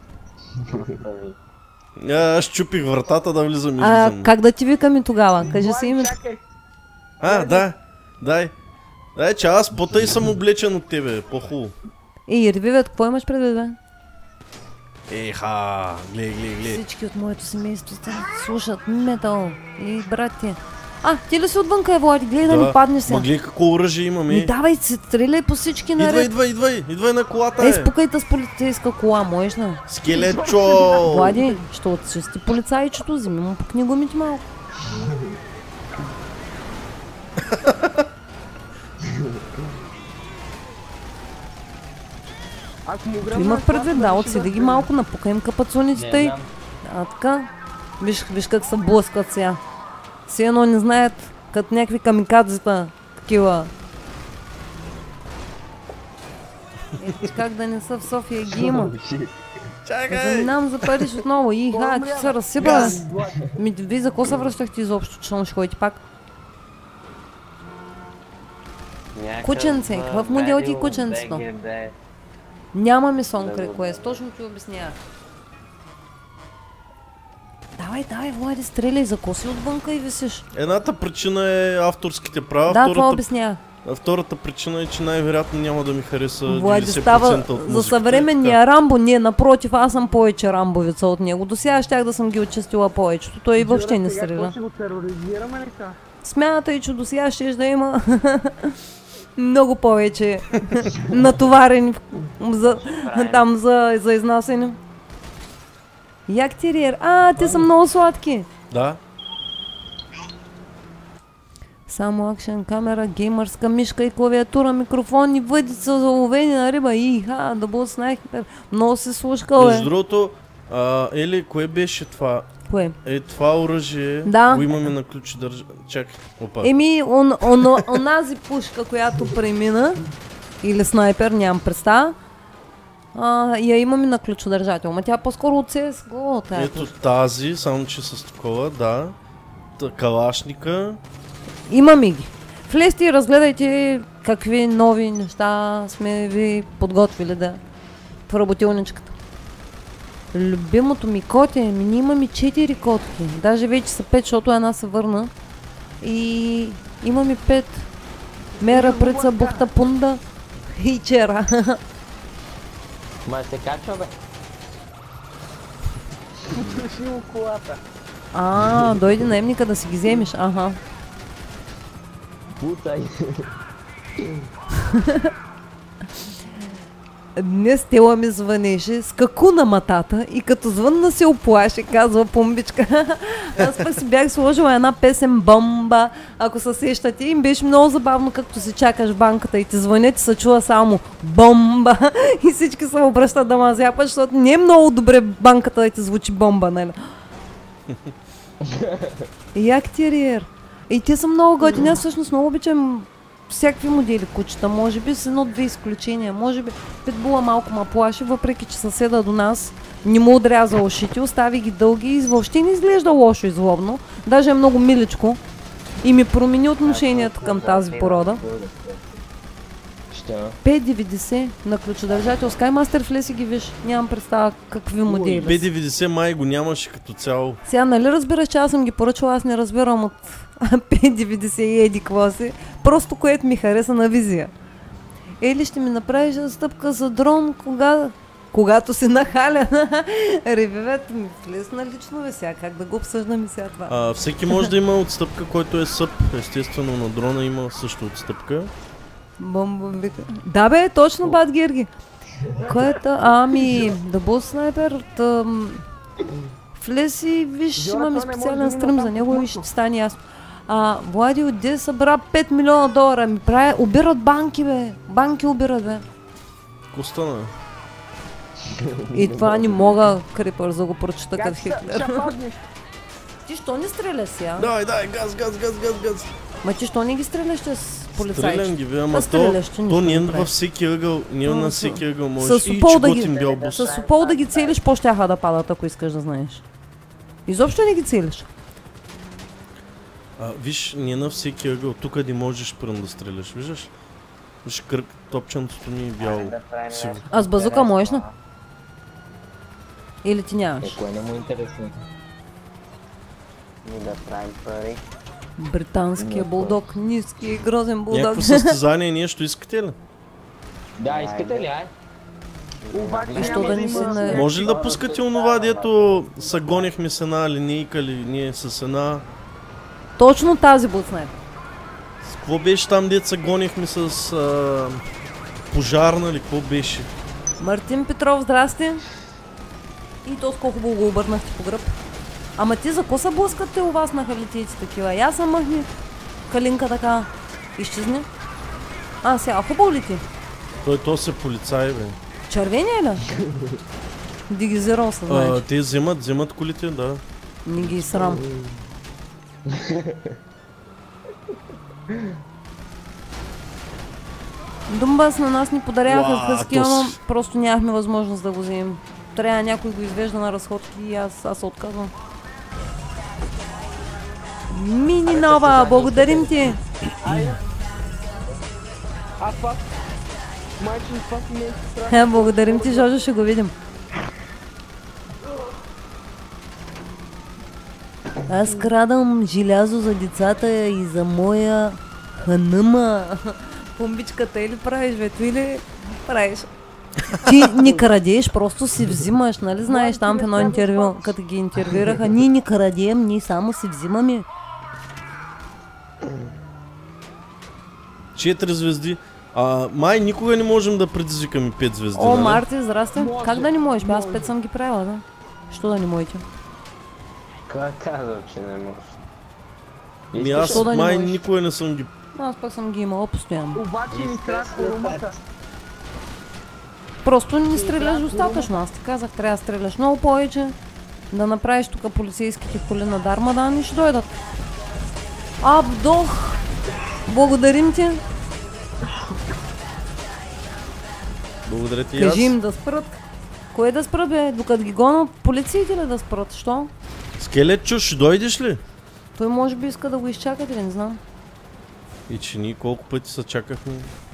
Аз щупих вратата да влизам и А влизам. как да ти викаме тогава? Кажи си името. Чакай. А, да, дай. Дай, че аз по-тъй съм облечен от тебе, по-хубаво. И ревивет, какво имаш предвид, бе? Еха, гледай, гледай, гледай. Всички от моето семейство сте слушат метал и брати. А, ти ли си отвънка, е, Влади? Гледай да ни паднеш сега. Ма гледай какво оръжие имаме. Ми давай, се стреляй по всички Идвай, наред. идвай, идвай, идвай на колата, Ей, е. спукайте с полицейска кола, можеш ли? Скелетчо! Влади, ще отчисти полицайчето, вземи му пък гумите малко. Ако му гръмна Имах предвид, да, колата, отседи ги малко, напука им капацуниците и... А, така. Виж, виж как се блъскат сега. Все едно не знаят, като някакви камикадзета, такива. Ето как да не са в София, ги има. Чакай! Заминавам за Париж отново. И ха, ти се разсипа. Газ! Ми, ви за какво се връщахте изобщо, че ще ходите пак? Кученце, какъв модел ти е кученцето? Няма ми сон Request, точно ти обяснявах. Давай, давай, Влади, стреляй, за коси отвънка и висиш. Едната причина е авторските права, Да, това втората, обяснявах. а втората причина е, че най-вероятно няма да ми хареса Влади деветдесет става процента от за музиката. съвременния Рамбо, не, напротив, аз съм повече Рамбовица от него. До сега щях да съм ги очистила повечето, той и въобще не Сега стреля. какво ще го тероризираме ли сега? Смятай, че до сега ще да има много повече натоварени за, там за, за изнасяне. Як териер? А, те са много сладки. Да. Само акшен камера, геймърска мишка и клавиатура, микрофон и въдица за ловени на риба. И ха, да бъл снайпер. Много се слушкал, Между е. другото, а, Ели, кое беше това? Кое? Е, това оръжие Да. го имаме на ключ държа... Чакай, опа. Еми, он, он, онази пушка, която премина, или снайпер, нямам представа, а, я имаме на ключодържател. Ма тя по-скоро от си ес го. Ето тази, само че с такова, да. Та, калашника. Имаме ги. Влезте и разгледайте какви нови неща сме ви подготвили да в работилничката. Любимото ми коте, ми ние имаме четири котки. Даже вече са пет, защото една се върна. И имаме пет. Мера, преца, бухта, пунда и чера. Ма се качва, бе. Утреши му колата. А, дойде наемника да си ги вземеш. Аха. Путай. Днес Тела ми звънеше, скаку на матата и като звънна се оплаши, казва Пумбичка. Аз пък си бях сложила една песен Бомба, ако се сещате. Им беше много забавно, както си чакаш банката и ти звънят и се чува само Бомба. И всички се обръщат да ма зяпат, защото не е много добре банката да ти звучи Бомба, нали? Як териер. И те са много готини. Аз всъщност много обичам всякакви модели кучета, може би с едно-две изключения. Може би питбула малко ма плаши, въпреки че съседа до нас не му отряза ушите, остави ги дълги и въобще не изглежда лошо и злобно. Даже е много миличко и ми промени отношението към тази порода. Що? пет деветдесет на ключодържател. Skymaster в леси ги виж. Нямам представа какви модели Б са. деветдесет май го нямаше като цяло. Сега нали разбираш, че аз съм ги поръчала, аз не разбирам от пет деветдесет и еди какво си. Просто което ми хареса на визия. Или ще ми направиш стъпка за дрон, кога... когато си нахаля. Ревивето ми влезна лично бе сега, как да го обсъждаме сега това. А, всеки може да има отстъпка, който е съп. Естествено на дрона има също отстъпка. Бомба вика. Да бе, точно бат Герги. Което, ами, да бъл снайпер, тъм... влез и виж, Жора, имаме той не може специален да има стрим за там него и мъчно. ще стане ясно. А, Влади отде събра пет милиона долара, ми прави, обират банки бе, банки обират бе. Костана. И това не мога, Крипър, да го прочета Как като ще Хитлер. ще паднеш? Ти що не стреля сега? Дай, дай, газ, газ, газ, газ, газ. Ма ти що не ги стреляш с полицайче? Стрелям ги, бе, Да ама то, стреляш, че то нищо не е не във правиш. всеки ъгъл, не е А, на с- всеки ъгъл, с можеш и опол да ги- чеготин бял бус. С опол да ги целиш, по-щяха да падат, ако искаш да знаеш. Изобщо не ги целиш. А, виж, не на всеки ъгъл, тук не можеш пръм да стреляш, виждаш? Виж кръг, топченцето ни е бяло. Да правим Сигурно. нещо А с базука можеш ли? интересно. Или ти нямаш? Е, кое не му е интересно? Ми да правим пари. Британския Някой. булдог, ниски и грозен булдог. Някакво състезание нещо искате ли? Да, искате ли, ай? Обаче И що няма да да ни се има... на- Може ли да пускате онова, дето са гонихме с една линейка или ние с една... Точно тази буцнет. С какво беше там, дето са гонихме с а... пожарна или какво беше? Мартин Петров, здрасти. И то с колко го обърнахте по гръб. Ама ти за ко се блъскате у вас на халитейци такива? Я съм махни. Калинка така. Изчезни. А, сега, хубаво ли ти? Той то се полицай, бе. Червения ли? Дигизирал се, А, знаеш. те вземат, вземат колите, да. Не ги срам. Думбас на нас ни подаряха Уа, хъски, то но с- просто нямахме възможност да го вземем. Трябва някой го извежда на разходки и аз, аз се отказвам. Мини нова, благодарим ти! А това... Майчин, това си не е страх. Е, благодарим ти, Жожо, ще го видим. Аз крадам желязо за децата и за моя ханъма. Бомбичката или правиш, бе, ти или правиш? Ти не крадеш, просто си взимаш, нали знаеш там в едно интервю, като ги интервюираха. Ние не крадем, ние само си взимаме. Четири звезди. А, май никога не можем да предизвикаме пет звезди, О, нали? Марти, здрасти. Може, Как да не можеш? Бе, аз може. пет съм ги правила, да. Що да не можете? Кой казал, че не можеш? Ми аз Защо да не май можеш? никога не съм ги... Аз пък съм ги имала постоянно. Обаче ми страх корумата. Просто не стреляш достатъчно. Аз ти казах, трябва да стреляш много повече. Да направиш тук полицейските коли на Дармадан и ще дойдат. Абдох! Благодарим ти. Благодаря ти и аз. Кажи им да спрат. Кое да спрат, бе? Докато ги гонят полициите ли да спрат? Що? Скелетчо, ще дойдеш ли? Той може би иска да го изчакат или не знам. И че ние колко пъти се чакахме.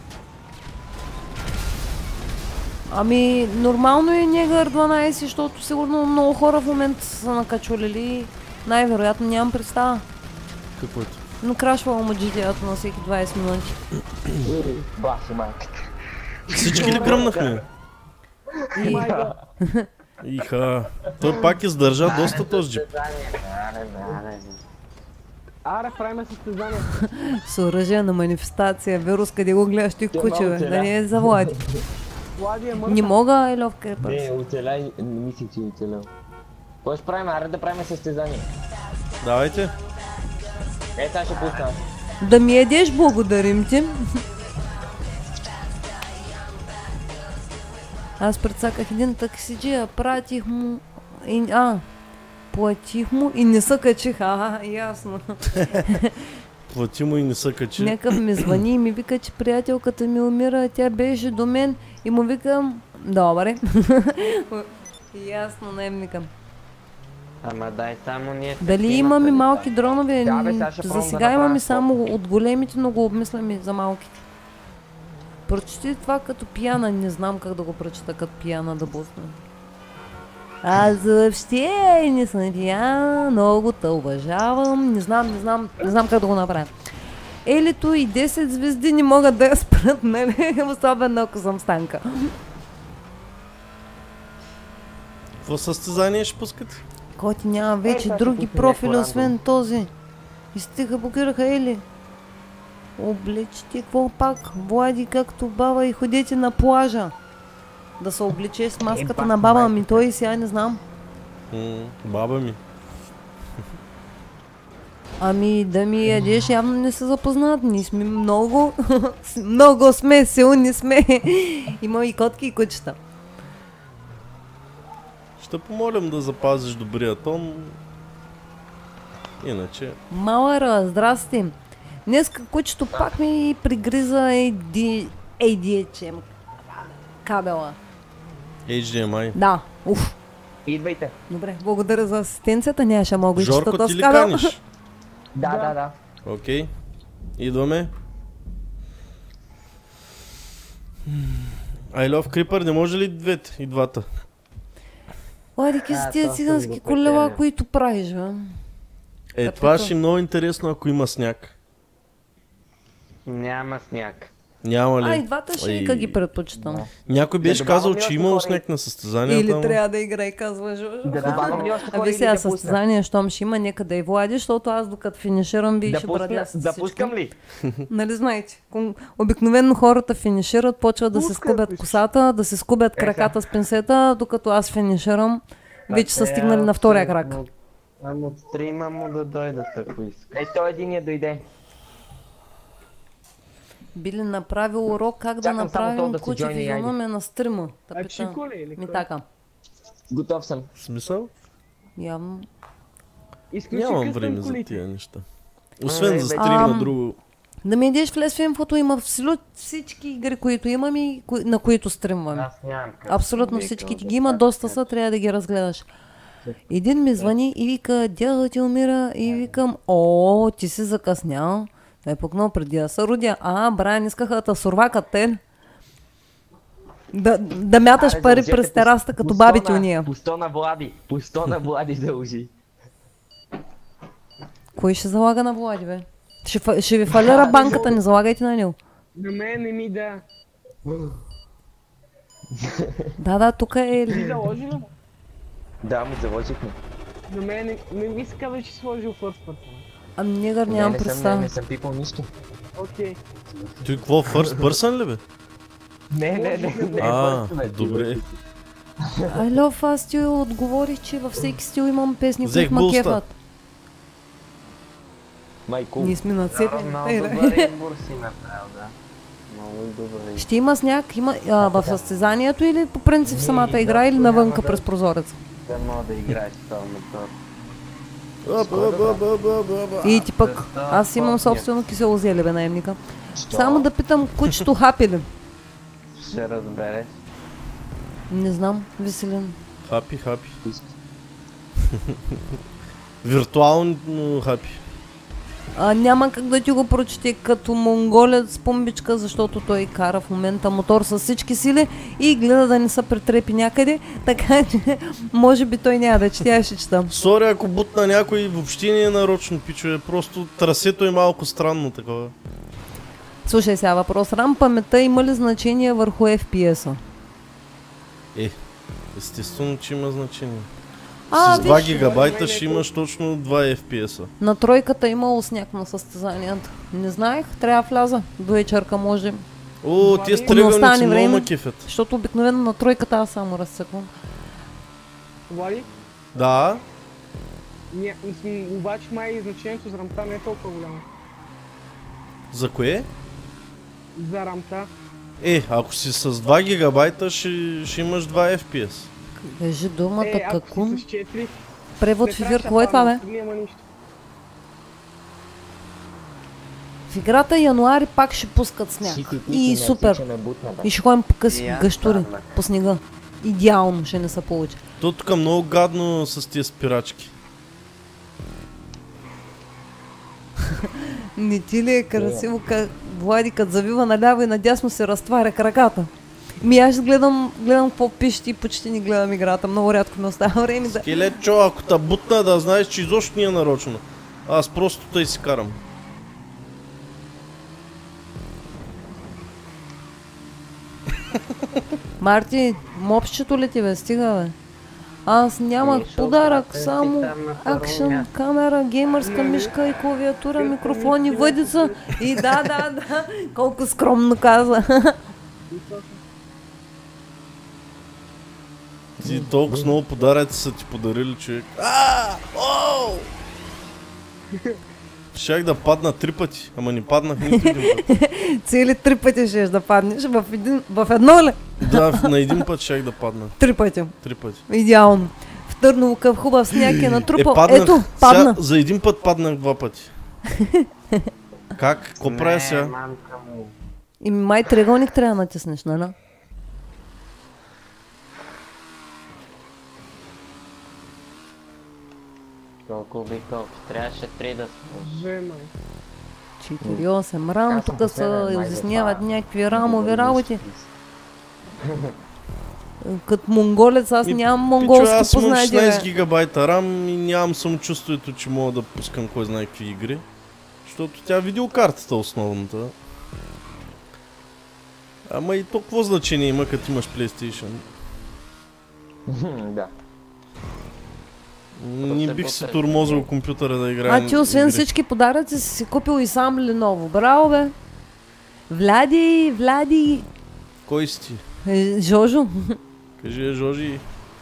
Ами, нормално е Негър дванайсет, защото сигурно много хора в момента са накачулили. Най-вероятно нямам представа. Какво е това? Но крашвало му джи ти ей-то на всеки двайсет минути. Бахи майката. Всички ли гръмнахме? И Иха. Той пак издържа доста този джип. Аре, аре, Аре, правим състезание. с оръжие на манифестация, вирус, къде го гледаш ти Те куче, бе, малко да не е за Влади. Влади е Не мъртъв. мога, Елов Крепърс. Не, оцеляй, не мислих, че оцелял. Кой ще правим? Аре да правим състезание. Давайте. Е, сега ще пусна. Да ми едеш, благодарим ти. Аз прецаках един таксиджия, пратих му и... А, платих му и не се качих. А, ясно. Плати му и не са качи. Някакъв ми звъни и ми вика, че приятелката ми умира, тя беше до мен и му викам, добре. Ясно, не им викам. Ама дай само ние... Дали петимата имаме ли малки там? дронове? Да, бе, сега ще За пробвам да сега направя имаме фото. само от големите, но го обмисляме за малките. Прочети това като пияна, не знам как да го прочета като пияна да бусна. Аз въобще не съм пияна, много те уважавам, не знам, не знам, не знам как да го направя. Елито и десет звезди не могат да я спрат, нали? Особено ако съм станка. Какво състезание ще пускате? Коти няма вече сега ще други пуснем профили, някой освен този. И стига блокираха Ели. Облечете какво пак, Влади, както баба и ходете на плажа. Да се облече с маската пак на баба майка. ми, той и сега не знам. М, баба ми. Ами да ми ядеш, явно не се запознат. Ние сме много, много сме, силни сме. Има и котки и кучета. Ще помолям да запазиш добрия тон. Иначе... Малара, здрасти. Днеска кучето пак ми пригриза ей ди ейч ем кабела. Ейч Ди Ем Ай. Да, уф. Идвайте. Добре, благодаря за асистенцията. Нямаше мога и чета Жорко, ти този ли кабел. каниш? Да, Да. да, да. Окей. Идваме. I love Creeper, не може ли двете и двата? Влади, какви са А, тия това съм цигански го колела, претеля. които правиш, бе? Е, Капето. това ще е много интересно, ако има сняг. Няма сняг. Няма ли? А, и двата шейка Ай. ги предпочитам. Някой беше Да добавям казал, ли че още имало хора? сняг на състезанията. Или ама- трябва да играе, казва Жожо. Да добавям ли още Аби хора или сега да пусна? състезание, щом ще има, нека да и Влади, защото аз докато финиширам, вие Да ще пусна, брадясате да всички. пускам ли? Нали знаете, кон- обикновено хората финишират, почват да се Пускай, скубят пускай. косата, да се скубят краката с пинцета, докато аз финиширам. Вече са стигнали на втория крак. Ама от стрима му да дойдат, ако иска. Е, той един я дойде. Би ли направил урок как да Чакам само направим то да се куче джойне, айде. физиономия на стрима? Да А питам. Чико ли или Ми кой? така, Готов съм. В смисъл? явно. Изключи Нямам къстъм време за колите. тия неща. Освен Ай, за бе. стрим на Ам. друго. Да ми идеш в Лес в инфото, има абсолютно всички игри, които имам и кои- на които стримваме. Аз нямам как. Абсолютно всички ги има, доста са, трябва да ги разгледаш. Един ми звъни и вика, дядо ти умира, и викам, о, ти си закъснял. Той е пукнал преди да се родя. А, Брайан, искаха да те сурвакат те. Да, да мяташ Аре, пари дължете през по- тераста като по сто бабите на- уния. По сто на Влади. По сто на Влади дължи. Кой ще залага на Влади, бе? Ще, фа- ще ви фалира банката, не залагайте на него. На мен не ми да. Да, да, тук е... Ти заложи ли му? Да, му заложихме. На мен не, не ми се казва, че си сложил first person. Ами негър Не, нямам не съм, не, представа. не съм пипал нищо. Окей. Той какво, first person ли бе? Не, не, не, не. А, просто, бе, добре. Ай, лов, аз ти отговорих, че във всеки стил имам песни, Взех които ма булста. кефат. Майко. Ние сме нацепени. Много Тей, да. добър избор си направил, да. Много добър избор. Ще има сняг, има а, в състезанието или по принцип в самата игра или навънка през прозореца? Да мога да играеш с този мотор. И ти пък, аз имам собствено кисело зеле, бе, наемника. Само да питам, кучето хапи ли? Ще разбереш. Не знам, Веселин. Хапи, хапи. Виртуално хапи. А, няма как да ти го прочете като монголец помбичка, защото той кара в момента мотор с всички сили и гледа да не се претрепи някъде, така че може би той няма да чете, аз ще чета. Сори, ако бутна някой, въобще не е нарочно, пичове. Просто трасето е малко странно такова. Слушай сега въпрос, рам паметта има ли значение върху еф пи ес-а? Е, естествено, че има значение. А, С два виж, гигабайта ще имаш точно два еф пи ес-а. на тройката имало сняг на състезанията. Не знаех, трябва да вляза. До вечерка може. О, тия Ако не остане стрелялници много време. ма кефят. Защото обикновено на тройката аз само разсъквам. Влади? Да, Ня, м- обаче май значението за рамта не е толкова голямо. за кое? За рамта. Е, ако си с два гигабайта, ще, ще имаш два еф пи ес. Кажи думата Е, ако какун. си с четири, Превод в ефир, какво е това, бе? Няма нищо. В играта януари пак ще пускат сняг. И супер. И ще ходим по къси И аз гъщури станах. по снега. Идеално ще не се получи. То тук е много гадно с тия спирачки. Не ти ли е красиво, как Влади като завива наляво и надясно се разтваря краката? Ми аз гледам, гледам какво пишете и почти не гледам играта. Много рядко ми остава време да... Скелетчо, ако та бутна, да знаеш, че изобщо не е нарочно. Аз просто тъй си карам. Марти, мопчето ли ти бе? Стига бе. Аз нямах подарък, само акшен, камера, геймърска мишка и клавиатура, микрофон и въдица. И да, да, да, колко скромно каза. Ти толкова много подаръци са ти подарили, човек. Ааа! Оу! Щях да падна три пъти, ама не паднах нито един път. Цели три пъти ще да паднеш. В, един, в едно ли? Да, на един път щях да падна. Три пъти. Три пъти. Идеално. В Търново къв хубав сняг е натрупал. Е, паднах. Ето, падна. Ся, за един път паднах два пъти. Как? Какво правя сега? мамка му. И май триъгълник трябва да натиснеш, нали? Толкова бих толкова. Трябваше три да сложиш. Жена. четири осем рам, Аз съм тук се последен, май, изясняват затова. някакви рамови работи. Като монголец аз Ми, нямам Пичо, монголски аз имам познати. шестнайсет бе. гигабайта рам и нямам самочувствието, че мога да пускам кой знае какви игри. Защото тя е видеокартата основната. Ама и то какво значение има, като имаш PlayStation? Да. Не се бих си потърси. тормозил компютъра да играя. А ти освен игри. всички подаръци си си купил и сам Леново. Браво бе! Влади, Влади, Кой си ти? е, Жожо. Кажи, Жожи.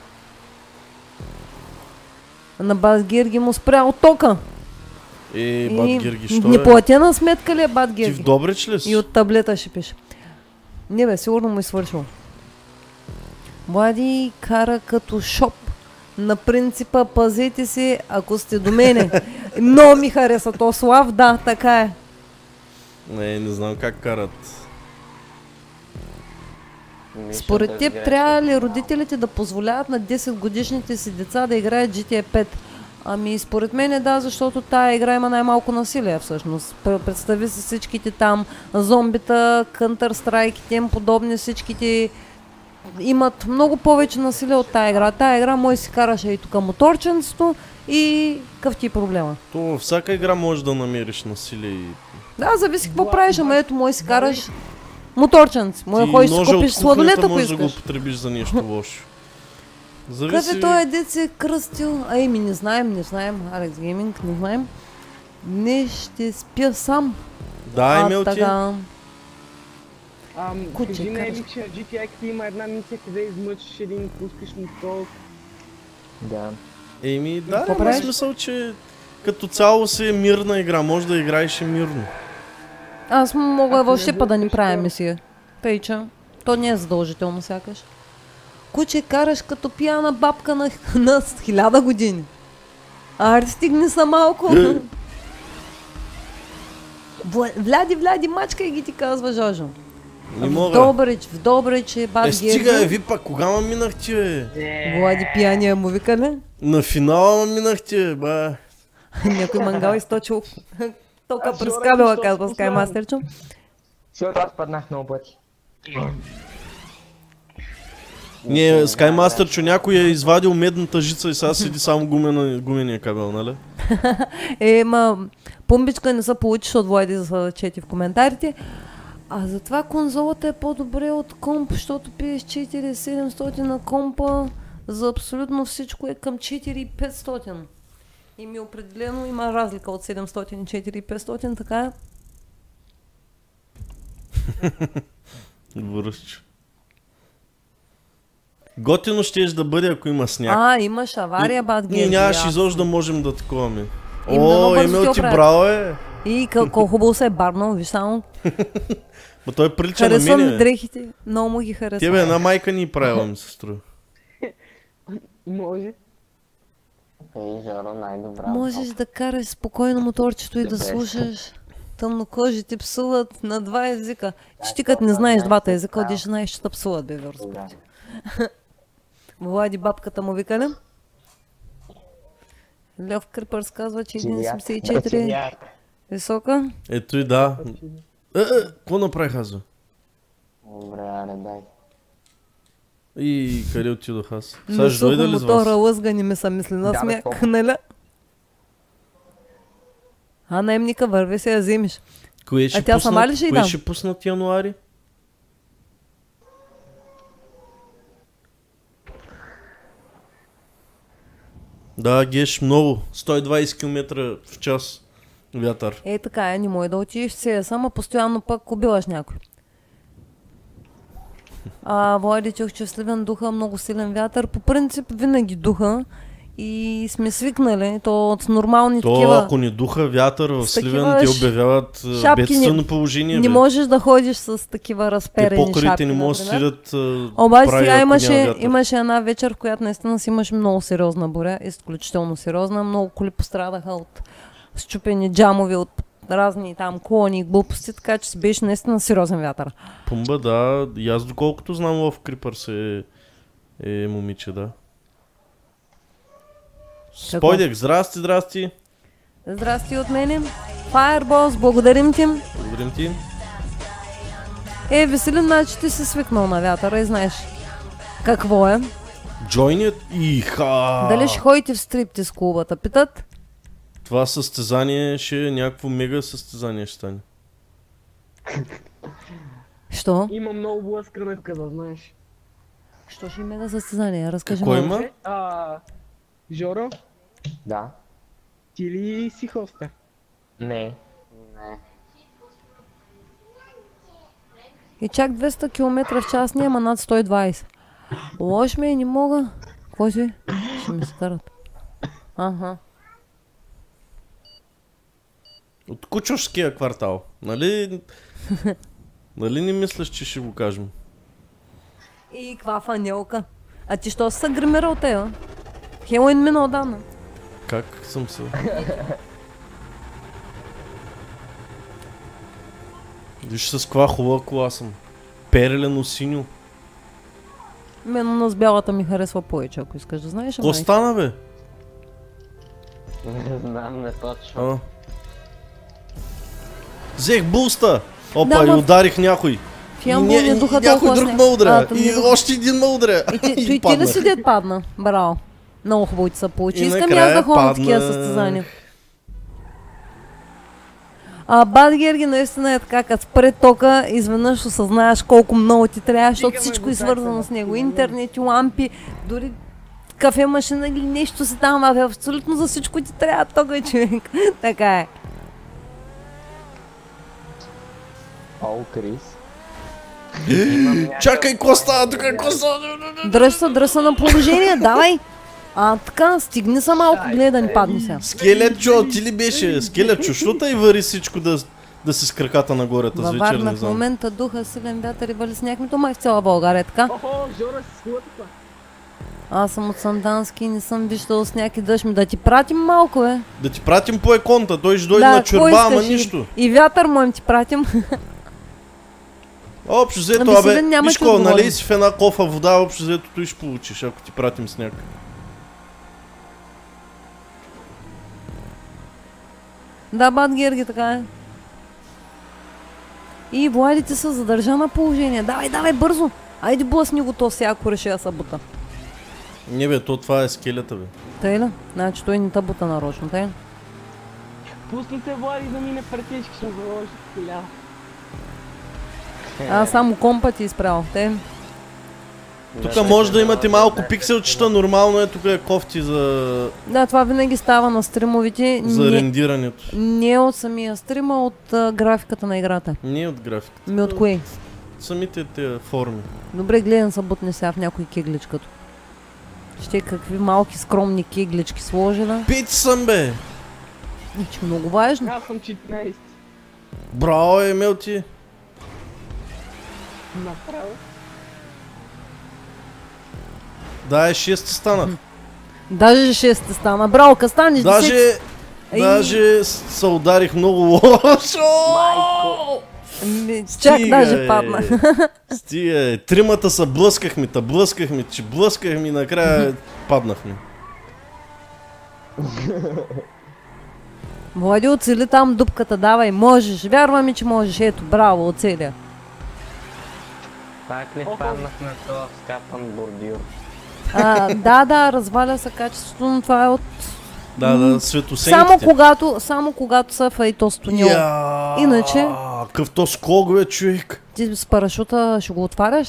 На Бат Гирги му спрял тока. Е, бат Гирги, що е? Неплатена сметка ли е Бат Ти в Гирги? Добрич ли си? И от таблета ще пише. Не бе, сигурно му е свършил. Влади кара като шоп. На принципа пазете се, ако сте до мене. Много ми хареса то, Слав, да, така е. Не, не знам как карат. Миша Според да теб играеш трябва като ли малко. родителите да позволяват на десет годишните си деца да играят джи ти ей пет? Ами според мен е да, защото тая игра има най-малко насилие всъщност. Пр- Представи си всичките там зомбита, Counter-Strike и тем подобни, всичките имат много повече насилие от тая игра. Тая игра може си караше и тук моторченцето и какъв ти е проблема. То във всяка игра можеш да намериш насилие и... Да, зависи какво правиш, ама ето може си караш моторченци. Може Ти ходиш си ножа от купиш кухнята сладолет, ако можеш да го искаш. употребиш за нещо лошо. Зависи... Къде той е дет се е кръстил? Ай, ми не знаем, не знаем. Алекс Гейминг, не знаем. Не ще спя сам. Да, а, имел ти. така. Ам, Куче, кажи не е караш. ли, че в джи ти ей като има една мисия, къде измъчиш един, пускаш мотор. Да. Еми, да, Какво има правиш? смисъл, че като цяло си е мирна игра. Може да играеш и мирно. Аз мога Ако въобще не па да ни блъскаш, правим то- мисия. Пейча. То не е задължително сякаш. Куче, караш като пияна бабка на, на с хиляда години. Аре, стигни са малко. Вла- Вляди, вляди, мачкай ги, ти казва Жожо. Не В мога. Добрич, в Добрич е бат Е, стига, е, Герги. ви пак, кога ма минахте, бе? Влади пияния му вика ли? На финала ма минахте, ба. Някой мангал източил тока Аз през Жора, кабела, защо казва спуснах? Скаймастерчо. Защото аз паднах много пъти. Не, Skymaster, че някой е извадил медната жица и сега седи само гумена, гумения кабел, нали? Е, ма, пумбичка не се получи, защото Влади за чети в коментарите. А затова конзолата е по-добре от комп, защото пи ес четири седемстотин на компа за абсолютно всичко е към четири хиляди и петстотин. И ми определено има разлика от седемстотин и четири хиляди и петстотин, така е. Връщ. Готино щеш да бъде, ако има сняг. А, имаш авария, бат Ние Герги. нямаше ясно. изобщо да можем да таковаме. И много О, бързо ти Емил ти оправят. брал е. И колко хубаво се е барнал, виж само. Ма той прилича на Харесвам мене. ми бе. дрехите, много му ги харесвам. Тебе една майка ни правила, ми се струва. Може. Ей, Жоро, най-добра. Можеш да караш спокойно моторчето и да Добре. слушаш. Тъмнокожи ти псуват на два езика. Че ти като не знаеш двата езика, оди ще знаеш, че те псуват, бе, верско. Да. Влади бабката му вика ли? Лев Крипърс казва, че един осемдесет и четири висока. Ето и да. Е, е, какво направих аз? бе? Добре, аре, дай. И къде отидох аз? Сега На ще дойда сухо ли с мотора вас? лъзгани ми са мисли на Да, бе, смяк, колко? нали? А наемника върви се я вземеш. Кое ще А тя сама пуснат- ли ще й Кое дам? ще пуснат януари? Да, геш много. сто и двайсет километра в час вятър. Е, така е, не може да отидеш се, само постоянно пък убиваш някой. А, Влади, чух, че в Сливен духа много силен вятър. По принцип винаги духа и сме свикнали, то от нормални То, такива. ако не духа вятър в с Сливен, такива те ш- обявяват а, шапки бедствено не- положение. Не бе. можеш да ходиш с такива Те разперени покрите шапки, не могат да например. седят. а, Обаче прави, сега ако имаше, няма вятър. имаше една вечер, в която наистина си имаше много сериозна буря, изключително сериозна. Много коли пострадаха от счупени джамови, от разни там клони и глупости, така че си беше наистина сериозен вятър. Пумба, да. И аз доколкото знам, в Крипърс е, е момиче, да. Спойдек, здрасти, здрасти. Здрасти от мене. Fireballs, благодарим ти. Благодарим ти. Е, Веселин, значи ти си свикнал на вятъра и знаеш какво е. Джойнят иха. Дали ще ходите в стриптиз клубата? Питат? Това състезание ще е някакво мега състезание ще стане. Що? Има много блъскане тук, да знаеш. Що ще има да състезание? Разкажи Какво малко. има? А, Жоро, Да. ти ли си хоста? Не. И чак двеста километра в час няма над сто и двайсет. Лош ми е, не мога. Какво си? Ще ми се карат. Ага. От Кучовския квартал. Нали... нали не мислиш, че ще го кажем? И каква фанелка. А ти що се гримирал те, а? Хелуин мина отдавна. Как съм се... Виж с каква хубава кола съм. Перелено синьо. Мен на с бялата ми харесва повече, ако искаш да знаеш. Ко стана, бе? Не знам, не точно. А. Взех буста! Опа, Да, и ма- ударих някой. В Ямбол И не ня- духа и някой толкова друг сняг. ме удря. А, там не И духа. още един ме удря. И ти, И той, ти ли паднах. си дед падна? Браво. Много хубаво ти се получи. И Искам и аз накрая да ходя на такива паднах. състезания. А Бад Герги наистина е така, като спре тока, изведнъж осъзнаеш колко много ти трябва, защото Стигаме всичко до е свързано такса, с него. да. Интернет, лампи, дори кафемашина или нещо си там, абе, абсолютно за всичко ти трябва тока, човек. Така е. О, Крис. Чакай, какво става тук? Какво става? Дръж се, дръж се на положение, давай. А, така, стигни са малко, гледай да ни падне сега. Скелетчо, ти ли беше? Скелетчо, що тъй вари всичко да, да си с краката нагоре тази Във вечер, Варна не в знам. момента духа силен вятър и вали сняг, то май в цяла България е така. Охо, Жоро си с хубавата това. Аз съм от Сандански и не съм виждал сняг и дъжд ми. Да ти пратим малко, бе. Да ти пратим по еконта, той ще дойде Да, на какво чорба, ама искаш? И- нищо. И вятър моем ти пратим. Общо взето, Ами абе, сега няма виж ти какво, отговорим. нали си в една кофа вода, общо взето той ще получиш, ако ти пратим сняг. Да, Бад Герги, така е. И владите са задържа на положение. Давай, давай, бързо. Айде блъсни го то сега, ако реши да се бута. Не бе, то това е скелета, бе. Тъй ли? Значи той не та бута нарочно, тъй ли? Пуснете Влади да мине пресечки, ще му заложи хиляда. А, само компа ти изправил, тъй ли? Тук може да имате малко пикселчета, нормално е, тук е кофти за, Да, това винаги става на стримовите. за Не, рендирането. не от самия стрим, а от а, графиката на играта. Не от графика. Ми от кои? Самите тези форми. Добре, гледан са бутне сега в някой кегличкато. Ще какви малки скромни кеглички сложила. Пит съм, бе! Значи много важно. Аз съм четиринайсет. Браво, Емил ти! Направо. Да, е шест стана. Даже шест стана. Браво, ка станеш десет. Даже, Ей. даже се ударих много лошо. Ами, чак Стига, даже е. падна. Стига, е. Тримата се блъскахме, та блъскахме, че блъскахме и накрая паднахме. Влади, оцели там дупката, давай, можеш. Вярваме, че можеш. Ето, браво, оцеля. Пак не паднахме в този скапан бордюр. А, да, да, разваля се качеството, но това е от... Да, да, само светосенките. когато, само когато са в ето стунил. Я, Иначе? Какъв то скок, бе, човек. Ти с парашута ще го отваряш?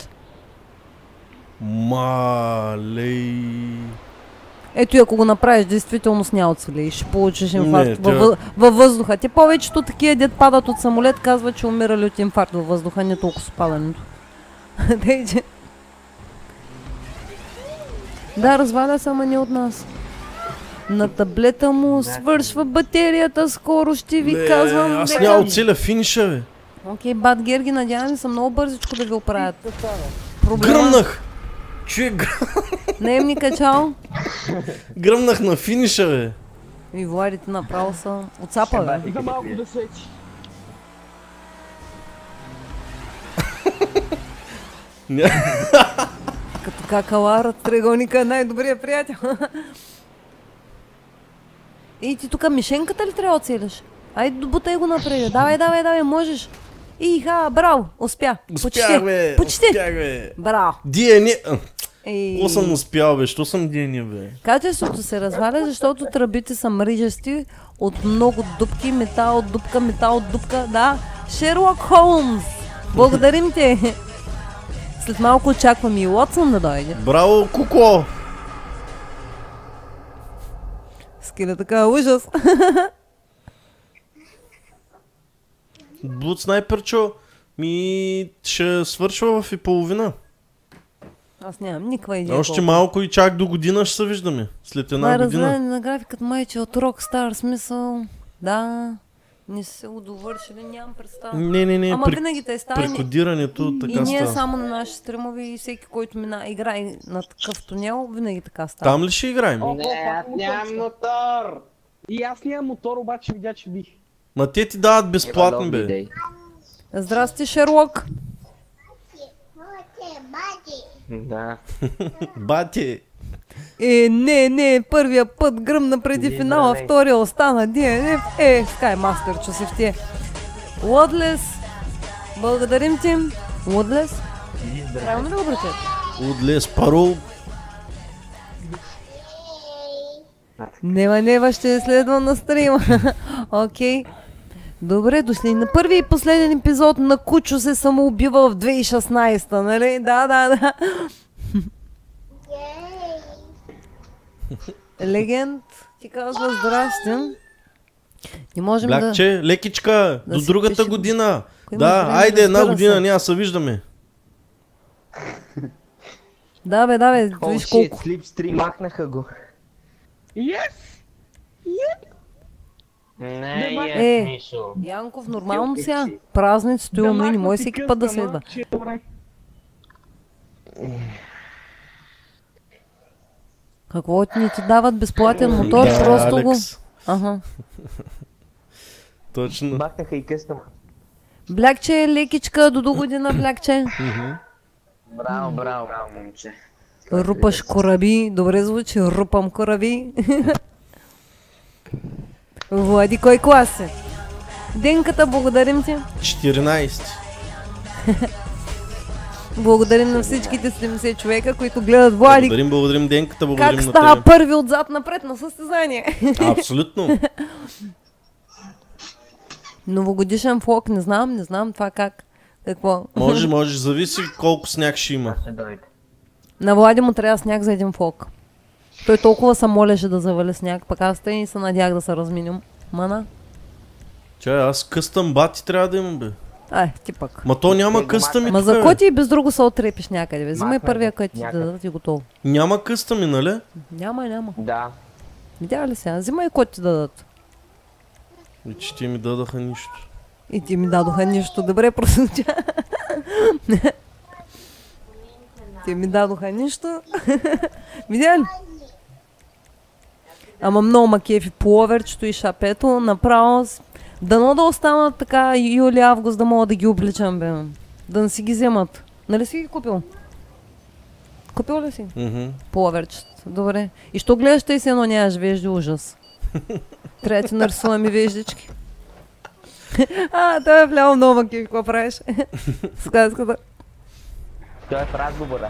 Малей. Ето и ако го направиш, действително с няма оцели. Ще получиш инфаркт Не, във, тя- въ- във въздуха. Те повечето такива дет падат от самолет, казват, че умирали от инфаркт във въздуха, не толкова с падането. Тъй, че- Да, разваля се, ама не от нас. На таблета му свършва батерията, скоро ще ви Не, казвам. аз дека- няма оцеля финиша, бе. Окей, Бад Герги, надявам се много бързичко да ви оправят. Проблема. Гръмнах. Човек, гръм- Наемни качал. гръмнах на финиша, бе. И владите направо са отцапа, бе. За малко да сечи. Като какалара, триъгълника е най-добрият приятел. И ти тук мишенката ли трябва да целиш? Айде, добутай го напред. Давай, давай, давай, можеш. И ха, браво, успя. Успях, бе! Почти. Успях, бе! Браво. Диене... Ей. Какво съм успял, бе? Що съм диене, бе? Качеството се разваля, защото тръбите са мрижести от много дупки, метал от дупка, метал от дупка. Да, Шерлок Холмс! Благодарим ти! След малко очаквам и Уотсън да дойде. Браво, Куко! Скеля така, ужас! Блуд снайперчо, ми ще свършва в и половина. Аз нямам никаква идея. Още малко и чак до година ще се виждаме. След една Това е година. разгледане на графиката майче от Rockstar, смисъл. Да, не са го довършили, нямам представа. Не, не, не. Ама при, винаги те стане. при кодирането така И ние става. само на наши стримови и всеки, който мина играе на такъв тунел, винаги така става. Там ли ще играем? О, Не, о, аз пак нямам мотор. мотор. И аз нямам мотор, обаче видя, че бих. Ма те ти дават безплатни, бе. Идеи. Здрасти, Шерлок! Да. Бате. Е, не, не, първия път гръмна преди Не, финала, не. втория остана ди ен еф. Е, Скаймастер, че си в тие. Лодлес, благодарим ти. Лодлес? Правилно ли го прочет? Удлес парол. Нема, нева, ще следва на стрима. Окей. Добре дошли на първи и последен епизод на Кучо се самоубива в две хиляди и шестнадесета, нали? Да, да, да. Легенд ти казва здрасти. Не можем да... Блякче, лекичка, да до си другата пишем. година. Ако имаш Да, време, айде една разбира година, се. няма се виждаме. Да, бе, да, бе, Oh виж shit, колко. слипстрим. Махнаха го. Yes! Не, Нема- е, Е. Мишо. Янков, нормално Юпи сега. си. Празници, стои умни, не махна може ти всеки път да къста, следва. ма, че е добре. Какво ти не ти дават безплатен мотор, Да, просто го... Алекс. Ага. Точно. Махнаха и къста. Блякче, лекичка, до до година, блякче. Браво, браво, браво, момче. Рупаш кораби, добре звучи, рупам кораби. Влади, кой клас е? Денката, благодарим ти. четиринадесети. Благодарим на всичките седемдесет човека, които гледат Влади. Благодарим, благодарим Денката, Как благодарим на става тебе. първи отзад напред на състезание? Абсолютно. Новогодишен влог, не знам, не знам това как. Какво? Може, може, зависи колко сняг ще има. Ще дойде. На Влади му трябва сняг за един влог. Той толкова се молеше да завали сняг, пък аз тъй и се надях да се разминем. Мана? Чай, аз къстъм бати трябва да имам, бе. Ай, ти пък. Ма то няма Е, го къстъми Ма тук, за бе. кой ти и без друго се отрепиш някъде, бе? Взимай Махна първия, го който ти някъде. дадат и готово. Няма къстъми, нали? Няма, няма. Да. Видя ли сега? Взимай който ти дадат. И че ти ми дадаха нищо. И ти ми дадоха нищо. Добре прозвуча. Ти ми дадоха нищо. Видя ли? Ама много ма кефи пловерчето и шапето. Направо с... Дано да останат така юли, август, да мога да ги обличам, бе. Да не си ги вземат. Нали си ги купил? Купил ли си? Мгм. Пловерчето. Добре. И що гледаш тъй си едно нямаш вежди, ужас. Трябва да ти нарисувам и веждички. А, той е влял много макив, какво правиш? Сказката. Той е в разговора.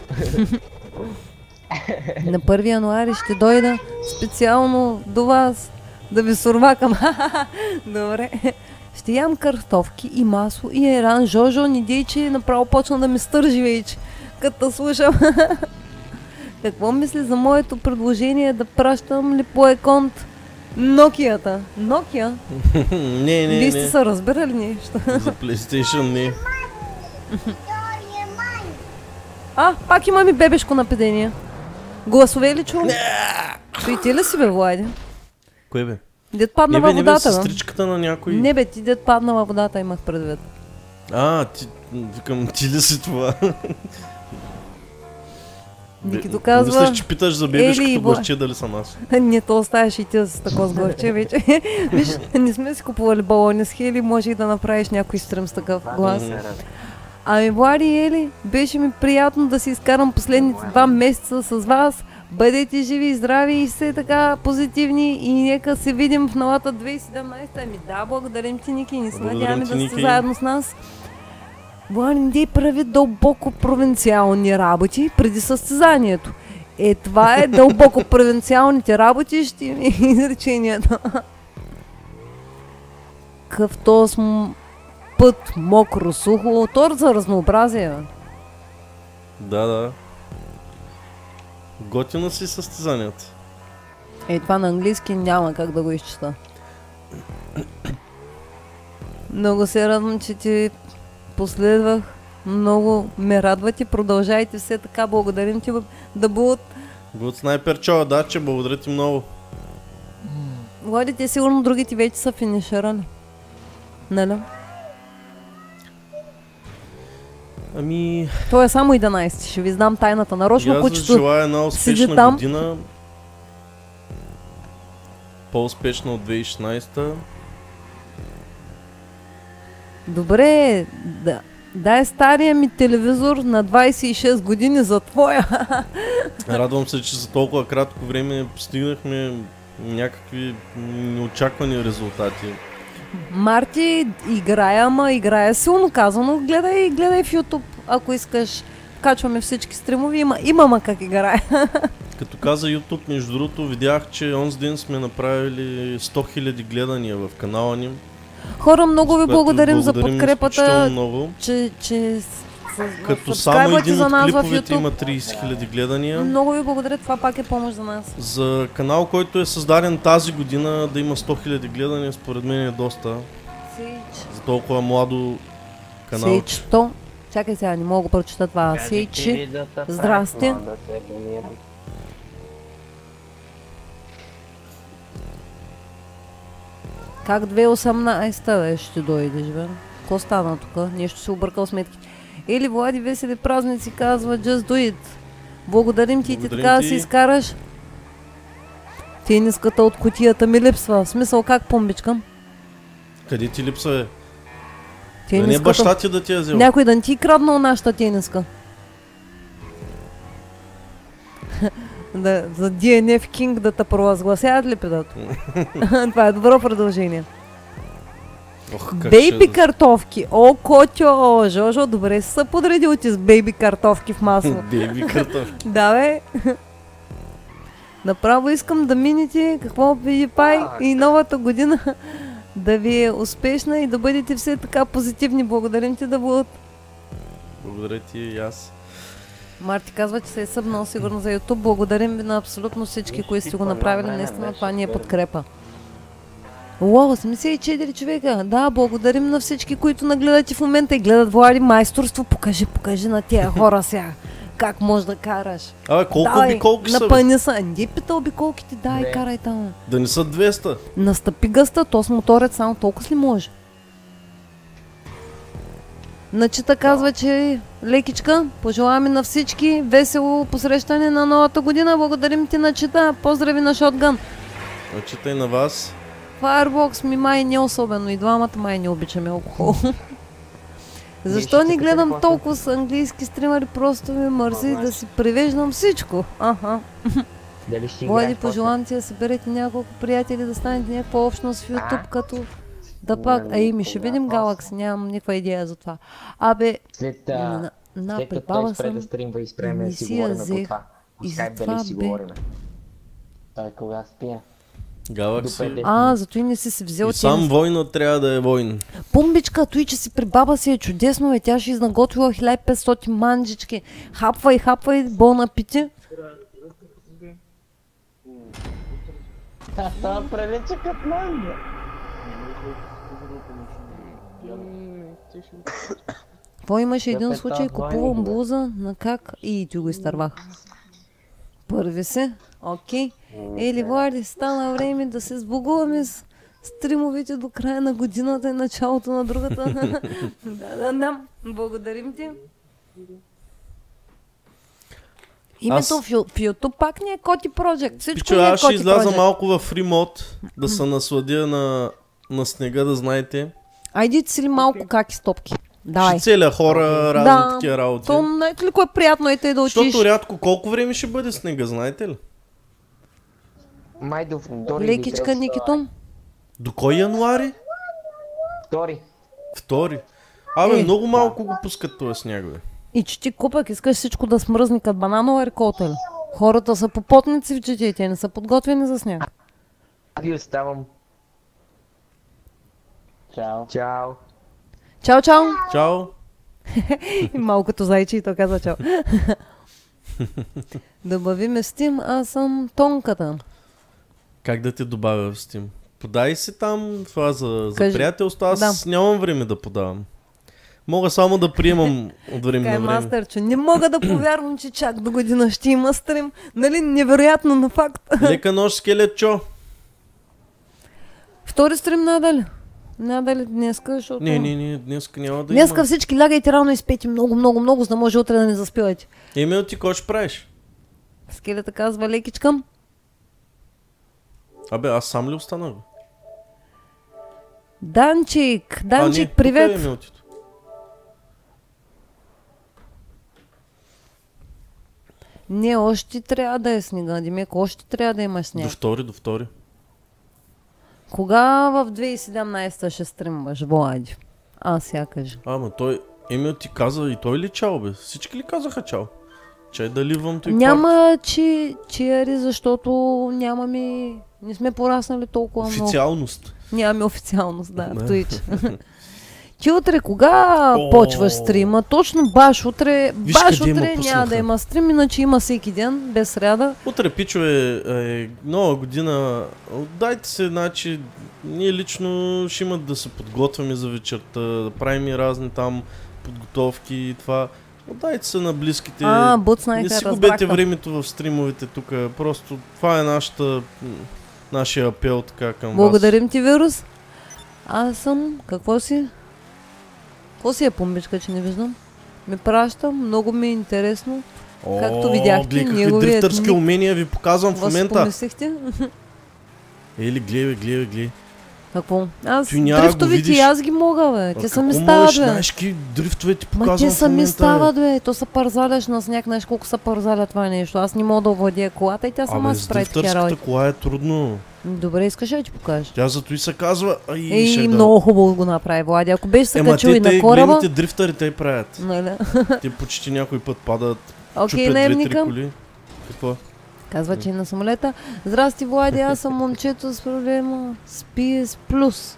На първи януари ще дойда специално до вас да ви сурвакам. Добре. Ще ям картофки и масло и еран. Жожо, не дей, че направо почна да ми стържи вече, като слушам. Какво мисли за моето предложение да пращам ли по еконт Nokia-та? Nokia? Не, не, Вие сте не. се разбирали нещо? За PlayStation не. А, пак имам и бебешко нападение. Гласове ли чувам? Той ти ли си, бе, Влади? Кое бе? Дед падна Не бе, във не бе, водата, бе. сестричката на някой. Не бе, ти дед падна във водата, имах предвид. А, ти, викам, ти ли си това? Никито Бе, казва... Мислиш, че питаш за Ели, бебешкото Вла- гласче, дали съм аз. Не, то оставяш и ти с такова сгласче вече. Виж, не сме си купували балони с Хели, може и да направиш някой стрим с такъв глас. Ами, Влади и Ели, беше ми приятно да си изкарам последните два месеца с вас. Бъдете живи и здрави и все така позитивни и нека се видим в новата две хиляди и седемнадесета. Ами да, благодарим ти, Ники, ни се надяваме да сте заедно с нас. Влади, не прави дълбоко провинциални работи преди състезанието. Е, това е дълбоко провинциалните работи, ще ми изречението. Къв този път, мокро, сухо, тор за разнообразие. Бе. Да, да. Готино си състезанието. Е, това на английски няма как да го изчета. Много се радвам, че ти последвах. Много ме радвате. Продължайте все така. Благодарим ти да бъдат. Бъдат снайперчова, да, че благодаря ти много. Влади, те сигурно другите вече са финиширани. Нали? Ами... Той е само единайсети. Ще ви знам тайната. Нарочно кучето желая една успешна там. Година. По-успешна от две хиляди и шестнадесета. Добре, да. Дай стария ми телевизор на двайсет и шест години за твоя. Радвам се, че за толкова кратко време постигнахме някакви неочаквани резултати. Марти играя, ама играя силно казано. Гледай, гледай в YouTube, ако искаш. Качваме всички стримови. Има, имама как играе. Като каза YouTube, между другото, видях, че онзи ден сме направили сто хиляди гледания в канала ни. Хора, много ви благодарим, за благодарим подкрепата, много. че, че като само един за от нас клиповете има трийсет хиляди гледания. Много ви благодаря, това пак е помощ за нас. За канал, който е създаден тази година, да има сто хиляди гледания, според мен е доста. Сейч. За толкова младо канал. Сейчто. Чакай сега, не мога да прочета това. Сейчи. Здрасти. Как две хиляди и осемнадесета бе, ще дойдеш, бе? Ко стана тук? Нещо си объркал сметки. Или Влади, весели празници, казва Just Do It. Благодарим ти и ти така да си изкараш. Тениската от кутията ми липсва. В смисъл как, помбичкам? Къде ти липсва, бе? Тениската... Да не баща ти да ти е взел. Някой да не ти краднал нашата тениска. Да, за Ди Ен Еф King да те провъзгласяват ли, педато? Това е добро продължение. Ох, бейби ще... картофки. О, котьо, Жожо, добре си са подредил ти с бейби картофки в масло. Бейби картофки. Да, бе. Направо искам да минете какво види пай и новата година да ви е успешна и да бъдете все така позитивни. Благодарим ти да бъдат. Благодаря ти и аз. Марти казва, че се е събнал сигурно за YouTube. Благодарим ви на абсолютно всички, които сте го направили. Наистина това ни е подкрепа. Уау, осемдесет и четири човека. Да, благодарим на всички, които нагледате в момента и гледат Влади майсторство. Покажи, покажи на тия хора сега. Как можеш да караш? Абе, колко Давай, обиколки са, бе? Напъни са. Не пита обиколките, дай, Не. карай там. Да не са двеста. Настъпи гъста, то с моторец само толкова ли може? Начита казва, че лекичка, пожелаваме на всички весело посрещане на новата година. Благодарим ти, Начита. Поздрави на Шотгън. Начита и на вас. Firefox ми май не особено и двамата май не обичаме алкохол. Защо ще не те гледам какво толкова с английски стримари, просто ми мързи да си превеждам всичко. Аха. Дали ще Влади, играеш после? пожелавам ти да съберете няколко приятели, да станете някаква общност в YouTube, А? като да пак... А и ми ще видим Galaxy, нямам никаква идея за това. Абе, След, а, на, на след като припава той спре съм... да стримва и спреме не да си си я говорим по взех това. и По скайп затова дали си бе. говорим. Той кога спия? Galaxy. А, зато и не си си взел И сам тенис. война трябва да е войн. Пумбичка, той, че си при баба си е чудесно, бе. Тя ще изнаготвила хиляда и петстотин манджички. Хапвай, хапвай, бон апити. Това прелича като мен, бе. Какво имаше един Пепета, случай, двойно, купувам бе. блуза на как и ти го изтървах. Първи се, окей. Ели, Влади, стана време да се сбогуваме с стримовете до края на годината и началото на другата. Да, да, да. Благодарим ти. Името Аз- в, Ю- в YouTube пак не е Коти Project. Всичко Пичо, не е аз ще Коти изляза Project. малко в фри мод, да се насладя на, на снега, да знаете. Айде си ли малко каки стопки? Давай. Ще целя хора, Да. разни такива работи. То, знаете ли, кое е приятно е те да учиш? Защото рядко колко време ще бъде снега, знаете ли? Май до втори. Лекичка, Никито. До кой януари? Втори. Втори. Абе, Е. много малко го пускат този сняг, бе. И че ти купък, искаш всичко да смръзни като бананова рекота ли? Хората са попотници в джите, те не са подготвени за сняг. Ви оставам. Чао. Чао. Чао, чао! Чао. И малкото зайче и то каза чао. Добавиме Steam, аз съм тонката. Как да те добавя в Steam? Подай си там това за, за Кажи. приятелство. Аз Да. нямам време да подавам. Мога само да приемам от време Така е, на време. мастърче. Не мога да повярвам, че чак до година ще има стрим. Нали, невероятно на факт. Лека нощ, скелетчо. Втори стрим надали. Надали днеска, защото... Не, не, не, днеска няма да Днеска има. всички лягайте рано и спете много, много, много, за да може утре да не заспивате. Емил, ти какво ще правиш? Скелета казва лекичкам. Абе, аз сам ли останах? бе? Данчик, А, Данчик, не, тук привет. е Емилтито. Не, още трябва да е снега, Димек, още трябва да има сняг. До втори, до втори. Кога в две хиляди и седемнадесета ще стримваш, Влади? Аз я кажа. Ама той, Емил ти каза и той ли чао, бе? Всички ли казаха чао? Чай да ливам той Няма чи, чиари, защото нямаме... Не сме пораснали толкова много. официалност. Нямаме официалност, да, в Да. Twitch. Ти утре кога О. почваш стрима? Точно баш утре, Виж баш къде ме утре няма пуснаха. да има стрим, иначе има всеки ден, без сряда. Утре, пичове, е нова година. Дайте се, значи, ние лично ще имат да се подготвяме за вечерта, да правим и разни там подготовки и това. Дайте се на близките. А, Не буцнаха, си губете разбраха. времето в стримовете тук. Просто това е нашата, м, нашия апел така към вас. Благодарим ти, Вирус. Аз съм, какво си? Какво си е помбичка, че не виждам? Ме пращам, много ми е интересно. О, Както видяхте, гледай какви неговият дрифтърски ник- умения ви показвам в момента. Възпомислихте? Ели, гледай, гледай, гледай. Какво? Аз Ти няма да го дрифтовите видиш. и аз ги мога, бе. А Те са ми какво стават, можеш, бе. знаеш какви дрифтове ти Ма показвам те в са ми момента, стават, бе. бе. То са парзаляш на сняг, знаеш колко са парзаля това нещо. Аз не мога да овладея колата и тя сама Абе, се с прави такива дрифтърската работи. кола е трудно. Добре, искаш ли да ти покажа? Тя зато и се казва. Ай, Ей, щях да- много хубаво го направи, Влади. Ако беше се Ема качил те, и те на кораба... големите дрифтъри те правят. Нали? Те почти някой път падат, Окей, чупят две-три наемника. коли. Какво? Казва, че е на самолета. Здрасти, Влади, аз съм момчето с проблема с пи ес Plus.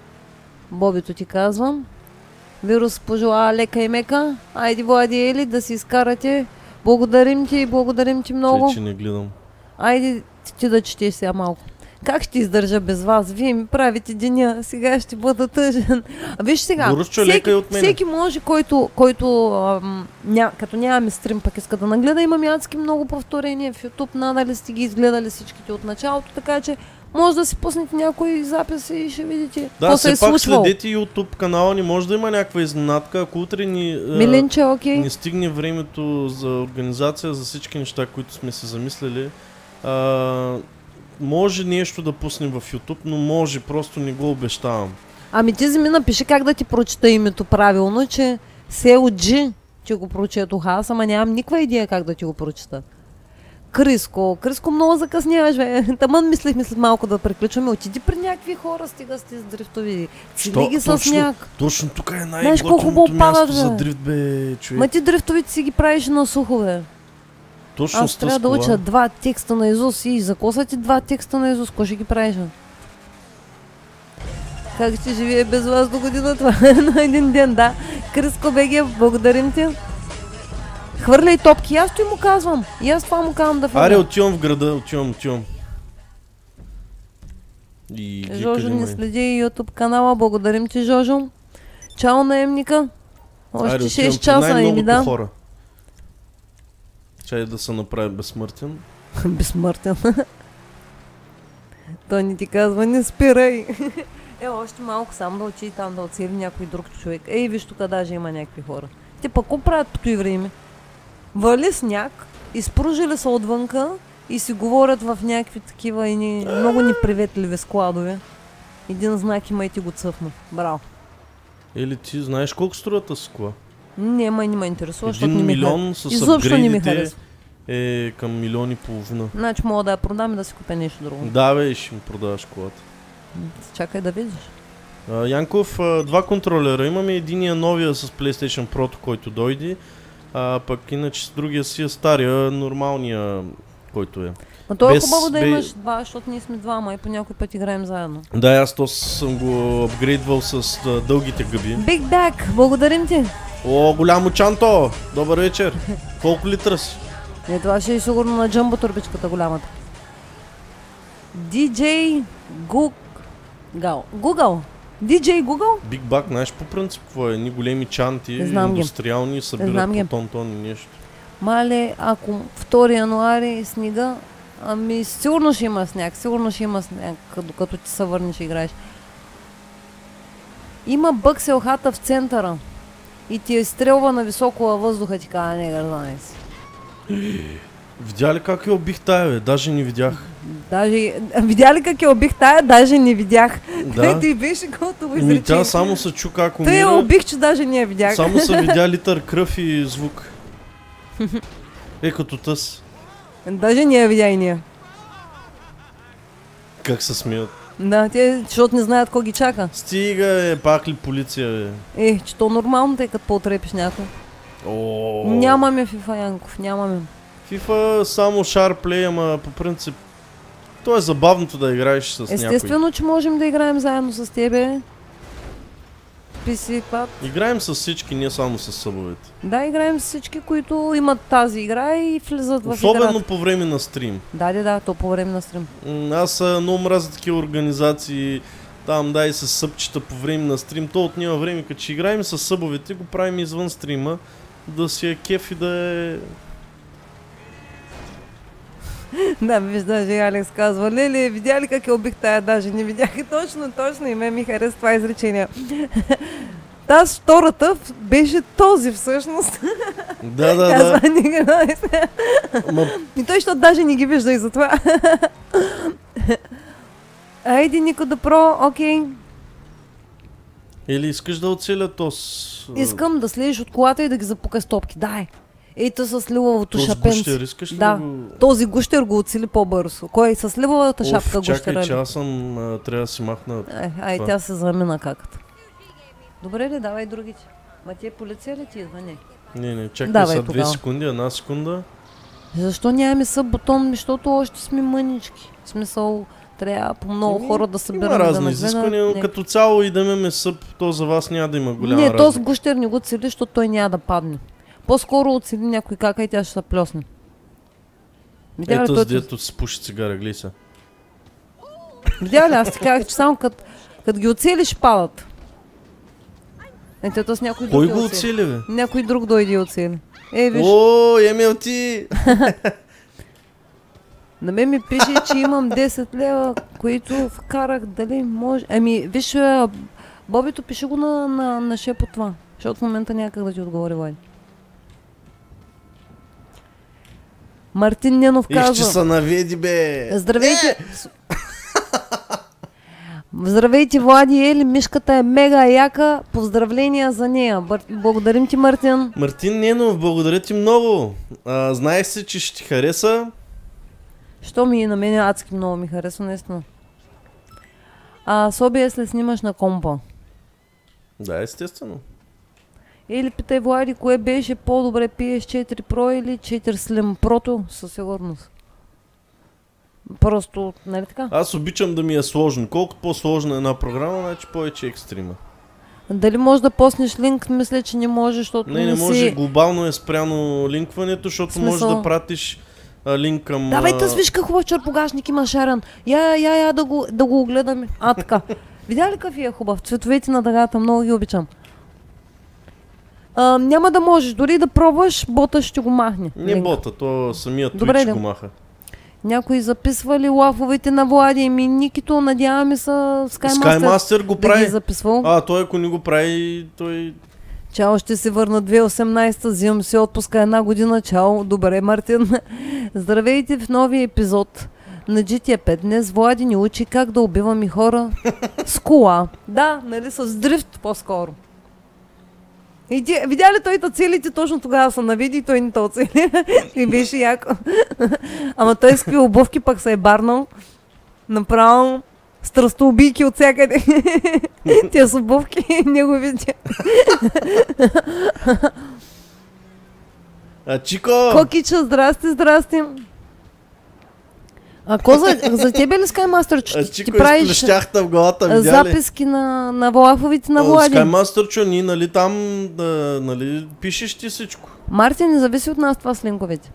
Бобито ти казвам. Вирус пожела лека и мека. Айди, Влади, Ели, да си изкарате. Благодарим ти, благодарим ти много. Че, че не гледам. Айде ти, ти да четеш сега малко. Как ще издържа без вас? Вие ми правите деня, сега ще бъда тъжен. А виж сега, Борусчо, лека и от мене. всеки може, който, който ам, ня, като нямаме стрим, пък иска да нагледа, имаме адски много повторения в YouTube, надали сте ги изгледали всичките от началото, така че може да си пуснете някои записи и ще видите Да, какво се е все пак случвало. следете YouTube канала, не може да има някаква изненадка, ако утре ни, а, Милинче, окей. ни стигне времето за организация, за всички неща, които сме се замислили. А, може нещо да пуснем в YouTube, но може, просто не го обещавам. Ами ти ми напиши как да ти прочета името правилно, че Сео Джи ти го прочетох аз, ама нямам никаква идея как да ти го прочета. Криско, Криско, много закъсняваш, бе. Тамън мислихме след малко да приключваме. Отиди при някакви хора, стига сте с дрифтови. Цили ги с точно, сняг. точно тук е Знаеш колко хубаво най-готиното място падат, за бе. дрифт, бе, човек. Ма ти дрифтовите си ги правиш на сухо, бе. Точно Аз с трябва да кола. уча два текста на Изус и за какво са ти два текста на Изус? Кой ще ги правиш, бе? Как ще живее без вас до година? Това е на един ден, да. Криско БГ, благодарим ти. Хвърляй топки, аз той му казвам. И аз това му казвам да Аре, хвърля. отивам в града, отивам, отивам. И ги Жожо къде ни ме? следи и YouTube канала, благодарим ти, Жожо. Чао, наемника. Аре, Още отивам шест при часа и ми най-многото да. хора. Чай да се направи безсмъртен. Безсмъртен. Той ни ти казва, не спирай. Е, още малко само да отиди там да отсели някой друг човек. Ей, виж тук даже има някакви хора. Те пък какво правят по този време? Вали сняг, изпружили са отвънка и си говорят в някакви такива и ни, много неприветливи складове. Един знак има и ти го цъфна. Браво. Или ти знаеш колко струва тази кола? Не, май не ме интересува, защото Един не ми милион харесва. с Изобщо не ми апгрейдите харесва. е към милион и половина. Значи мога да я продам и да си купя нещо друго. Да бе, и ще ми продаваш колата. Чакай да видиш. А, Янков, а, два контролера имаме. Единия новия с PlayStation Pro, който дойде. А пък иначе с другия си е стария, нормалния, който е. Но то е Без- хубаво да бе- имаш два, защото ние сме двама и по някой път играем заедно. Да, аз то съм го апгрейдвал с а, дългите гъби. Big Bag, благодарим ти. О, голямо чанто! Добър вечер! Колко литра си? Не, това ще е сигурно на джамбо турбичката голямата. ди джей Гуг... Гал. Google. ди джей Google? Big Bag, знаеш по принцип какво е? Ни големи чанти, Не знам ги. индустриални, събират знам ги. по тон-тон и нещо. Мале, ако втори януари снега, ами сигурно ще има сняг, сигурно ще има сняг, като, като ти се върнеш и играеш. Има бък селхата в центъра и ти е стрелва на високо във въздуха, ти казва, не гързане си. Видя ли как я убих тая, бе? Даже не видях. Даже, видя ли как я убих тая? Даже не видях. Да. Ето и беше готово Ми изречение. тя само се чу как Той я умира. убих, че даже не я видях. Само се видя литър кръв и звук. Е, като тъс. Даже не я видя и ние. Как се смеят. Да, те, защото не знаят кой ги чака. Стига, е, пак ли полиция, бе? Е, че то нормално, тъй като потрепиш някой. О, Нямаме FIFA, Янков, нямаме. FIFA само шарплей, ама по принцип то е забавното да играеш с някой. Естествено, че можем да играем заедно с тебе. пи си пад. Играем с всички, не само с събовете. Да, играем с всички, които имат тази игра и влизат в Особено играта. по време на стрим. Да, да, да, то по време на стрим. М, Аз а, много мразя такива организации, там дай с събчета по време на стрим. То отнема време, като ще играем с събовете, го правим извън стрима, да си е кеф и да е... Да, виждаш, и Алекс казва, леле, видя ли как я убих тая? Даже не видях. И точно, точно, и ме ми хареса това изречение. Тази втората беше този всъщност. Да, да, да. Казва, не ги Ма, И той, защото даже не ги вижда и затова. Айде, Нико да про, окей. или искаш да оцеля то с... Искам да слезеш от колата и да ги запукаш топки. Дай. Ето с ливовото този шапенце. гущер, искаш ли Да. да го... Този гущер го оцели по-бързо. Кой? С ливовата шапка Оф, чакай, гущера че ли? аз съм... А, трябва да си махна... Ай, ай това. тя се замина каката. Добре ли, давай другите. Ма ти е полиция ли ти идва? Не. Не, не, чакай Давай са две тогава. секунди, една секунда. Защо нямаме съб бутон? Защото още сме мънички. В смисъл, трябва по много Ами, хора да събираме. Има да разни нагледат. изисквания, но Не. като цяло и да имаме съб, то за вас няма да има голяма Не, разлика. този гущер не го цели, защото той няма да падне. По-скоро оцели някой кака и тя ще се плесне. Видя ли, Ето той- с дето си пуши цигара, гледай се. Видя ли, аз ти казах, че само като кът ги оцелиш падат. Ето, то с някой друг Кой я го оцели. оцели, бе? Някой друг дойде и оцели. Е, виж, О, Емил ти! на мен ми пише, че имам десет лева, които вкарах, дали може... Ами, виж, а, Бобито, пише го на, на, на шепо това, защото в момента някак да ти отговори, Влади. Мартин Ненов И ще казва... се наведи, бе! Здравейте! С- Здравейте, Влади и Ели, мишката е мега яка. Поздравления за нея. Бър... Благодарим ти, Мартин. Мартин Ненов, благодаря ти много. А, знаех се, че ще ти хареса. Що ми и на мен адски много ми харесва, наистина. А с о би ес ли снимаш на компа? Да, естествено. Или питай, Влади, кое беше по-добре, пи ес четири Pro или четири Slim? Pro-то със сигурност. Просто, нали така? Аз обичам да ми е сложно. Колкото по-сложна е една програма, значи повече екстрима. Дали можеш да поснеш линк? Мисля, че не може, защото Не, не си... може. Глобално е спряно линкването, защото Смисъл? можеш да пратиш а, линк към... Давай, а, тъс, виж как хубав черпогашник има Шаран. Я, я, я, да го, да го огледаме. А, така. Видя ли какъв е хубав? Цветовете на дъгата, много ги обичам. А, няма да можеш, дори да пробваш, бота ще го махне. Не линк. бота, то самият Добре, Twitch да. го маха. Някои записвали лафовете на Влади. Ми Никито, надяваме се Skymasters Skymasters го да ги прави. е записвал. А, той ако не го прави, той... Чао, ще се върна две хиляди и осемнадесета, взимам си отпуска една година. Чао, добре, Мартин. Здравейте в новия епизод на джи ти ей пет. Днес Влади ни учи как да убиваме хора с кола. Да, нали, с дрифт по-скоро. И ти, видя ли той те целите, точно тогава се навиди и той не те оцели. И беше яко. Ама той с какви обувки пък се е барнал. Направо страстоубийки от всякъде. Тия с обувки, неговите. А, Чико! Кокича, здрасти, здрасти. Ако за, за тебе ли Скаймастър, че А, ти, Чико, ти правиш изплещяхта в главата, видя ли? записки на, на влаховите на Влади? Скаймастър, че ние, нали, там, да, нали, пишеш ти всичко. Мартин, не зависи от нас това с линковете.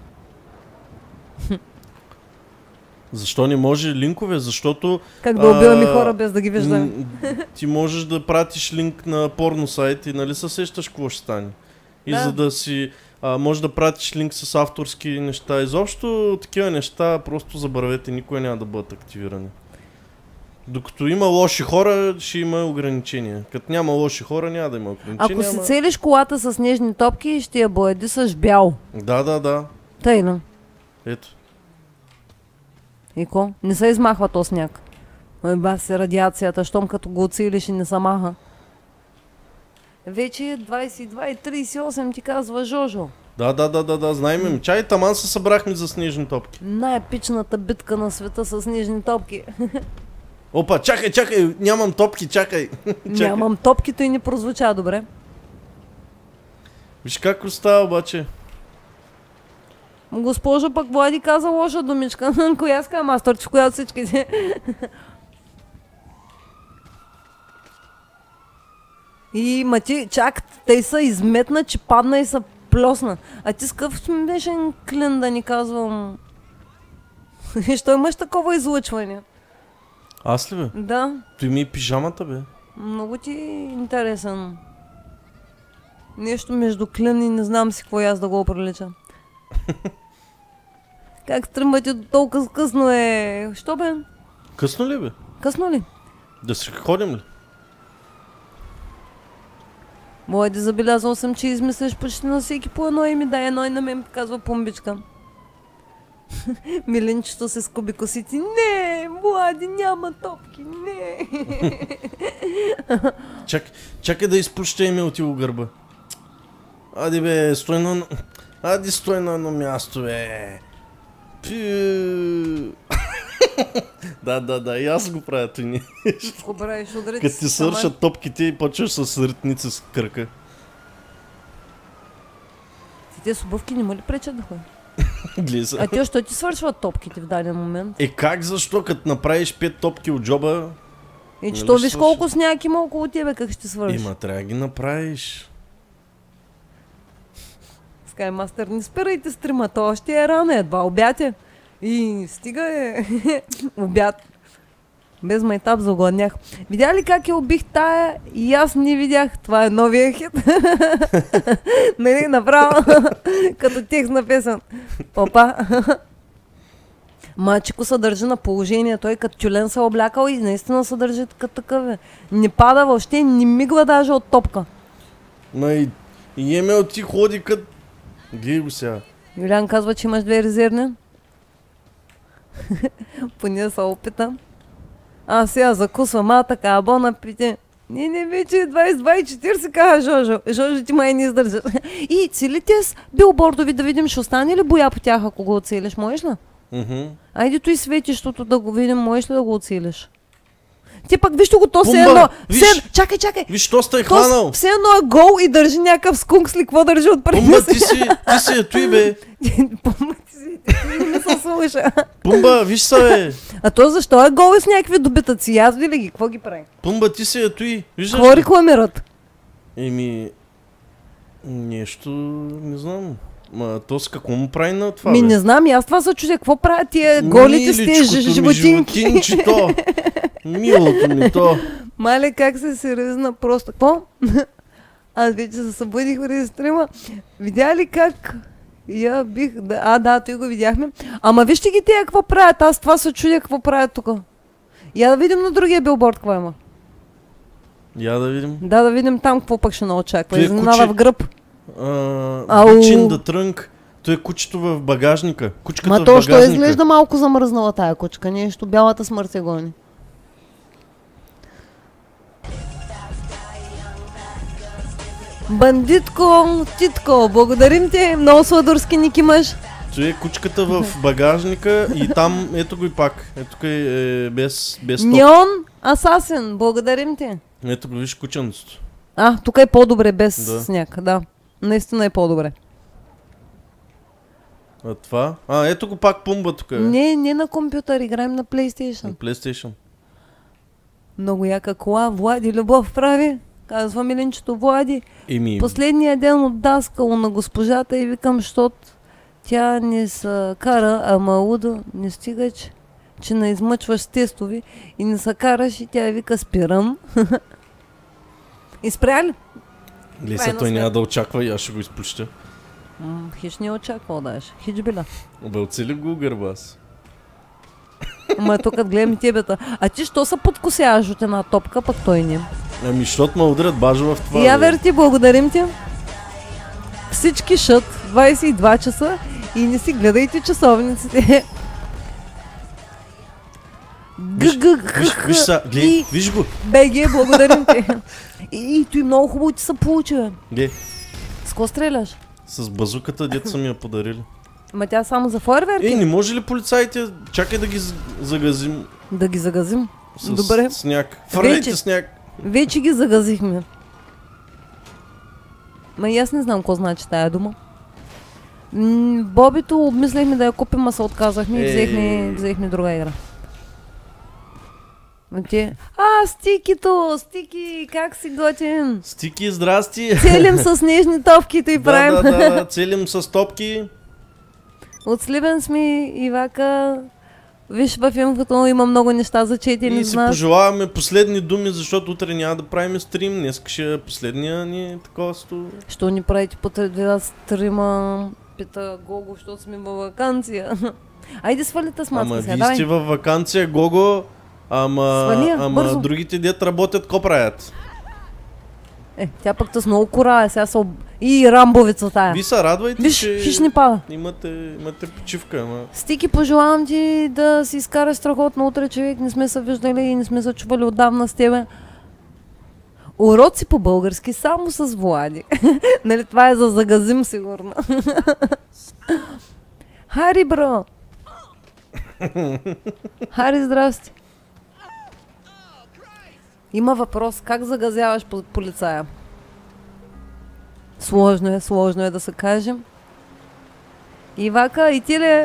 Защо не може линкове? Защото... Как да убиваме а, хора без да ги виждаме. м, Ти можеш да пратиш линк на порно сайт и нали се сещаш какво ще стане. И Да. за да си... А, може да пратиш линк с авторски неща. Изобщо такива неща просто забравете, никога няма да бъдат активирани. Докато има лоши хора, ще има ограничения. Като няма лоши хора, няма да има ограничения. Ако си ама- целиш колата с нежни топки, ще я бояди с бял. Да, да, да. Тайно. Ето. И ко? Не се измахва то сняг. Ой, баси радиацията, щом като го оцелиш и не се маха. Вече е двайсет и два и трийсет и осем, ти казва Жожо. Да, да, да, да, да, знаем им. Чай, таман се събрахме за снежни топки. Най-епичната битка на света с нежни топки. Опа, чакай, чакай, нямам топки, чакай. Чакай. Нямам топкито и не прозвуча добре. Виж как остава обаче. Госпожа пък Влади каза лоша думичка. Коя ска мастърче, коя от всичките? И ма ти, чак, те са изметна, че падна и са плосна. А ти с къв смешен клин да ни казвам. Що имаш такова излъчване? Аз ли бе? Да, Той ми е пижамата бе. много ти интересен. Нещо между клин и не знам си какво и аз да го оприлича. Как стримате до толкова късно е? Що бе? Късно ли бе? Късно ли? Да си ходим ли? Мой да забелязал съм, че измисляш почти на всеки по едно и ми дай едно и на мен казва Пумбичка. Миленчето се скуби косите. Не, Влади, няма топки, не. Чак, чакай да изпуща Емил ти у гърба. Ади бе, стой на... Ади стой на едно място бе. Пю. Да, да, да, и аз го правя той не. Какво правиш, ударите Като ти свършат топките и почваш с ритници с кръка. Ти те с обувки не ма ли пречат да ходят? Глиза. А те, що ти свършват топките в даден момент? Е как защо, като направиш пет топки от джоба? И че Нали то ще виж свърши? колко сняг има около тебе, как ще свършиш? Ема трябва да ги направиш. Скаймастър, не спирайте стрима, то още е рано, едва обяд е. И стига е обяд. Без майтап загладнях. Видя ли как я убих тая? И аз не видях. Това е новия хит. Нали, направо. Като текст на песен. Опа. Мачико се държи на положение. Той като тюлен се облякал и наистина се държи като такъв. Е. Не пада въобще, не мигва даже от топка. Ма и, и Емил ти ходи кът... Гледай го сега. Юлян казва, че имаш две резервни. Поне се опита. А сега закусвам, а така, бона пите. Не, не, вече двайсет два и четирийсет, каза Жожо. Жожо, ти май не издържа. И целите с билбордови да видим, ще остане ли боя по тях, ако го оцелиш, можеш ли? Мгм. Айде той светището да го видим, можеш ли да го оцелиш? Ти пък вижте го, то все Пумба, едно... виж! Все, чакай, чакай! Виж, що сте е То хванал? все едно е гол и държи някакъв скункс ли, какво държи от преди Пумба, ти си, ти си е той бе. Пумба, ти си, ти не ми се слуша. Пумба, виж са бе. А то защо е гол и с някакви добитъци? Аз ли ги? Какво ги прави? Пумба, ти си е той. Виждаш Какво ли? рекламират? Еми... Нещо... не знам. Ма то с какво му прави на това Ми бе? не знам, и аз това се чудя. Какво правят тия голите с тези Миличкото ми животинки? животинчето. Милото ми то. Мале, как се сериозна просто. Какво? Аз вече се събудих преди стрима. Видя ли как я бих... Да, а, да, той го видяхме. Ама вижте ги тия какво правят. Аз това се чудя какво правят тук. Я да видим на другия билборд какво има. Я да видим. Да, да видим там какво пък ще наочаква. Той е Изненада куче. в гръб. А, Бичин да трънк. Той е кучето в багажника. Кучката Ма в то, багажника. що изглежда малко замръзнала тая кучка. Нещо, бялата смърт се гони. Бандитко, Титко, благодарим ти, много сладурски ник имаш. Чуе кучката в багажника и там, ето го и пак. Ето го е без, без топ. Неон Асасин, благодарим ти. Ето го, виж кученцето. А, тук е по-добре без Да. сняг, да. Наистина е по-добре. А това? А, ето го пак пумба тук. Е. Не, не на компютър, играем на На PlayStation. PlayStation. Много яка кола, Влади Любов прави. Казва миленчето Влади. Еми, Последния ден от даскало на госпожата и викам, защото тя не се кара, ама лудо, не стигаш, че не измъчваш тестови и не се караш и тя вика спирам. И спря ли? Леса, крайна той сметка. няма да очаква и аз ще го изпуща. М, хич не очаквал даже. Хич била. Бе, оцели го гърба аз. Ама тук като гледам и тебета. А ти що се подкосяваш от една топка, пък той не. Ами, защото ме удрят бажа в това. И я бе. верти, благодарим ти. Всички шът, двайсет и два часа и не си гледайте часовниците. Виж, виж, виж са, гледай, И виж го. БГ, благодарим ти. И, и той много хубаво ти се получи, бе. Гледай, С ко стреляш? с базуката дет са ми я подарили. Ма тя само за фойерверки? Ей, не може ли полицаите, чакай да ги з- загазим Да ги загазим. с Добре. сняг. Фърлете Вече. сняг. Вече ги загазихме. Ма и аз не знам какво значи тая дума. М, Бобито обмислихме да я купим, а се отказахме и Е. взехме, взехме друга игра. А те, а, Стикито, Стики, как си готин? Стики, здрасти. Целим с нежни топките и Да, правим. да, да, да, целим с топки. От Сливен сме, Ивака. Виж, в инфото има много неща за четене И с си нас. пожелаваме последни думи, защото утре няма да правим стрим. Днес ще е последния ни такова сто. Що ни правите по три стрима, пита Гого, защото сме във вакансия. Айде свали тасматка Ама сега, вие сте давай. във вакансия, Гого. Ама, Свали я, ама бързо. другите дет работят, ко правят? Е, тя пък тъс много кора, сега са об... И рамбовица тая. Вие се радвайте, Виж, че хищ не пада. имате, имате почивка. Ама... Стики, пожелавам ти да си изкараш страхотно утре, човек. Не сме се виждали и не сме се чували отдавна с тебе. Уроци по български само с Влади. Нали това е за загазим сигурно. Хари, бро! Хари, здрасти! Има въпрос, как загазяваш по- полицая? Сложно е, сложно е да се кажем. Ивака, и ти ли?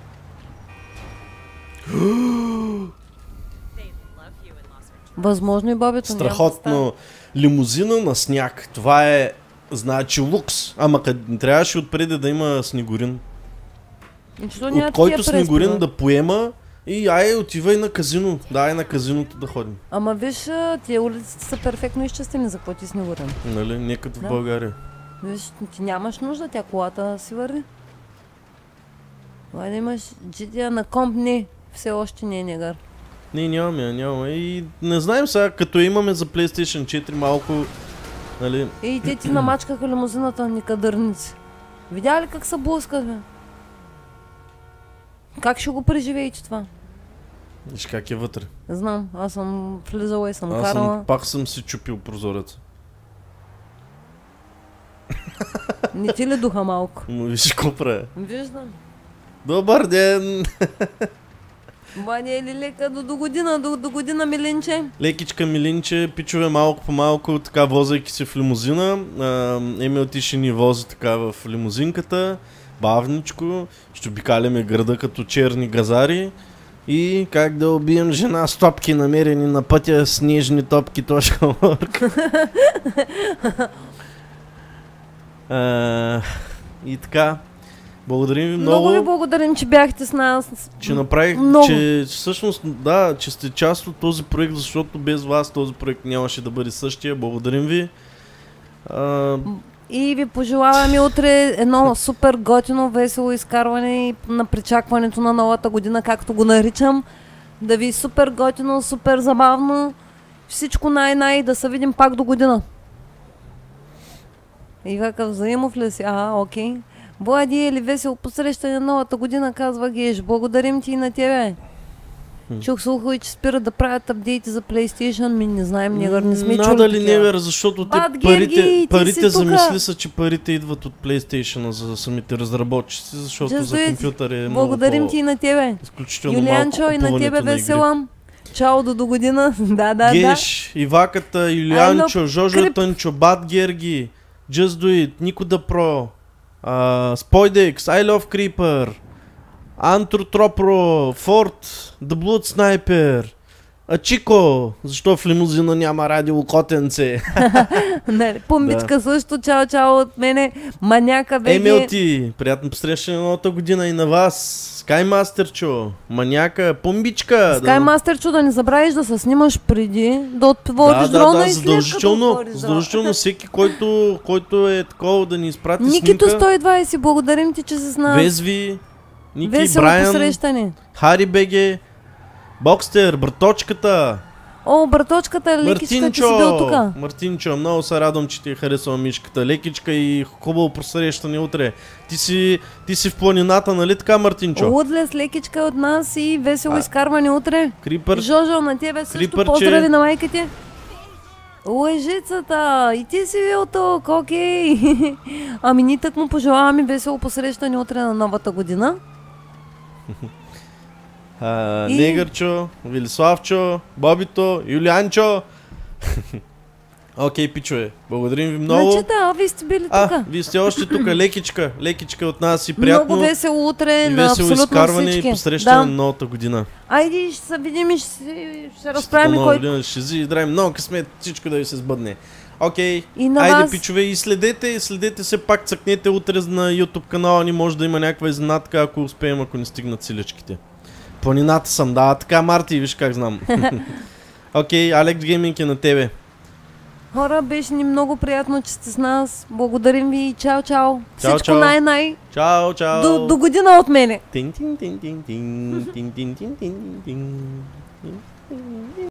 Възможно и бабито. няма да Страхотно. Лимузина на сняг. Това е, значи, лукс. Ама къде трябваше отпреди да има снегорин. стане. И че то няма От който такива снегорин преспи, бе. да поема и ай, отивай на казино. Дай на казиното да ходим. Ама виж, а, тия улиците са перфектно изчистени, за какво ти снегорин. Нали? Не като в Да. България. Виж, ти нямаш нужда, тя колата си върви. Това да имаш джи ти ей на комп, не. Все още не е негър. Не, нямаме, нямаме. И не знаем сега, като имаме за PlayStation четири малко, нали, И те ти намачкаха лимузината, ни кадърници. Видя ли как са блъскат, бе? Как ще го преживеете това? виж как е вътре. Знам, аз съм влизала и съм Аз карала. съм, пак съм си чупил прозореца. Не ти ли духа малко? Но виж какво правя. Виждам. Добър ден! Баня или лека до, до година, до, до година милинче. Лекичка Милинче, пичове малко по малко, така возайки се в лимузина. А, Емил ти ще ни вози така в лимузинката, бавничко, ще обикаляме града като черни газари. И как да убием жена с топки, намерени на пътя, снежни топки, точка орг. А, И така, благодарим ви Много много. ви благодарим, че бяхте с нас. Че направих, Много. че всъщност, да, че сте част от този проект, защото без вас този проект нямаше да бъде същия. Благодарим ви. А, И ви пожелаваме утре едно супер готино, весело изкарване на причакването на новата година, както го наричам. Да ви супер готино, супер забавно. Всичко най-най, да се видим пак до година. И какъв взаимов ли си? А, окей. Влади, или весело посрещане на новата година, казва Геш. Благодарим ти и на тебе. Чух слухове, че спират да правят апдейти за PlayStation, ми не знаем, негър, не сме чули Надали такива. невер, защото те Бат, парите, Герги, ти парите си замисли тука. са, че парите идват от PlayStation за самите разработчици, защото Just за do it. компютър е много Благодарим по- ти и на тебе. изключително Юлианчо, малко и на купуването тебе на игри. весела. Чао до до година. да, да, Геш, Иваката, Юлианчо, I love Жожо Крip. Тънчо, Бат Герги, Just Do It, Никода Про, Спойдекс, I Love Creeper, Антротропро, Форт, The Blood Sniper, Ачико, защо в лимузина няма радио котенце, да. Нали, Пумбичка също, чао, чао от мене. Маняка бе. Емелти, приятно посрещане на новата година и на вас, Скаймастерчо, Маняка, Пумбичка. Скаймастерчо, да не забравиш да се снимаш преди да отвориш Да, да, дрона да, и след като задължително, отвориш дрона. задължително всеки, който, който е такова да ни изпрати Никито снимка. сто и двайсет, благодарим ти, че си с нас. Везви, Ники, Весело Брайан, посрещане. Хари Беге, Бокстер, Браточката, О, браточката, лекичка, ти си бил Мартинчо, тука. Мартинчо, много се радвам, че ти е харесала мишката. Лекичка и хубаво посрещане утре. Ти си, ти си в планината, нали така, Мартинчо? Лудлес, лекичка от нас и весело А. изкарване утре. Крипър, Жожо, на тебе също Крипърче. поздрави на майка ти. Лъжицата, и ти си бил тук, окей. Ами ние так му пожелаваме весело посрещане утре на новата година. а, И- Негърчо, Велиславчо, Бобито, Юлианчо. Окей, пичове, благодарим ви много. Значи да, вие сте били А, тук. вие сте още тук, лекичка, лекичка от нас и приятно. Много весело утре И на весело абсолютно изкарване всички. и посрещане Да. на новата година. Айде, ще се видим и ще, си- ще Честита разправим нова кой... година, ще си здравим много късмет, всичко да ви се сбъдне. Окей, И на айде вас. пичове и следете, следете се пак, цъкнете утре на YouTube канала ни, може да има някаква изненадка, ако успеем, ако не стигнат силичките. Планината съм, да, така Марти, виж как знам. Окей, Алекс Гейминг е на тебе. Хора, беше ни много приятно, че сте с нас. Благодарим ви и чао, чао. Чао, Всичко чао. най-най. Чао, чао. До, до година от мене. Тин, тин, тин, тин, тин, тин, тин, тин, тин, тин.